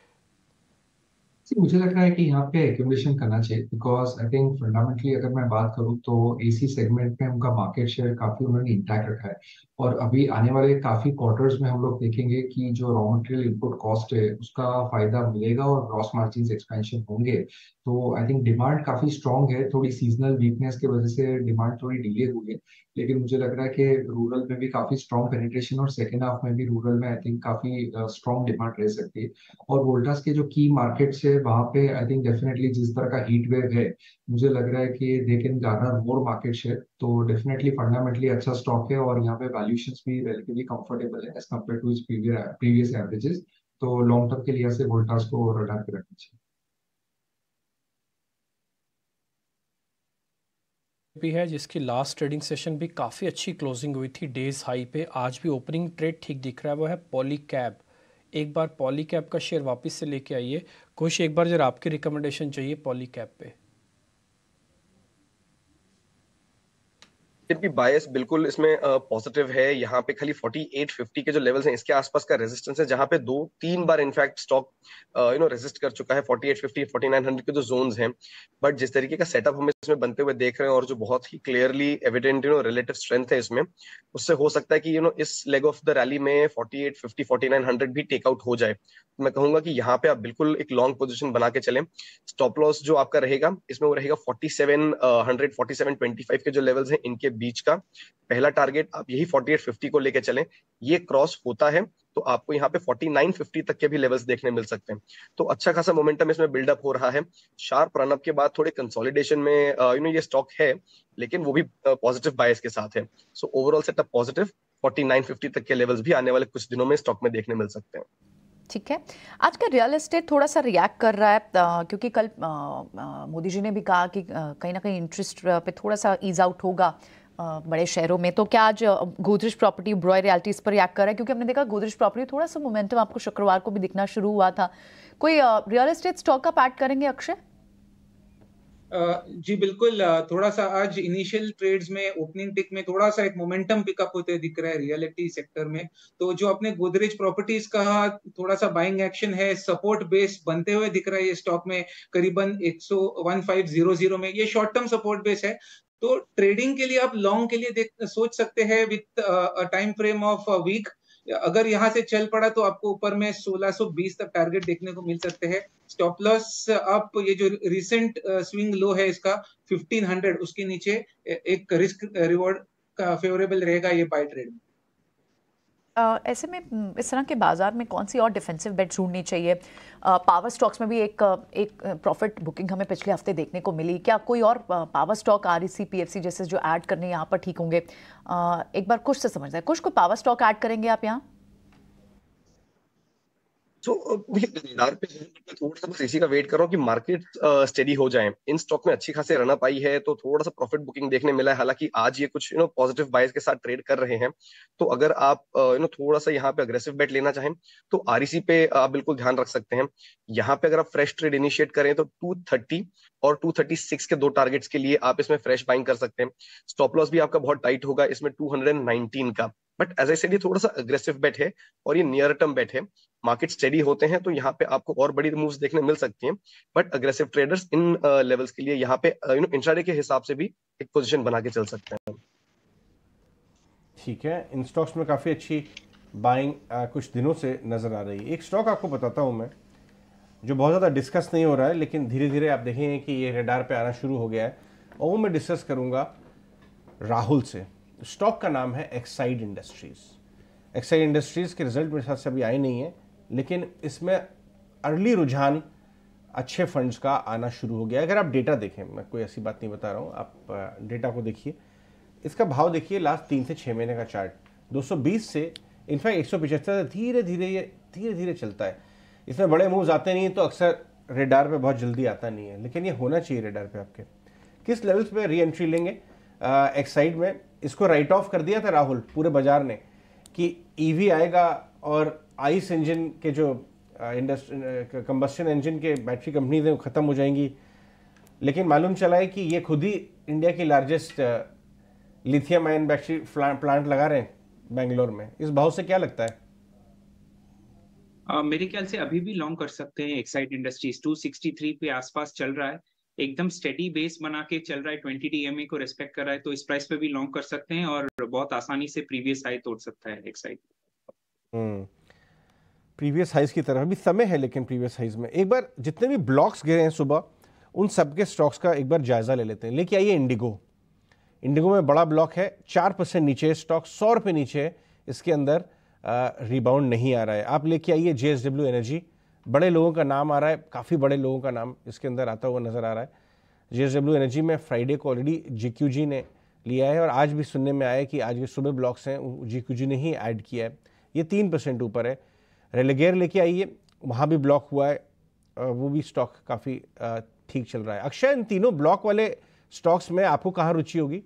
मुझे लग रहा है कि यहाँ पे एक्यूमुलेशन करना चाहिए, बिकॉज आई थिंक फंडामेंटली अगर मैं बात करूँ तो एसी सेगमेंट में उनका मार्केट शेयर काफी उन्होंने इंटैक्ट रखा है, और अभी आने वाले काफी क्वार्टर्स में हम लोग देखेंगे कि जो रॉ मटेरियल इनपुट कॉस्ट है उसका फायदा मिलेगा और ग्रॉस मार्जिन एक्सपेंशन होंगे। तो आई थिंक डिमांड काफी स्ट्रांग है, थोड़ी सीजनल वीकनेस की वजह से डिमांड थोड़ी डिले हुई है, लेकिन मुझे लग रहा है कि रूरल में भी काफी स्ट्रांग पेनिट्रेशन और सेकेंड हाफ में भी रूरल में आई थिंक काफी स्ट्रांग डिमांड रह सकती है। और वोल्टास के जो की मार्केट्स है वहां पे आई थिंक डेफिनेटली जिस तरह का हीट वेव है, मुझे लग रहा है कि they can garner more market share. तो डेफिनेटली फंडामेंटली अच्छा स्टॉक है और यहाँ पे वैल्यूएशंस भी रिलेटिवली कंफर्टेबल है as compared to its previous averages. तो लॉन्ग टर्म के लिए से वोल्टास को रडार पे रखना चाहिए। भी है जिसकी लास्ट ट्रेडिंग सेशन भी काफ़ी अच्छी क्लोजिंग हुई थी डेज हाई पे, आज भी ओपनिंग ट्रेड ठीक दिख रहा है, वो है पॉलीकैब। एक बार पॉलीकैब का शेयर वापस से लेके आइए, कुछ एक बार जरा आपकी रिकमेंडेशन चाहिए पॉलीकैब पे। फिर भी बायस बिल्कुल इसमें पॉजिटिव है। यहाँ पे खाली अड़तालीस पचास के जो लेवल्स हैं इसके आसपास का रेजिस्टेंस है, जहां पे दो तीन बार in fact stock you know resist कर चुका है अड़तालीस पचास उनचास सौ के जो जोन्स हैं। बट जिस तरीके का सेटअप हम इसमें बनते हुए देख रहे हैं और जो बहुत ही clearly evident you know relative strength है इसमें, उससे हो सकता है कि यू नो इस लेग ऑफ द रैली में अड़तालीस पचास उनचास सौ भी टेकआउट हो जाए। तो मैं कहूंगा कि यहाँ पे आप बिल्कुल एक लॉन्ग पोजीशन बना के चलें। स्टॉप लॉस जो आपका रहेगा इसमें वो रहेगा सैंतालीस सौ, सैंतालीस सौ पच्चीस के जो लेवल्स हैं इनके बीच का पहला टारगेट आप यही अड़तालीस पचास को लेके चलें। ये क्रॉस होता है तो आपको यहाँ पे उनचास पचास तक के भी लेवल्स देखने मिल सकते हैं। तो अच्छा खासा मोमेंटम इसमें बिल्डअप हो रहा है। शार्प रनअप के बाद थोड़े कंसोलिडेशन में यू नो ये स्टॉक है, लेकिन वो भी पॉजिटिव बायस के साथ है। सो ओवरऑल सेटअप पॉजिटिव, उनचास पचास तक के लेवल्स भी आने वाले कुछ दिनों में स्टॉक में देखने मिल सकते हैं। ठीक है, आज का रियल एस्टेट थोड़ा सा रिएक्ट कर रहा है आ, क्योंकि कल मोदी जी ने भी कहा कि आ, कहीं ना कहीं इंटरेस्ट पे थोड़ा सा ईज आउट होगा आ, बड़े शहरों में। तो क्या आज गोदरेज प्रॉपर्टी ब्रॉय रियल्टी इस पर रिएक्ट कर रहा है? क्योंकि हमने देखा गोदरेज प्रॉपर्टी थोड़ा सा मोमेंटम आपको शुक्रवार को भी दिखना शुरू हुआ था। कोई रियल एस्टेट स्टॉक आप ऐड करेंगे अक्षय? जी बिल्कुल, थोड़ा सा आज इनिशियल ट्रेड्स में ओपनिंग टिक में थोड़ा सा एक मोमेंटम पिकअप होते दिख रहा है रियलिटी सेक्टर में। तो जो अपने गोदरेज प्रॉपर्टीज का थोड़ा सा बाइंग एक्शन है, सपोर्ट बेस बनते हुए दिख रहा है ये स्टॉक में करीबन एक सौ पंद्रह सौ में। ये शॉर्ट टर्म सपोर्ट बेस है, तो ट्रेडिंग के लिए आप लॉन्ग के लिए देख सोच सकते हैं with a time frame of week. अगर यहाँ से चल पड़ा तो आपको ऊपर में सोलह सौ बीस तक टारगेट देखने को मिल सकते हैं। स्टॉप लॉस आप ये जो रिसेंट स्विंग लो है इसका पंद्रह सौ, उसके नीचे एक रिस्क रिवॉर्ड का फेवरेबल रहेगा ये बाय ट्रेड में। Uh, ऐसे में इस तरह के बाजार में कौन सी और डिफेंसिव बेट ढूंढनी चाहिए? पावर uh, स्टॉक्स में भी एक एक प्रॉफिट बुकिंग हमें पिछले हफ्ते देखने को मिली। क्या कोई और पावर स्टॉक आरईसी पीएफसी जैसे जो ऐड करने यहाँ पर ठीक होंगे? uh, एक बार कुछ से समझना है, कुछ को पावर स्टॉक ऐड करेंगे आप यहाँ? तो रडार पे थोड़ा सा बस इसी का वेट कर रहा हूँ कि मार्केट स्टेडी हो जाए। इन स्टॉक में अच्छी खासी रनअप आई है तो थोड़ा सा प्रॉफिट बुकिंग देखने मिला है। हालांकि आज ये कुछ यू नो पॉजिटिव बायस के साथ ट्रेड कर रहे हैं, तो अगर आप यू नो थोड़ा सा यहाँ पे अग्रेसिव बेट लेना चाहें तो आरईसी पे आप बिल्कुल ध्यान रख सकते हैं। यहाँ पे अगर आप फ्रेश ट्रेड इनिशिएट करें तो दो सौ तीस और दो सौ छत्तीस के दो टारगेट्स के लिए आप इसमें फ्रेश बाइंग कर सकते हैं। स्टॉप लॉस भी आपका बहुत टाइट होगा इसमें दो सौ उन्नीस का। बट एज आई सेड ये थोड़ा सा अग्रेसिव बेट है और ये नियर टर्म बेट है। मार्केट स्टेडी होते हैं तो यहाँ पे आपको और बड़ी मूव्स देखने मिल सकती हैं, बट अग्रेसिव ट्रेडर्स इन लेवल्स के लिए यहाँ पे यू नो इंट्राडे के हिसाब से भी एक पोजीशन बना के चल सकते हैं। ठीक है, इन स्टॉक्स में काफ़ी अच्छी बाइंग कुछ दिनों से नज़र आ रही है। एक स्टॉक आपको बताता हूँ मैं जो बहुत ज़्यादा डिस्कस नहीं हो रहा है, लेकिन धीरे धीरे आप देखेंगे कि ये रडार पे आना शुरू हो गया है, और वो मैं डिस्कस करूँगा राहुल से। स्टॉक का नाम है एक्साइड इंडस्ट्रीज़। एक्साइड इंडस्ट्रीज़ के रिजल्ट मेरे साथ से अभी आए नहीं है, लेकिन इसमें अर्ली रुझान अच्छे फंड्स का आना शुरू हो गया। अगर आप डेटा देखें, मैं कोई ऐसी बात नहीं बता रहा हूँ, आप डेटा को देखिए, इसका भाव देखिए, लास्ट तीन से छः महीने का चार्ट दो सौ बीस से इनफैक्ट एक सौ पचहत्तर धीरे धीरे ये धीरे धीरे चलता है। इसमें बड़े मूव्स आते नहीं हैं तो अक्सर रेडार पे बहुत जल्दी आता नहीं है, लेकिन ये होना चाहिए रेडार पे आपके। किस लेवल्स पे री एंट्री लेंगे एक्साइड में? इसको राइट ऑफ कर दिया था राहुल पूरे बाजार ने कि ईवी आएगा और आइस इंजन के जो इंडस्ट्री कंबस्शन इंजन के बैटरी कंपनीज हैं वो ख़त्म हो जाएंगी, लेकिन मालूम चला है कि ये खुद ही इंडिया की largest lithium ion battery plant लगा रहे हैं बेंगलोर में। इस भाव से क्या लगता है? uh, मेरे ख्याल से अभी भी लॉन्ग कर सकते हैं। Exide industries two sixty three पे आसपास चल रहा है, एकदम स्टेडी बेस बना के चल रहा है, ट्वेंटी डी एम ए को रेस्पेक्ट कर रहा है, तो इस प्राइस पे भी लॉन्ग कर सकते हैं और बहुत आसानी से प्रीवियस हाई तोड़ सकता है एक्साइड। हम्म प्रीवियस हाइज की तरफ भी समय है, लेकिन प्रीवियस हाइज में एक बार जितने भी ब्लॉक्स गिरे हैं सुबह, उन सब के स्टॉक्स का एक बार जायजा ले लेते हैं। लेके आइए इंडिगो। इंडिगो में बड़ा ब्लॉक है, चार परसेंट नीचे स्टॉक, सौ रुपये नीचे है, इसके अंदर रिबाउंड नहीं आ रहा है। आप लेके आइए जेएसडब्ल्यू एनर्जी, बड़े लोगों का नाम आ रहा है, काफ़ी बड़े लोगों का नाम इसके अंदर आता हुआ नज़र आ रहा है। जेएसडब्ल्यू एनर्जी में फ्राइडे को ऑलरेडी जीक्यूजी ने लिया है और आज भी सुनने में आया है कि आज के सुबह ब्लॉक्स हैं जीक्यूजी ने ही ऐड किया है, ये तीन परसेंट ऊपर है। रेलिगेयर लेके आइए, वहाँ भी ब्लॉक हुआ है, वो भी स्टॉक काफ़ी ठीक चल रहा है। अक्षय, इन तीनों ब्लॉक वाले स्टॉक्स में आपको कहाँ रुचि होगी?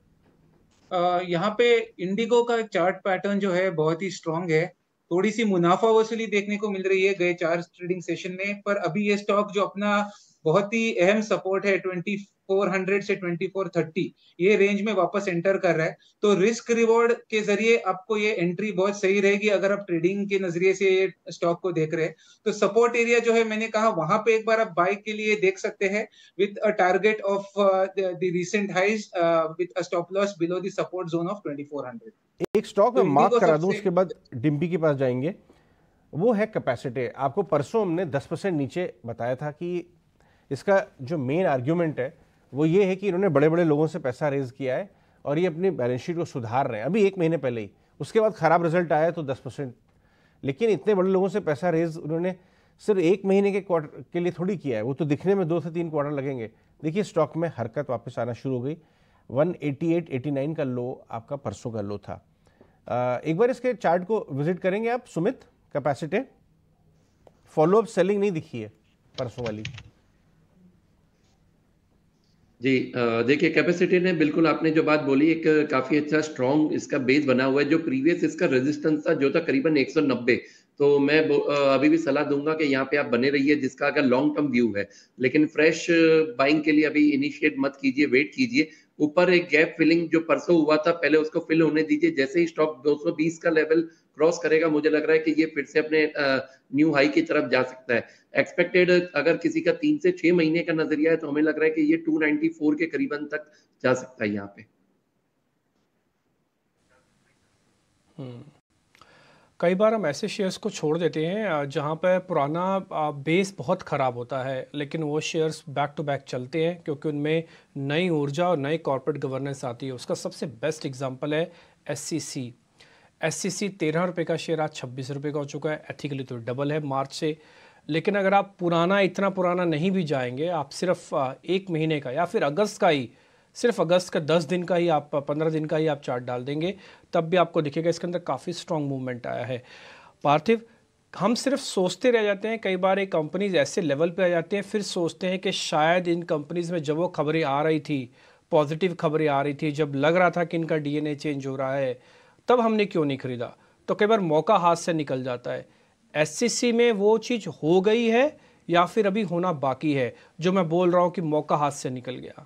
Uh, यहाँ पे इंडिगो का चार्ट पैटर्न जो है बहुत ही स्ट्रांग है, थोड़ी सी मुनाफा वसूली देखने को मिल रही है गए चार ट्रेडिंग सेशन में, पर अभी ये स्टॉक जो अपना बहुत ही अहम सपोर्ट है ट्वेंटी फोर हंड्रेड से ट्वेंटी फोर थर्टी, ये रेंज में वापस एंटर कर रहा है। तो रिस्क रिवॉर्ड के जरिए आपको ये एंट्री बहुत सही रहेगी अगर आप ट्रेडिंग के नजरिए से ये स्टॉक को देख रहे हैं। तो सपोर्ट एरिया जो है मैंने कहा वहां पे एक बार आप बाय के लिए देख सकते हैं with a target of the recent highs with a stop loss below the support zone of twenty four hundred. एक स्टॉक में मार्क करा दूं, उसके बाद डिम्पी के पास जाएंगे। वो है कैपेसिटी। आपको परसों हमने दस परसेंट नीचे बताया था कि इसका जो मेन आर्ग्यूमेंट है वो ये है कि इन्होंने बड़े बड़े लोगों से पैसा रेज किया है और ये अपनी बैलेंस शीट को सुधार रहे हैं, अभी एक महीने पहले ही। उसके बाद खराब रिजल्ट आया तो दस परसेंट, लेकिन इतने बड़े लोगों से पैसा रेज उन्होंने सिर्फ एक महीने के क्वार्टर के लिए थोड़ी किया है, वो तो दिखने में दो से तीन क्वार्टर लगेंगे। देखिए स्टॉक में हरकत वापस आना शुरू हो गई। One eighty eight eighty nine का लो आपका परसों का लो था। आ, एक बार इसके चार्ट को विजिट करेंगे आप सुमित? कैपेसिटी फॉलोअप सेलिंग नहीं दिखी है परसों वाली। जी देखिए, कैपेसिटी ने बिल्कुल आपने जो बात बोली, एक काफी अच्छा स्ट्रॉन्ग इसका बेस बना हुआ है। जो प्रीवियस इसका रेजिस्टेंस था जो था करीबन एक सौ नब्बे, तो मैं अभी भी सलाह दूंगा कि यहाँ पे आप बने रहिए जिसका अगर लॉन्ग टर्म व्यू है, लेकिन फ्रेश बाइंग के लिए अभी इनिशिएट मत कीजिए, वेट कीजिए। ऊपर एक गैप फिलिंग जो परसों हुआ था, पहले उसको फिल होने दीजिए। जैसे ही स्टॉक दो सौ बीस का लेवल क्रॉस करेगा, मुझे लग रहा है कि ये फिर से अपने न्यू हाई की तरफ जा सकता है। एक्सपेक्टेड अगर किसी का तीन से छह महीने का नजरिया है तो हमें लग रहा है कि ये टू नाइंटी फोर के करीबन तक जा सकता है यहाँ पे। कई बार हम ऐसे शेयर्स को छोड़ देते हैं जहां पर पुराना बेस बहुत ख़राब होता है, लेकिन वो शेयर्स बैक टू बैक चलते हैं क्योंकि उनमें नई ऊर्जा और नई कॉर्पोरेट गवर्नेंस आती है। उसका सबसे बेस्ट एग्जांपल है एससीसी। एससीसी तेरह रुपये का शेयर आज छब्बीस रुपये का हो चुका है, एथिकली तो डबल है मार्च से। लेकिन अगर आप पुराना इतना पुराना नहीं भी जाएंगे, आप सिर्फ एक महीने का या फिर अगस्त का ही, सिर्फ अगस्त का दस दिन का ही, आप पंद्रह दिन का ही आप चार्ट डाल देंगे, तब भी आपको दिखेगा इसके अंदर काफ़ी स्ट्रॉन्ग मूवमेंट आया है। पार्थिव, हम सिर्फ सोचते रह जाते हैं, कई बार एक कंपनीज ऐसे लेवल पे आ जाते हैं, फिर सोचते हैं कि शायद इन कंपनीज में जब वो खबरें आ रही थी, पॉजिटिव खबरें आ रही थी, जब लग रहा था कि इनका डीएनए चेंज हो रहा है, तब हमने क्यों नहीं खरीदा। तो कई बार मौका हाथ से निकल जाता है। एससीसी में वो चीज़ हो गई है या फिर अभी होना बाकी है, जो मैं बोल रहा हूँ कि मौका हाथ से निकल गया?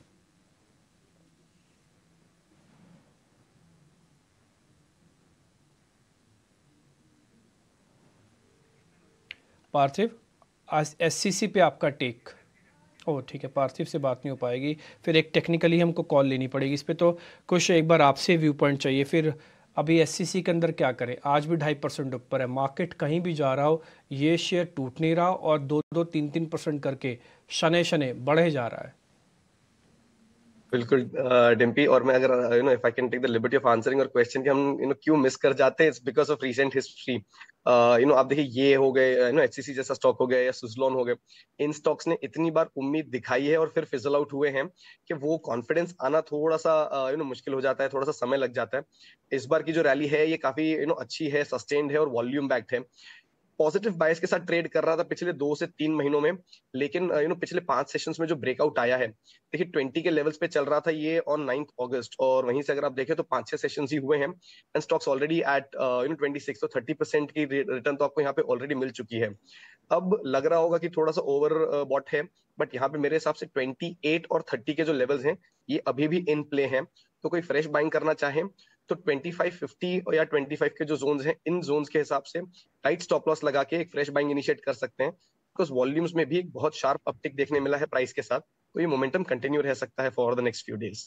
पार्थिव, आज एससीसी पे आपका टेक? ओह ठीक है, पार्थिव से बात नहीं हो पाएगी, फिर एक टेक्निकली हमको कॉल लेनी पड़ेगी इस पे। तो कुछ एक बार आपसे व्यू पॉइंट चाहिए। फिर अभी एससीसी के अंदर क्या करें? आज भी ढाई परसेंट ऊपर है, मार्केट कहीं भी जा रहा हो, ये शेयर टूट नहीं रहा और दो दो तीन तीन परसेंट करके शने शने बढ़े जा रहा है। बिल्कुल डिम्पी, और मैं अगर you know if I can take the liberty of answering our question कि हम यू नो क्यों मिस कर जाते हैं, it's because of recent history. You know आप देखिए, ये हो गए यू नो एचसीसी जैसा स्टॉक हो गया या सुजलॉन हो गए, इन स्टॉक्स ने इतनी बार उम्मीद दिखाई है और फिर फिजल आउट हुए हैं कि वो कॉन्फिडेंस आना थोड़ा सा यू नो मुश्किल हो जाता है, थोड़ा सा समय लग जाता है। इस बार की जो रैली है ये काफी यू नो अच्छी है, सस्टेन्ड है और वॉल्यूम बैक्ड है। पॉजिटिव बायस के साथ ट्रेड कर रहा था पिछले दो से तीन महीनों में, लेकिन यू नो पिछले पांच सेशंस में जो ब्रेकआउट आया है, देखिए ट्वेंटी के लेवल्स पे चल रहा था ये ऑन नाइन्थ अगस्त, और वहीं से अगर आप देखें तो पांच छह सेशंस ही हुए हैं and stocks already at you know twenty six, तो थर्टी परसेंट की रिटर्न तो आपको यहाँ पे ऑलरेडी मिल चुकी है। अब लग रहा होगा कि थोड़ा सा ओवर बॉट है, बट यहाँ पे मेरे हिसाब से ट्वेंटी एट और थर्टी के जो लेवल्स हैं ये अभी भी इन प्ले हैं। तो कोई फ्रेश बाइंग करना चाहे तो ट्वेंटी फाइव फिफ्टी या ट्वेंटी फाइव के जो जोन्स हैं, इन जोन्स के हिसाब से टाइट स्टॉप लॉस लगा के एक फ्रेश बाइंग इनिशिएट कर सकते हैं, बिकॉज वॉल्यूम्स में भी एक बहुत शार्प अपटिक देखने मिला है प्राइस के साथ, तो ये मोमेंटम कंटिन्यू रह सकता है for the next few days.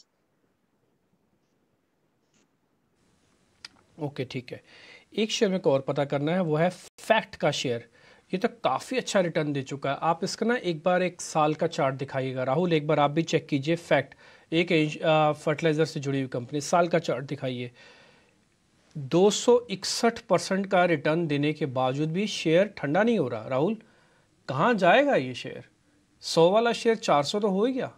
Okay ठीक है, एक शेयर में को और पता करना है, वो है फैक्ट का शेयर। ये तो काफ़ी अच्छा रिटर्न दे चुका है। आप इसका ना एक बार एक साल का चार्ट दिखाइएगा राहुल, एक बार आप भी चेक कीजिए। फैक्ट एक फर्टिलाइज़र से जुड़ी हुई कंपनी, साल का चार्ट दिखाइए। दो सौ इकसठ परसेंट का रिटर्न देने के बावजूद भी शेयर ठंडा नहीं हो रहा। राहुल कहाँ जाएगा ये शेयर? सौ वाला शेयर चार सौ तो हो ही गया।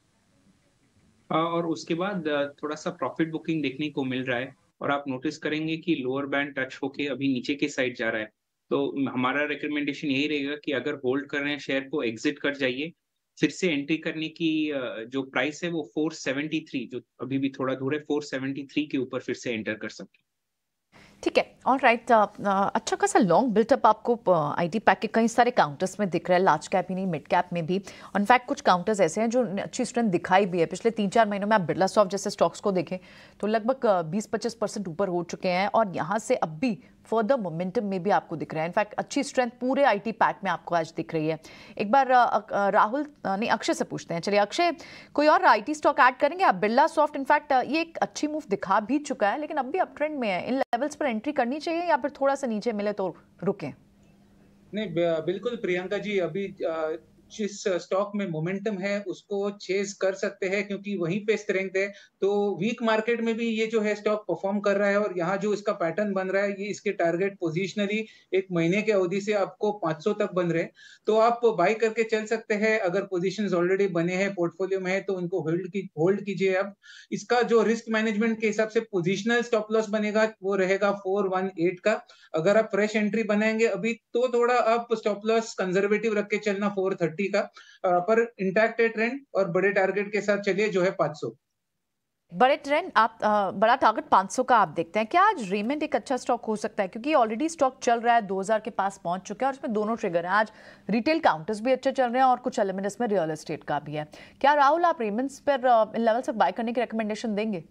और उसके बाद थोड़ा सा प्रॉफिट बुकिंग देखने को मिल रहा है, और आप नोटिस करेंगे कि लोअर बैंड टच होके अभी नीचे के साइड जा रहा है। तो हमारा रिकमेंडेशन यही रहेगा कि अगर होल्ड कर रहे हैं शेयर को, एग्जिट कर जाइए। फिर से एंट्री करने की जो प्राइस है वो फोर सेवेंटी थ्री, जो अभी भी थोड़ा दूर है, फोर सेवेंटी थ्री के ऊपर फिर से एंटर कर सकते हैं। ठीक है, ऑल राइट। अच्छा खासा लॉन्ग बिल्टअप आपको आईटी पैक के कई सारे काउंटर्स में दिख रहा है, लार्ज कैप ही नहीं मिड कैप में भी। इनफैक्ट कुछ काउंटर्स ऐसे हैं जो अच्छी स्ट्रेंथ दिखाई भी है। पिछले तीन चार महीनों में आप बिरला सॉफ्ट जैसे स्टॉक्स को देखें तो लगभग बीस पच्चीस परसेंट ऊपर हो चुके हैं, और यहाँ से अब भी फर्दर मोमेंटम में भी आपको दिख रहा है। इनफैक्ट अच्छी स्ट्रेंथ पूरे आईटी पैक में आपको आज दिख रही है। एक बार राहुल नहीं अक्षय से पूछते हैं। चलिए अक्षय, कोई और आईटी स्टॉक ऐड करेंगे आप? बिरला सॉफ्ट इनफैक्ट ये एक अच्छी मूव दिखा भी चुका है, लेकिन अब भी अप ट्रेंड में है। इन लेवल्स पर एंट्री करनी चाहिए या फिर थोड़ा सा नीचे मिले तो रुकें? नहीं बिल्कुल प्रियंका जी, अभी जिस स्टॉक में मोमेंटम है उसको चेज कर सकते हैं, क्योंकि वहीं पे स्ट्रेंथ है। तो वीक मार्केट में भी ये जो है स्टॉक परफॉर्म कर रहा है, और यहाँ जो इसका पैटर्न बन रहा है, ये इसके टारगेट पोजिशनली एक महीने के अवधि से आपको पाँच सौ तक बन रहे हैं। तो आप बाई करके चल सकते हैं। अगर पोजीशंस ऑलरेडी बने हैं पोर्टफोलियो में है तो उनको होल्ड की होल्ड कीजिए। अब इसका जो रिस्क मैनेजमेंट के हिसाब से पोजिशनल स्टॉप लॉस बनेगा वो रहेगा फोर वन एट का। अगर आप फ्रेश एंट्री बनाएंगे अभी तो थोड़ा आप स्टॉप लॉस कंजर्वेटिव रख के चलना फोर थर्टी का, पर इंटैक्ट है ट्रेंड, और बड़े टारगेट के साथ चलिए जो है पाँच सौ। बड़े ट्रेंड आप आ, बड़ा टारगेट पाँच सौ का आप देखते हैं क्या? आज रेमंड एक अच्छा स्टॉक हो सकता है, क्योंकि ऑलरेडी स्टॉक चल रहा है दो हज़ार के पास पहुंच चुका है, और इसमें दोनों ट्रिगर हैं। आज रिटेल काउंटर्स भी अच्छे चल रहे हैं और कुछ एलिमेंट्स में रियल एस्टेट का भी है। क्या राहुल आप रेमंड्स पर इन लेवल से बाय करने की रिकमेंडेशन देंगे?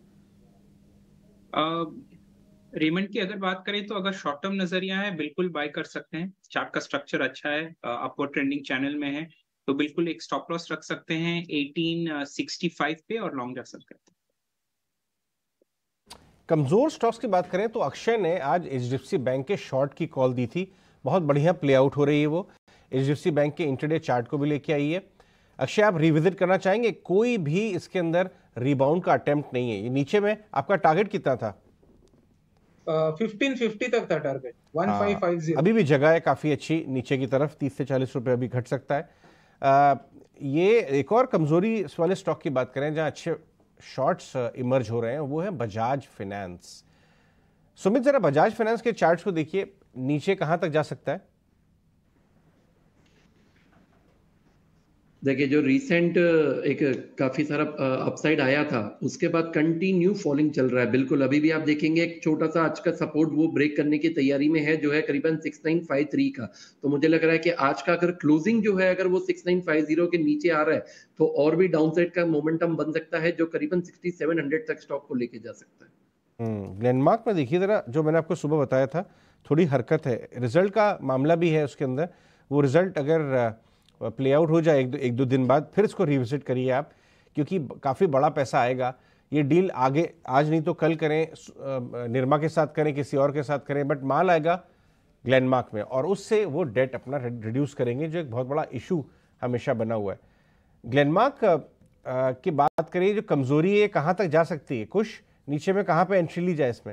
रेमंड की अगर बात करें तो अगर शॉर्ट टर्म नजरिया है बिल्कुल बाय कर सकते हैं। चार्ट का स्ट्रक्चर अच्छा है, अपवर्ड ट्रेंडिंग चैनल में है, तो बिल्कुल एक स्टॉप लॉस रख सकते हैं एटीन सिक्सटी फाइव पे और लॉन्ग जा सकते हैं। कमजोर स्टॉक्स की बात करें तो अक्षय ने आज एचडीएफसी बैंक के शॉर्ट की कॉल दी थी, बहुत बढ़िया प्ले आउट हो रही है वो। एचडीएफसी बैंक के इंटरडे चार्ट को भी लेके आई है। अक्षय आप रिविजिट करना चाहेंगे? कोई भी इसके अंदर रिबाउंड का अटेम्प्ट नहीं है। ये नीचे में आपका टारगेट कितना था? फिफ्टीन फिफ्टी तक था target, one five five zero. अभी भी जगह है काफी अच्छी नीचे की तरफ, तीस से चालीस रुपए अभी घट सकता है। आ, ये एक और कमजोरी वाले स्टॉक की बात करें जहां अच्छे शॉर्ट्स इमर्ज हो रहे हैं, वो है बजाज फाइनेंस। सुमित जरा बजाज फाइनेंस के चार्ट्स को देखिए, नीचे कहां तक जा सकता है? देखिए जो रिसेंट एक काफी सारा अपसाइड आया था, उसके बाद कंटिन्यू फॉलिंग चल रहा है। बिल्कुल अभी भी आप देखेंगे एक छोटा सा आज का सपोर्ट वो ब्रेक करने की तैयारी में है, जो है करीबन सिक्स नाइन फाइव थ्री का। तो मुझे लग रहा है कि आज का अगर क्लोजिंग जो है अगर वो सिक्स नाइन फाइव ज़ीरो के नीचे आ रहा है तो और भी डाउनसाइड का मोमेंटम बन सकता है, जो करीबन सिक्सटी सेवन हंड्रेड तक स्टॉक को लेके जा सकता है। हम्म ग्लेनमार्क में देखिए जरा, जो मैंने आपको सुबह बताया था, थोड़ी हरकत है, रिजल्ट का मामला भी है उसके अंदर। वो रिजल्ट अगर प्ले आउट हो जाए एक दो, एक दो दिन बाद, फिर इसको रिविजिट करिए आप, क्योंकि काफ़ी बड़ा पैसा आएगा। ये डील आगे आज नहीं तो कल करें, निरमा के साथ करें, किसी और के साथ करें, बट माल आएगा ग्लेनमार्क में, और उससे वो डेट अपना रिड्यूस करेंगे, जो एक बहुत बड़ा इशू हमेशा बना हुआ है। ग्लेनमार्क की बात करिए, जो कमजोरी है कहाँ तक जा सकती है? कुछ नीचे में कहाँ पे एंट्री ली जाए इसमें?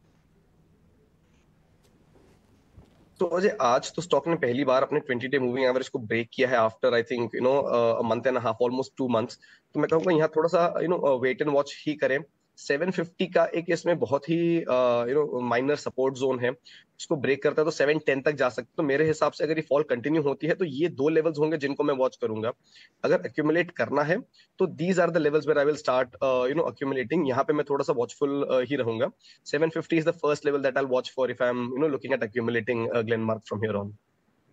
तो अजय आज तो स्टॉक ने पहली बार अपने ट्वेंटी डे मूविंग एवरेज को ब्रेक किया है after I think you know a month and half, almost two months. तो मैं कहूँगा यहाँ थोड़ा सा you know wait and watch ही करें। सेवन फिफ्टी का एक इसमें बहुत ही you know minor support zone है, उसको ब्रेक करता है तो सेवन टेन तक जा सकते। तो मेरे हिसाब से अगर ये फॉल कंटिन्यू होती है तो ये दो लेवल्स होंगे जिनको मैं वॉच करूंगा। अगर एक्यूमुलेट करना है तो these are the levels where I will start you know accumulating. यहाँ पे मैं थोड़ा सा वॉचफुल uh, ही रहूंगा। Seven fifty is the first level that I will watch for if I am you know looking at accumulating Glenmark from here on.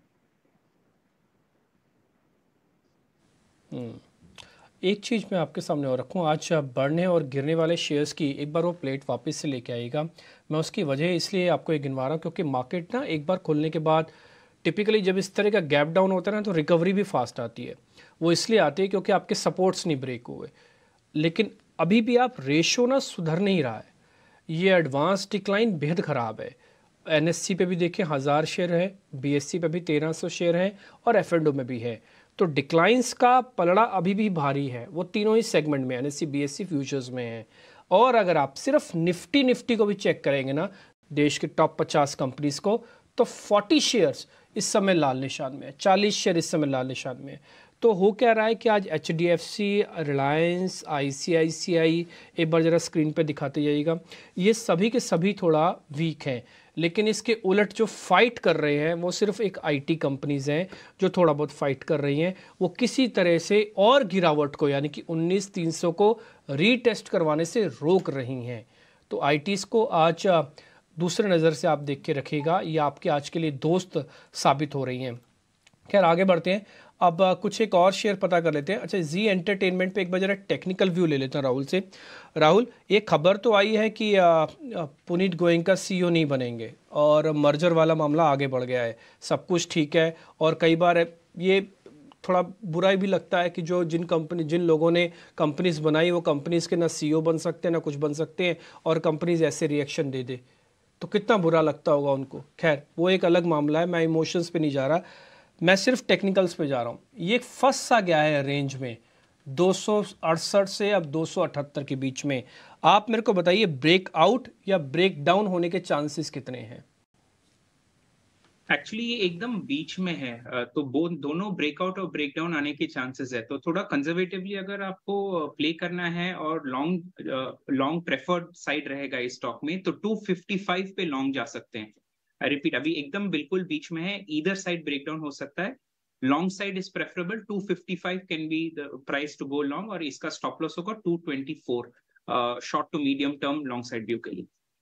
एक चीज़ मैं आपके सामने और रखूँ, आज बढ़ने और गिरने वाले शेयर्स की एक बार वो प्लेट वापस से लेके आएगा। मैं उसकी वजह इसलिए आपको ये गिनवा रहा हूँ क्योंकि मार्केट ना एक बार खुलने के बाद टिपिकली जब इस तरह का गैप डाउन होता है ना तो रिकवरी भी फास्ट आती है। वो इसलिए आती है क्योंकि आपके सपोर्ट्स नहीं ब्रेक हुए। लेकिन अभी भी आप रेशो ना सुधर नहीं रहा है, ये एडवांस डिक्लाइन बेहद ख़राब है। एन एस सी पे भी देखें हज़ार शेयर है, बी एस सी पे भी तेरह सौ शेयर हैं और एफ एंड ओ में भी है। तो डिक्लाइंस का पलड़ा अभी भी भारी है, वो तीनों ही सेगमेंट में, एनएससी, बीएससी, फ्यूचर्स में है। और अगर आप सिर्फ निफ्टी निफ्टी को भी चेक करेंगे ना, देश के टॉप पचास कंपनीज को, तो चालीस शेयर्स इस समय लाल निशान में है, चालीस शेयर इस समय लाल निशान में है। तो हो क्या रहा है कि आज H D F C, Reliance, I C I C I, एक बार ज़रा स्क्रीन पे दिखाते जाइएगा, ये सभी के सभी थोड़ा वीक हैं। लेकिन इसके उलट जो फाइट कर रहे हैं वो सिर्फ एक आईटी कंपनीज़ हैं जो थोड़ा बहुत फाइट कर रही हैं। वो किसी तरह से और गिरावट को यानी कि उन्नीस तीन सौ को रीटेस्ट करवाने से रोक रही हैं। तो आईटीज़ को आज दूसरे नज़र से आप देख के रखिएगा, ये आपके आज के लिए दोस्त साबित हो रही हैं। खैर आगे बढ़ते हैं, अब कुछ एक और शेयर पता कर लेते हैं। अच्छा, जी एंटरटेनमेंट पे एक बार जरा टेक्निकल व्यू ले लेते हैं राहुल से। राहुल, एक खबर तो आई है कि पुनीत गोयनका सीईओ नहीं बनेंगे और मर्जर वाला मामला आगे बढ़ गया है, सब कुछ ठीक है। और कई बार ये थोड़ा बुरा भी लगता है कि जो जिन कंपनी जिन लोगों ने कंपनीज बनाई वो कंपनीज़ के ना सीईओ बन सकते हैं ना कुछ बन सकते हैं, और कंपनीज ऐसे रिएक्शन दे दे तो कितना बुरा लगता होगा उनको। खैर वो एक अलग मामला है, मैं इमोशंस पे नहीं जा रहा, मैं सिर्फ टेक्निकल्स पे जा रहा हूँ। ये फंस सा गया है रेंज में दो सौ अड़सठ से अब दो सौ अठहत्तर के बीच में। आप मेरे को बताइए ब्रेकआउट या ब्रेक डाउन होने के चांसेस कितने हैं? एक्चुअली ये एकदम बीच में है, तो वो दोनों ब्रेकआउट और ब्रेकडाउन आने के चांसेस है। तो थोड़ा कंजर्वेटिवली अगर आपको प्ले करना है और लॉन्ग लॉन्ग प्रेफर्ड साइड रहेगा इस स्टॉक में, तो दो सौ पचपन पे लॉन्ग जा सकते हैं। आई रिपीट, अभी एकदम बिल्कुल बीच में है, ईदर साइड ब्रेकडाउन हो सकता है, लॉन्ग साइड इज प्रेफरेबल, दो सौ पचपन can be the price to go long, और इसका स्टॉप लॉस होगा दो सौ चौबीस short to medium term long side view के लिए।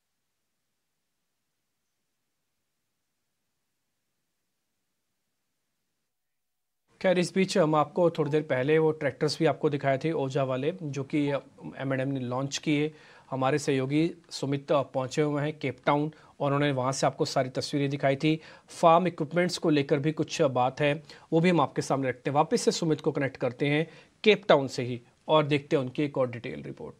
खैर इस बीच हम आपको थोड़ी देर पहले वो ट्रैक्टर्स भी आपको दिखाए थे ओजा वाले, जो कि एम एंड एम ने लॉन्च किए। हमारे सहयोगी सुमित पहुंचे हुए हैं केप टाउन और उन्होंने वहां से आपको सारी तस्वीरें दिखाई थी। फार्म इक्विपमेंट्स को लेकर भी कुछ बात है, वो भी हम आपके सामने रखते हैं। वापस से सुमित को कनेक्ट करते हैं केप टाउन से ही और देखते हैं उनकी एक और डिटेल रिपोर्ट।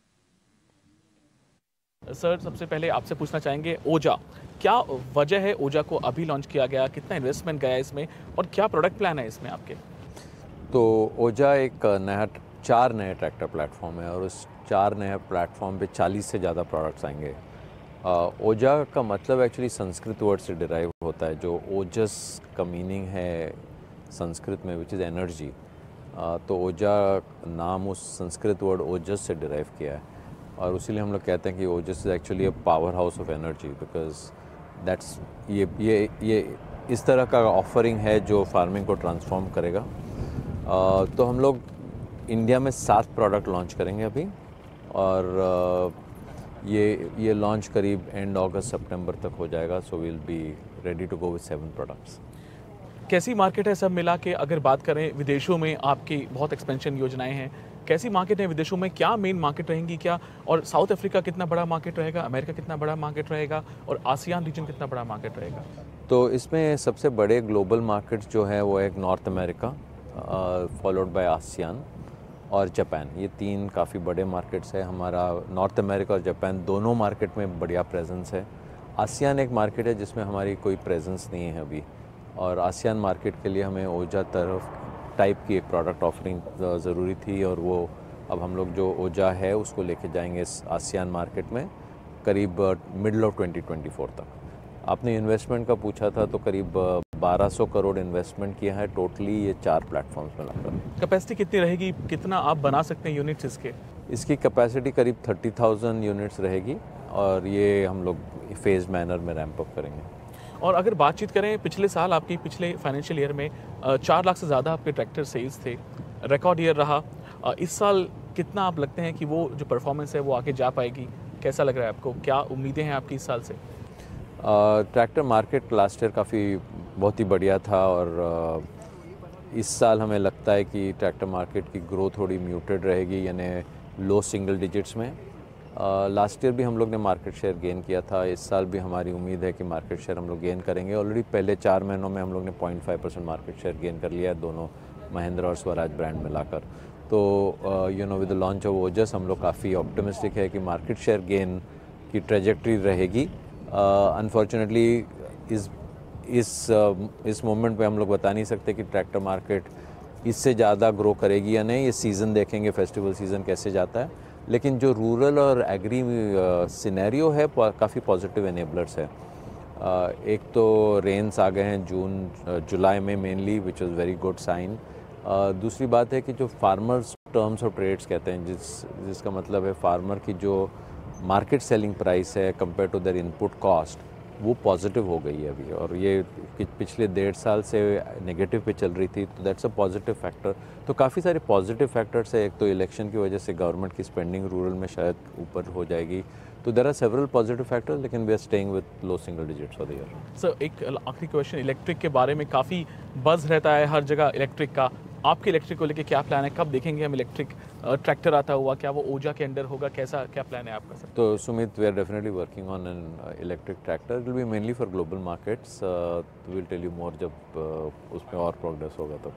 सर, सबसे पहले आपसे पूछना चाहेंगे ओजा, क्या वजह है ओजा को अभी लॉन्च किया गया, कितना इन्वेस्टमेंट गया इसमें और क्या प्रोडक्ट प्लान है इसमें आपके? तो ओजा एक नया चार नए ट्रैक्टर प्लेटफॉर्म है और उस चार नए प्लेटफॉर्म पे चालीस से ज़्यादा प्रोडक्ट्स आएंगे। ओजा का मतलब एक्चुअली संस्कृत वर्ड से डिराइव होता है, जो ओजस का मीनिंग है संस्कृत में विच इज़ एनर्जी। तो ओजा नाम उस संस्कृत वर्ड ओजस से डिराइव किया है और उसीलिए हम लोग कहते हैं कि Ojas is actually a power house of energy, because that's ये ये ये इस तरह का ऑफरिंग है जो फार्मिंग को ट्रांसफॉर्म करेगा। uh, तो हम लोग इंडिया में सात प्रोडक्ट लॉन्च करेंगे अभी और uh, ये ये लॉन्च करीब एंड अगस्त सितंबर तक हो जाएगा। So will be ready to go with seven products. कैसी मार्केट है सब मिला के? अगर बात करें विदेशों में आपकी बहुत एक्सपेंशन योजनाएं हैं, कैसी मार्केट है विदेशों में? क्या मेन मार्केट रहेंगी क्या? और साउथ अफ्रीका कितना बड़ा मार्केट रहेगा, अमेरिका कितना बड़ा मार्केट रहेगा और आसियान रीजन कितना बड़ा मार्केट रहेगा? तो इसमें सबसे बड़े ग्लोबल मार्केट्स जो है वो एक North America, followed by ASEAN और जापान। ये तीन काफ़ी बड़े मार्केट्स है। हमारा नॉर्थ अमेरिका और जापान दोनों मार्केट में बढ़िया प्रेजेंस है। आसियान एक मार्केट है जिसमें हमारी कोई प्रेजेंस नहीं है अभी, और आसियान मार्केट के लिए हमें ओजा तरफ टाइप की एक प्रोडक्ट ऑफरिंग ज़रूरी थी और वो अब हम लोग जो ओजा है उसको लेके जाएंगे इस आसियान मार्केट में करीब middle of twenty twenty four तक। आपने इन्वेस्टमेंट का पूछा था, तो करीब बारह सौ करोड़ इन्वेस्टमेंट किया है टोटली ये चार प्लेटफॉर्म्स में लगकर। कैपेसिटी कितनी रहेगी, कितना आप बना सकते हैं यूनिट्स इसके? इसकी कैपेसिटी करीब थर्टी थाउजेंड यूनिट्स रहेगी और ये हम लोग फेज मैनर में रैंप अप करेंगे। और अगर बातचीत करें पिछले साल आपकी पिछले फाइनेंशियल ईयर में चार लाख से ज़्यादा आपके ट्रैक्टर सेल्स थे, रिकॉर्ड ईयर रहा। इस साल कितना आप लगते हैं कि वो जो परफॉर्मेंस है वो आगे जा पाएगी? कैसा लग रहा है आपको? क्या उम्मीदें हैं आपकी इस साल से? ट्रैक्टर मार्केट लास्ट ईयर काफ़ी बहुत ही बढ़िया था और इस साल हमें लगता है कि ट्रैक्टर मार्केट की ग्रोथ थोड़ी म्यूटेड रहेगी, यानी लो सिंगल डिजिट्स में। लास्ट ईयर भी हम लोग ने मार्केट शेयर गेन किया था, इस साल भी हमारी उम्मीद है कि मार्केट शेयर हम लोग गेन करेंगे। ऑलरेडी पहले चार महीनों में हम लोग ने point five percent market share gain कर लिया है दोनों महिंद्रा और स्वराज ब्रांड मिलाकर। तो you know with the launch of Ojas हम लोग काफ़ी ऑप्टिमिस्टिक है कि मार्केट शेयर गेन की ट्रेजेक्ट्री रहेगी। अनफॉर्चुनेटली इस इस इस मोमेंट पे हम लोग बता नहीं सकते कि ट्रैक्टर मार्केट इससे ज़्यादा ग्रो करेगी या नहीं। ये सीज़न देखेंगे, फेस्टिवल सीज़न कैसे जाता है, लेकिन जो रूरल और एग्री सिनेरियो है काफ़ी पॉजिटिव एनेबलर्स है। uh, एक तो रेन्स आ गए हैं जून जुलाई में mainly, which is very good sign. दूसरी बात है कि जो फार्मर्स टर्म्स और ट्रेड्स कहते हैं, जिस जिसका मतलब है फार्मर की जो मार्केट सेलिंग प्राइस है compare to their input cost, वो पॉजिटिव हो गई है अभी, और ये पिछले डेढ़ साल से नेगेटिव पे चल रही थी, तो दैट्स अ पॉजिटिव फैक्टर। तो काफ़ी सारे पॉजिटिव फैक्टर्स है। एक तो इलेक्शन की वजह से गवर्नमेंट की स्पेंडिंग रूरल में शायद ऊपर हो जाएगी, तो there are several positive factors, लेकिन we are staying with low single digits for the year. Sir एक आखिरी क्वेश्चन, इलेक्ट्रिक के बारे में काफ़ी बज़ रहता है हर जगह इलेक्ट्रिक का, आपके इलेक्ट्रिक को लेके क्या प्लान है? कब देखेंगे हम इलेक्ट्रिक ट्रैक्टर आता हुआ? क्या वो ओजा के अंडर होगा? कैसा क्या प्लान है आपका सर? तो Sumit, we are definitely working on an electric tractor. It will be mainly for global markets. We will tell you more जब uh, उसमें और प्रोग्रेस होगा तब।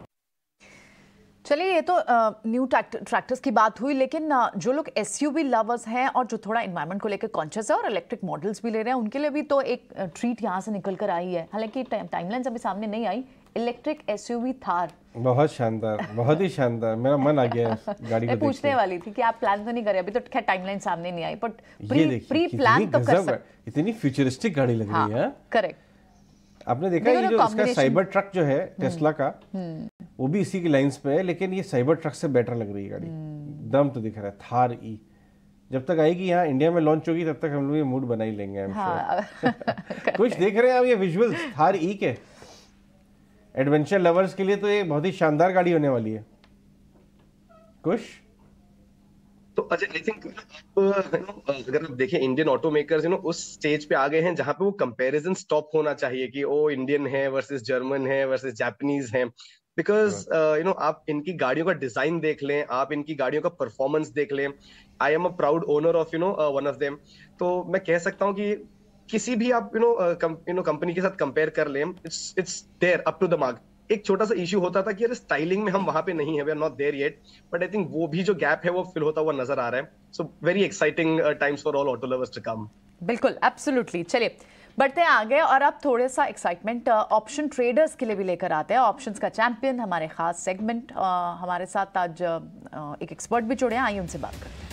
चलिए, ये तो न्यू ट्रैक्टर्स की बात हुई, लेकिन uh, जो लोग एसयूवी लवर्स हैं और जो थोड़ा इन्वायरमेंट को लेकर कॉन्शियस है और इलेक्ट्रिक मॉडल्स भी ले रहे हैं, उनके लिए भी तो एक ट्रीट यहाँ से निकल कर आई है। हालांकि टाइमलाइंस अभी सामने नहीं आई। इलेक्ट्रिक एसयूवी थार, बहुत शानदार, बहुत ही शानदार, मेरा मन आ गया है गाड़ी को पूछने वाली थी कि आप प्लान तो नहीं करे अभी, तो खैर टाइमलाइन सामने नहीं आई, बट प्री प्री प्लान तो कर सकते। इतनी फ्यूचरिस्टिक गाड़ी लग रही है। करेक्ट। आपने देखा ये जो इसका साइबर ट्रक जो है टेस्ला का, वो भी इसी की लाइंस पे है, लेकिन ये साइबर ट्रक से बेटर लग रही है गाड़ी। दम तो दिख रहा है। थार ई जब तक आएगी यहाँ इंडिया में लॉन्च होगी, तब तक हम लोग ये मूड बना ही लेंगे। हाँ। कुछ देख रहे हैं आप ये विजुअल्स थार ई के? एडवेंचर लवर्स के लिए तो ये बहुत ही शानदार गाड़ी होने वाली है। कुछ तो अजय, आई थिंक अगर आप देखें Indian auto makers you know उस स्टेज पे आ गए हैं जहां पे वो कंपैरिजन स्टॉप होना चाहिए कि ओ इंडियन है वर्सेस जर्मन है वर्सेस जापानीज है। बिकॉज यू नो आप इनकी गाड़ियों का डिजाइन देख लें, आप इनकी गाड़ियों का परफॉर्मेंस देख लें। I am a proud owner of you know one of them. तो मैं कह सकता हूँ कि किसी भी आप you know you know company के साथ कंपेयर कर लें, it's it's there up to the mark. एक छोटा सा इशू होता था कि यार स्टाइलिंग में हम वहां पे नहीं है, we are not there yet, but I think वो भी जो गैप है वो फिल होता हुआ नजर आ रहा है। So very exciting times for all auto lovers to come. बिल्कुल, एब्सोल्युटली। चलिए बढ़ते हैं आगे, और अब थोड़ा सा एक्साइटमेंट ऑप्शन ट्रेडर्स के लिए भी लेकर आते हैं। ऑप्शंस का चैंपियन, हमारे खास सेगमेंट, हमारे साथ आज एक एक्सपर्ट भी जुड़े हैं, आइए उनसे बात करते हैं।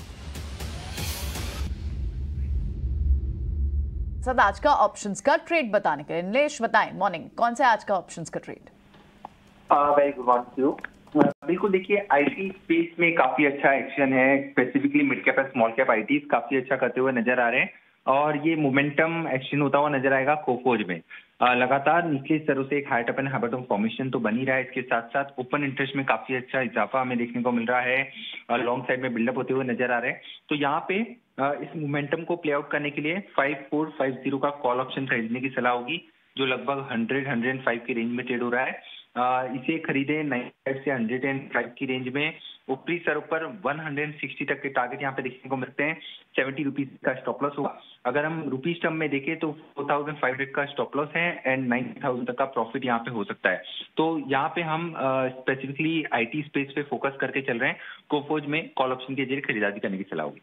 सर आज का ऑप्शंस का ट्रेड बताने के लिए नीलेश बताएं, मॉर्निंग कौन सा आज का ऑप्शंस का trade? Very good morning to you. बिल्कुल, देखिए आईटी स्पेस में काफी अच्छा एक्शन है, स्पेसिफिकली मिड कैप और स्मॉल कैप आईटीज काफी अच्छा करते हुए नजर आ रहे हैं, और ये मोमेंटम एक्शन होता हुआ नजर आएगा कोफोज में। लगातार निचले स्तरों से एक high top and high bottom formation तो बनी रहा है, इसके साथ साथ ओपन इंटरेस्ट में काफी अच्छा इजाफा हमें देखने को मिल रहा है, लॉन्ग साइड में बिल्डअप होते हुए नजर आ रहे हैं। तो यहाँ पे इस मोमेंटम को प्ले आउट करने के लिए फाइव फोर फाइव जीरो का कॉल ऑप्शन खरीदने की सलाह होगी, जो लगभग हंड्रेड हंड्रेड एंड फाइव की रेंज में ट्रेड हो रहा है। आ, इसे खरीदे नाइन्टी फाइव से हंड्रेड एंड फाइव की रेंज में। ऊपरी स्तर पर वन हंड्रेड सिक्सटी तक के टारगेट यहाँ पे देखने को मिलते हैं। सेवेंटी रुपीज का स्टॉप लॉस होगा। अगर हम रुपीज टर्म में देखें तो फोर थाउजेंड फाइव हंड्रेड का स्टॉप लॉस है एंड नाइन थाउजेंड तक का प्रॉफिट यहाँ पे हो सकता है। तो यहाँ पे हम स्पेसिफिकली आईटी स्पेस पे फोकस करके चल रहे हैं। कोफोज में कॉल ऑप्शन के जरिए खरीदारी करने की सलाह होगी।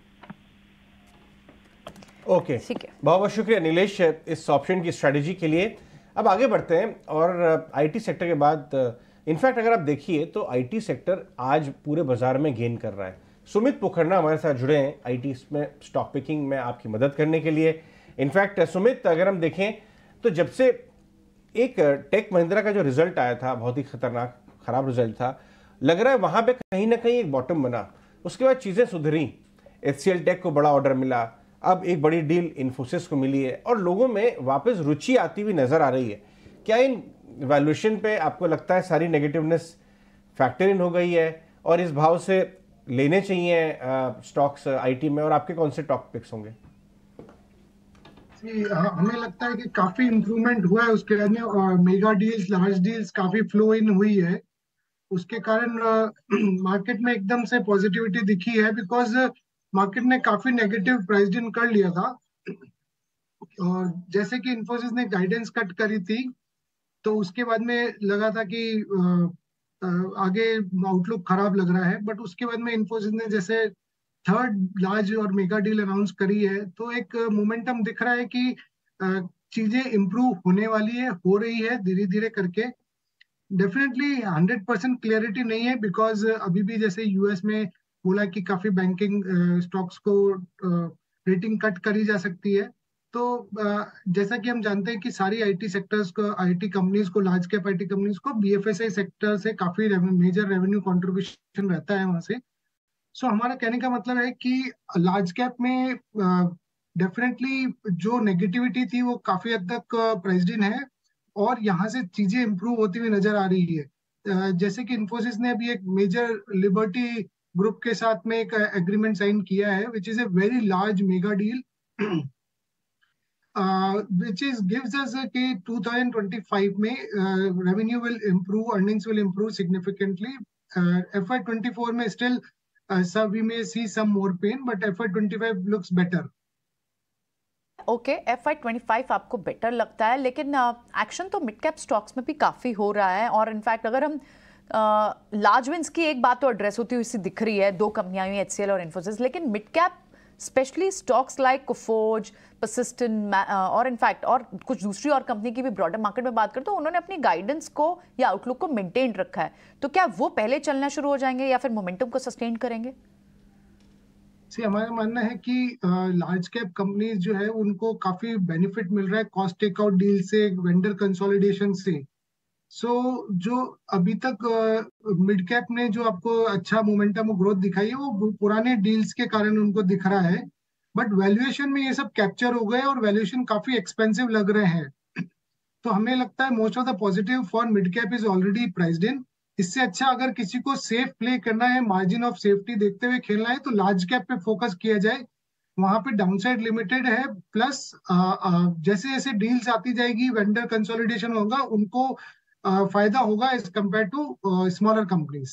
Okay okay. बहुत बहुत शुक्रिया नीलेश इस ऑप्शन की स्ट्रेटेजी के लिए। अब आगे बढ़ते हैं, और आईटी सेक्टर के बाद इनफैक्ट अगर आप देखिए तो आईटी सेक्टर आज पूरे बाजार में गेन कर रहा है। सुमित पोखरना हमारे साथ जुड़े हैं आईटी में स्टॉक पिकिंग में आपकी मदद करने के लिए। इनफैक्ट सुमित, अगर हम देखें तो जब से एक टेक महिंद्रा का जो रिजल्ट आया था, बहुत ही खतरनाक खराब रिजल्ट था, लग रहा है वहां पे कहीं ना कहीं एक बॉटम बना। उसके बाद चीज़ें सुधरी, एचसीएल टेक को बड़ा ऑर्डर मिला, अब एक बड़ी डील इन्फोसिस को मिली है और लोगों में वापस रुचि आती हुई नजर आ रही है। क्या इन वैल्यूएशन पे आपको लगता है सारी नेगेटिवनेस फैक्टर इन हो गई है और इस भाव से लेने चाहिए स्टॉक्स आईटी में, और आपके कौन से टॉप पिक्स होंगे? हमें लगता है कि काफी इंप्रूवमेंट हुआ है उसके बाद में, और मेगा डील्स, लार्ज डील्स काफी फ्लो इन हुई है, उसके कारण मार्केट में एकदम से पॉजिटिविटी दिखी है, बिकॉज मार्केट ने काफी नेगेटिव प्राइस इन कर लिया था। और जैसे कि इन्फोसिस ने गाइडेंस कट करी थी तो उसके बाद में लगा था कि आगे आउटलुक खराब लग रहा है, बट उसके बाद में इन्फोसिस ने जैसे थर्ड लार्ज और मेगा डील अनाउंस करी है तो एक मोमेंटम दिख रहा है कि चीजें इंप्रूव होने वाली है, हो रही है धीरे धीरे करके। डेफिनेटली हंड्रेड परसेंट क्लियरिटी नहीं है, बिकॉज अभी भी जैसे यूएस में बोला कि काफी बैंकिंग स्टॉक्स को रेटिंग कट करी जा सकती है। तो जैसा कि हम जानते हैं कि सारी आईटी सेक्टर्स को, आईटी कंपनीज को, लार्ज कैप आईटी कंपनीज को बीएफएसआई सेक्टर से काफी मेजर रेवेन्यू कंट्रीब्यूशन रहता है वहां से। सो so, हमारा कहने का मतलब है कि लार्ज कैप में डेफिनेटली uh, जो नेगेटिविटी थी वो काफी हद तक प्राइस्ड इन है और यहाँ से चीजें इंप्रूव होती हुई नजर आ रही है। uh, जैसे कि इन्फोसिस ने अभी एक मेजर लिबर्टी ग्रुप के साथ में एक एग्रीमेंट साइन किया है, which is a very large mega deal, which is gives us कि टू थाउजेंड ट्वेंटी फाइव में revenue will improve, earnings will improve significantly. F I twenty four में still Uh, so we may see some more pain, but F Y twenty-five looks better. ओके, F आई twenty five आपको better लगता है, लेकिन action uh, तो mid cap stocks में भी काफ़ी हो रहा है। और इनफैक्ट अगर हम लार्ज uh, विंस की एक बात तो एड्रेस होती हुई सी दिख रही है, दो कंपनियां हुई एचसीएल और इन्फोसिस, लेकिन mid cap specially stocks like Coforge, Persistent और इनफैक्ट और कुछ दूसरी और कंपनी की भी ब्रॉडर मार्केट में बात करें तो उन्होंने अपनी गाइडेंस को या आउटलुक को मेंटेन रखा है। तो क्या वो पहले चलना शुरू हो जाएंगे या फिर मोमेंटम को सस्टेन करेंगे? सी हमारा मानना है कि लार्ज कैप कंपनीज जो है उनको काफी बेनिफिट मिल रहा है कॉस्ट टेकआउट डील से, वेंडर कंसोलिडेशन से। सो so, जो अभी तक मिड कैप ने जो आपको अच्छा मोमेंटम और ग्रोथ दिखाई है वो पुराने डील्स के कारण उनको दिख रहा है, बट वैल्यूएशन में ये सब कैप्चर हो गए और वैल्यूएशन काफी एक्सपेंसिव लग रहे हैं। तो हमें लगता है most of the positive for mid cap is already priced in. इससे अच्छा अगर किसी को सेफ प्ले करना है, मार्जिन ऑफ सेफ्टी देखते हुए खेलना है, तो लार्ज कैप पे फोकस किया जाए, वहां पे डाउनसाइड लिमिटेड है। प्लस जैसे जैसे डील्स आती जाएगी, वेंडर कंसोलिडेशन होगा, उनको Uh, फायदा होगा as compared to smaller companies.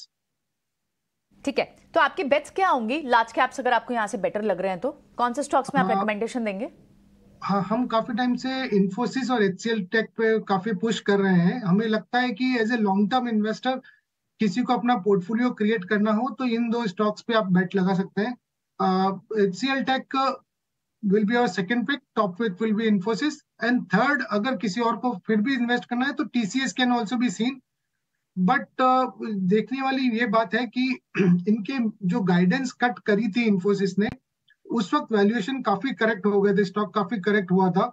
ठीक है, तो आपकी बेट्स क्या होंगी लार्ज कैप्स अगर आपको यहाँ से बेटर लग रहे हैं तो कौन से स्टॉक्स में आप रिकमेंडेशन देंगे? हाँ, हम काफी टाइम से इन्फोसिस और एचसीएल टेक पे काफी पुश कर रहे हैं। हमें लगता है कि as a long term investor किसी को अपना पोर्टफोलियो क्रिएट करना हो तो इन दो स्टॉक्स पे आप बेट लगा सकते हैं। HCL tech will be our second pick, top pick will be Infosys, and third अगर किसी और को फिर भी इन्वेस्ट करना है तो T C S can also be seen, but uh, देखने वाली ये बात है कि इनके जो गाइडेंस कट करी थी इन्फोसिस ने, उस वक्त वैल्यूएशन काफी करेक्ट हो गए थे, स्टॉक काफी करेक्ट हुआ था।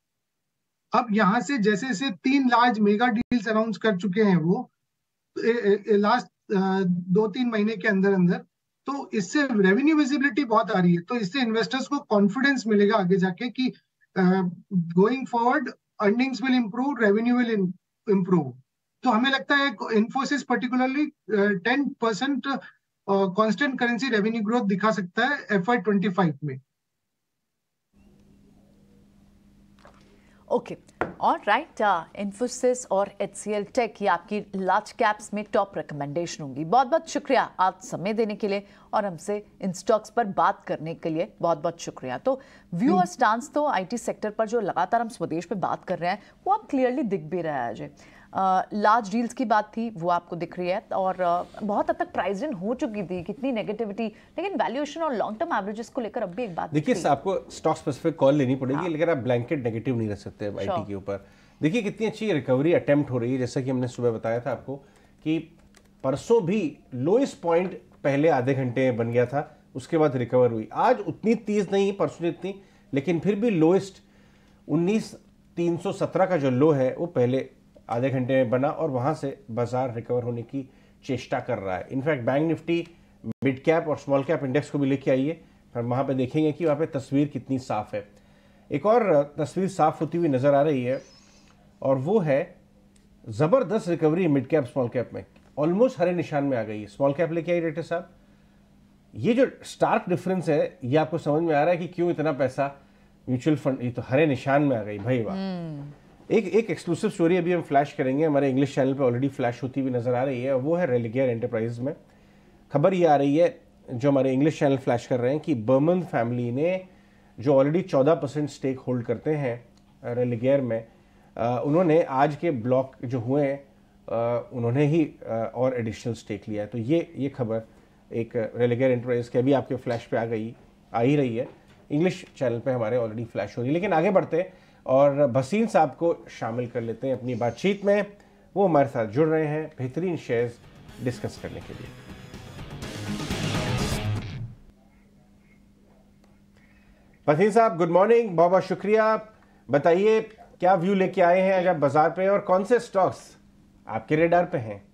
अब यहाँ से जैसे जैसे तीन लार्ज मेगा डील्स अनाउंस कर चुके हैं वो लास्ट दो तीन महीने के अंदर अंदर, तो इससे रेवेन्यू विजिबिलिटी बहुत आ रही है, तो इससे इन्वेस्टर्स को कॉन्फिडेंस मिलेगा आगे जाके कि going forward earnings will improve, revenue will improve. तो हमें लगता है Infosys particularly ten percent constant currency revenue growth दिखा सकता है एफ आई ट्वेंटी फाइव में। ओके, और राइट, इन्फोसिस और एचसीएल टेक ये आपकी लार्ज कैप्स में टॉप रिकमेंडेशन होंगी। बहुत बहुत शुक्रिया आज समय देने के लिए और हमसे इन स्टॉक्स पर बात करने के लिए बहुत बहुत शुक्रिया। तो व्यू और स्टांस तो आईटी सेक्टर पर जो लगातार हम स्वदेश पे बात कर रहे हैं वो अब क्लियरली दिख भी रहा है। अजय, लार्ज डील्स की बात थी वो आपको दिख रही है और uh, बहुत हद तक प्राइस इन हो चुकी थी, कितनी नेगेटिविटी, लेकिन वैल्यूएशन और लॉन्ग टर्म एवरेजेस को लेकर अब भी एक बात देखिए, आपको स्टॉक स्पेसिफिक कॉल लेनी पड़ेगी। हाँ। लेकिन आप ब्लैंकेट नेगेटिव नहीं रह सकते आईटी के ऊपर। देखिए कितनी अच्छी रिकवरी अटेम्प्ट हो रही है, जैसा कि हमने सुबह बताया था आपको कि परसों भी लोएस्ट पॉइंट पहले आधे घंटे में बन गया था, उसके बाद रिकवर हुई। आज उतनी तेज नहीं परसों जितनी, लेकिन फिर भी लोएस्ट उन्नीस तीन सौ सत्रह का जो लो है वो पहले आधे घंटे में बना और वहां से बाजार रिकवर होने की चेष्टा कर रहा है। In fact bank Nifty mid cap और स्मॉल कैप इंडेक्स को भी लेके आइए, और वहाँ पे देखेंगे कि वहाँ पे तस्वीर कितनी साफ है। एक और तस्वीर साफ होती हुई नज़र आ रही है और वो है ज़बरदस्त recovery mid cap small cap में, ऑलमोस्ट हरे निशान में आ गई है। स्मॉल कैप लेके आई डायरेक्टर साहब, ये जो स्टार्क डिफरेंस है ये आपको समझ में आ रहा है कि क्यों इतना पैसा म्यूचुअल फंड, ये तो हरे निशान में आ गई भाई वाह। एक एक एक्सक्लूसिव स्टोरी अभी हम फ्लैश करेंगे, हमारे इंग्लिश चैनल पे ऑलरेडी फ्लैश होती हुई नजर आ रही है, वो है रेलिगेयर एंटरप्राइज में। खबर ये आ रही है जो हमारे इंग्लिश चैनल फ्लैश कर रहे हैं कि बर्मन फैमिली ने जो ऑलरेडी चौदह परसेंट स्टेक होल्ड करते हैं रेलिगेयर में, आ, उन्होंने आज के ब्लॉक जो हुए आ, उन्होंने ही आ, और एडिशनल स्टेक लिया है। तो ये ये खबर एक रेलिगेयर एंटरप्राइज के अभी आपके फ्लैश पे आ गई आ ही रही है, इंग्लिश चैनल पे हमारे ऑलरेडी फ्लैश हो रही है। लेकिन आगे बढ़ते हैं और भसीन साहब को शामिल कर लेते हैं अपनी बातचीत में, वो हमारे साथ जुड़ रहे हैं बेहतरीन शेयर्स डिस्कस करने के लिए। भसीन साहब गुड मॉर्निंग, बहुत बहुत शुक्रिया। बताइए क्या व्यू लेके आए हैं आज आप बाजार पे और कौन से स्टॉक्स आपके रेडार पे हैं?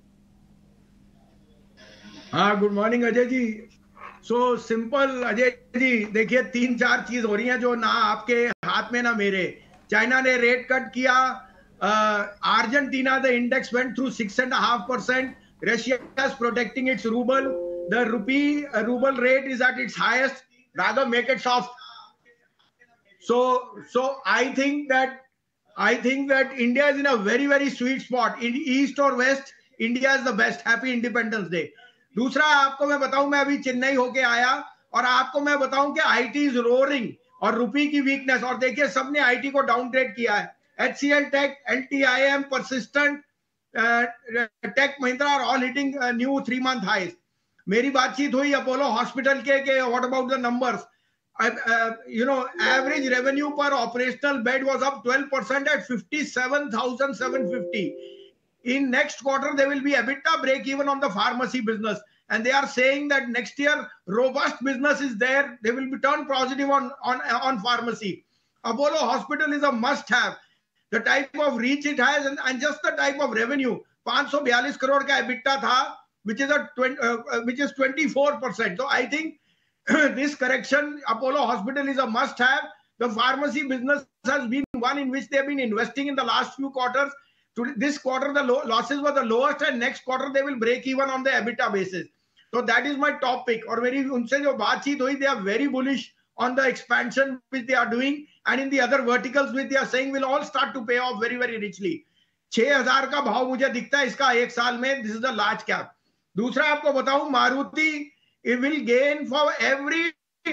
हाँ good morning Ajay ji. So simple Ajay ji, देखिए तीन चार चीज हो रही हैं जो ना आपके हाथ में ना मेरे। चाइना ने रेट कट किया, Argentina the index went through six and half percent, Russia is protecting its rouble, the rupee rouble rate is at its highest, rather make it soft. So, so I think that I think that India is in a very very sweet spot. In east or west, India is the best. Happy Independence Day. दूसरा आपको मैं बताऊं, मैं अभी चेन्नई होके आया और आपको मैं बताऊं कि आईटी इज रोरिंग और रुपी की वीकनेस, और देखिए सबने आईटी को डाउन ट्रेड किया है। HCL tech, LTIM, persistent, tech Mahindra are all hitting new three month highs. मेरी बातचीत हुई अपोलो हॉस्पिटल के के what about the numbers? Uh, uh, you know, average revenue per operational bed was up twelve percent at fifty-seven thousand seven hundred fifty. In next quarter, there will be EBITDA break even on the pharmacy business. And they are saying that next year, robust business is there. They will be turned positive on, on, on pharmacy. Apollo Hospital is a must have. The type of reach it has and, and just the type of revenue. five hundred forty crore का EBITDA था, which is a twenty, uh, which is twenty-four percent. So I think this correction, Apollo Hospital is a must have. The pharmacy business has been one in which they have been investing in the last few quarters. To this quarter, the lo losses were the lowest, and next quarter they will break even on the EBITDA basis. So that is my top pick. और मेरी उनसे जो बातचीत हुई, they are very bullish on the expansion which they are doing, and in the other verticals which they are saying will all start to pay off very very richly. छह हजार का भाव मुझे दिखता है इसका एक साल में. This is a large cap. दूसरा आपको बताऊं, Maruti it will gain for every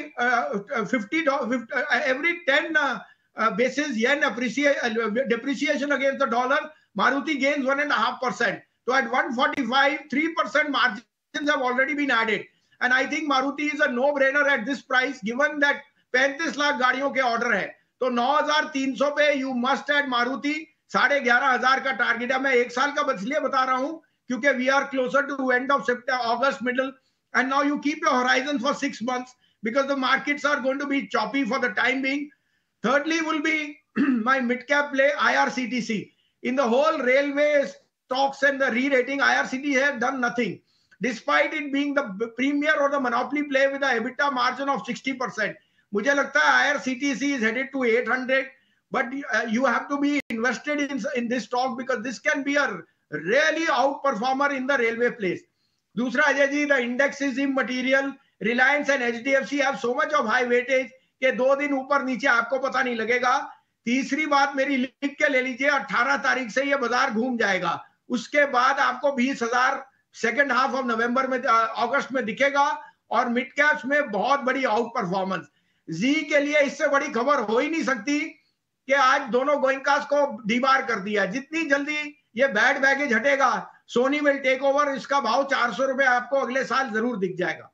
uh, fifty, fifty uh, every ten uh, uh, basis yen appreciate uh, depreciation against the dollar, Maruti gains one and a half percent. So at one forty-five, three percent margins have already been added, and I think Maruti is a no-brainer at this price, given that पैंतीस लाख गाड़ियों के order है, तो नौ हजार तीन सौ पे you must add Maruti. साढ़े ग्यारह हजार का टारगेट है. मैं एक साल का इसलिए बता रहा हूं क्योंकि we are closer to end of सितंबर, अगस्त, middle. And now you keep your horizon for six months because the markets are going to be choppy for the time being. Thirdly will be my mid-cap play, I R C T C. In the whole railway stocks and the re-rating, I R C T C have done nothing. Despite it being the premier or the monopoly play with the EBITDA margin of sixty percent. मुझे लगता है I R C T C is headed to eight hundred. But uh, you have to be invested in, in this stock because this can be a really outperformer in the railway place. दूसरा अजय जी, the index is immaterial. Reliance and HDFC have so much of high weightage कि दो दिन ऊपर नीचे आपको पता नहीं लगेगा. तीसरी बात मेरी लिख के ले लीजिए, अठारह तारीख से ये बाजार घूम जाएगा. उसके बाद आपको बीस हजार सेकेंड हाफ ऑफ नवंबर में, अगस्त में दिखेगा, और मिड कैप्स में बहुत बड़ी आउट परफॉर्मेंस. जी के लिए इससे बड़ी खबर हो ही नहीं सकती कि आज दोनों गोइंकास को दीवार कर दिया. जितनी जल्दी ये बैड बैगेज हटेगा, सोनी विल टेक ओवर. इसका भाव चार सौ रुपए आपको अगले साल जरूर दिख जाएगा.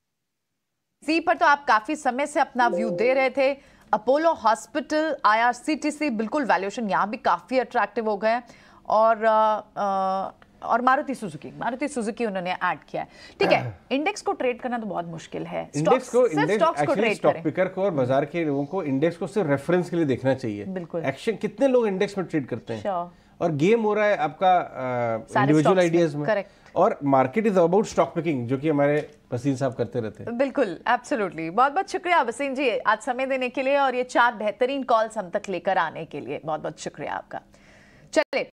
सी पर तो आप काफी समय से अपना व्यू दे रहे थे. अपोलो हॉस्पिटल, आईआरसीटीसी, बिल्कुल वैल्यूएशन यहाँ भी काफी अट्रैक्टिव हो गए, और आ, आ, और मारुति सुजुकी मारुति सुजुकी उन्होंने ऐड किया है. ठीक है, इंडेक्स को ट्रेड करना तो बहुत मुश्किल है. इंडेक्स को स्टॉक्स को ट्रेड स्टॉक पिकर को और बाजार के लोगों को इंडेक्स को सिर्फ रेफरेंस के लिए देखना चाहिए. बिल्कुल. एक्शन कितने लोग इंडेक्स में ट्रेड करते हैं, और गेम हो रहा है आपका इंडिविजुअल आइडियाज में. करेक्ट. और market is about stock picking, जो कि हमारे वसीम साहब करते रहते हैं। बिल्कुल, एब्सोल्युटली। बहुत बहुत शुक्रिया वसीम जी आज समय देने के लिए और ये चार बेहतरीन कॉल्स हम तक लेकर आने के लिए। बहुत बहुत शुक्रिया आपका। चलिए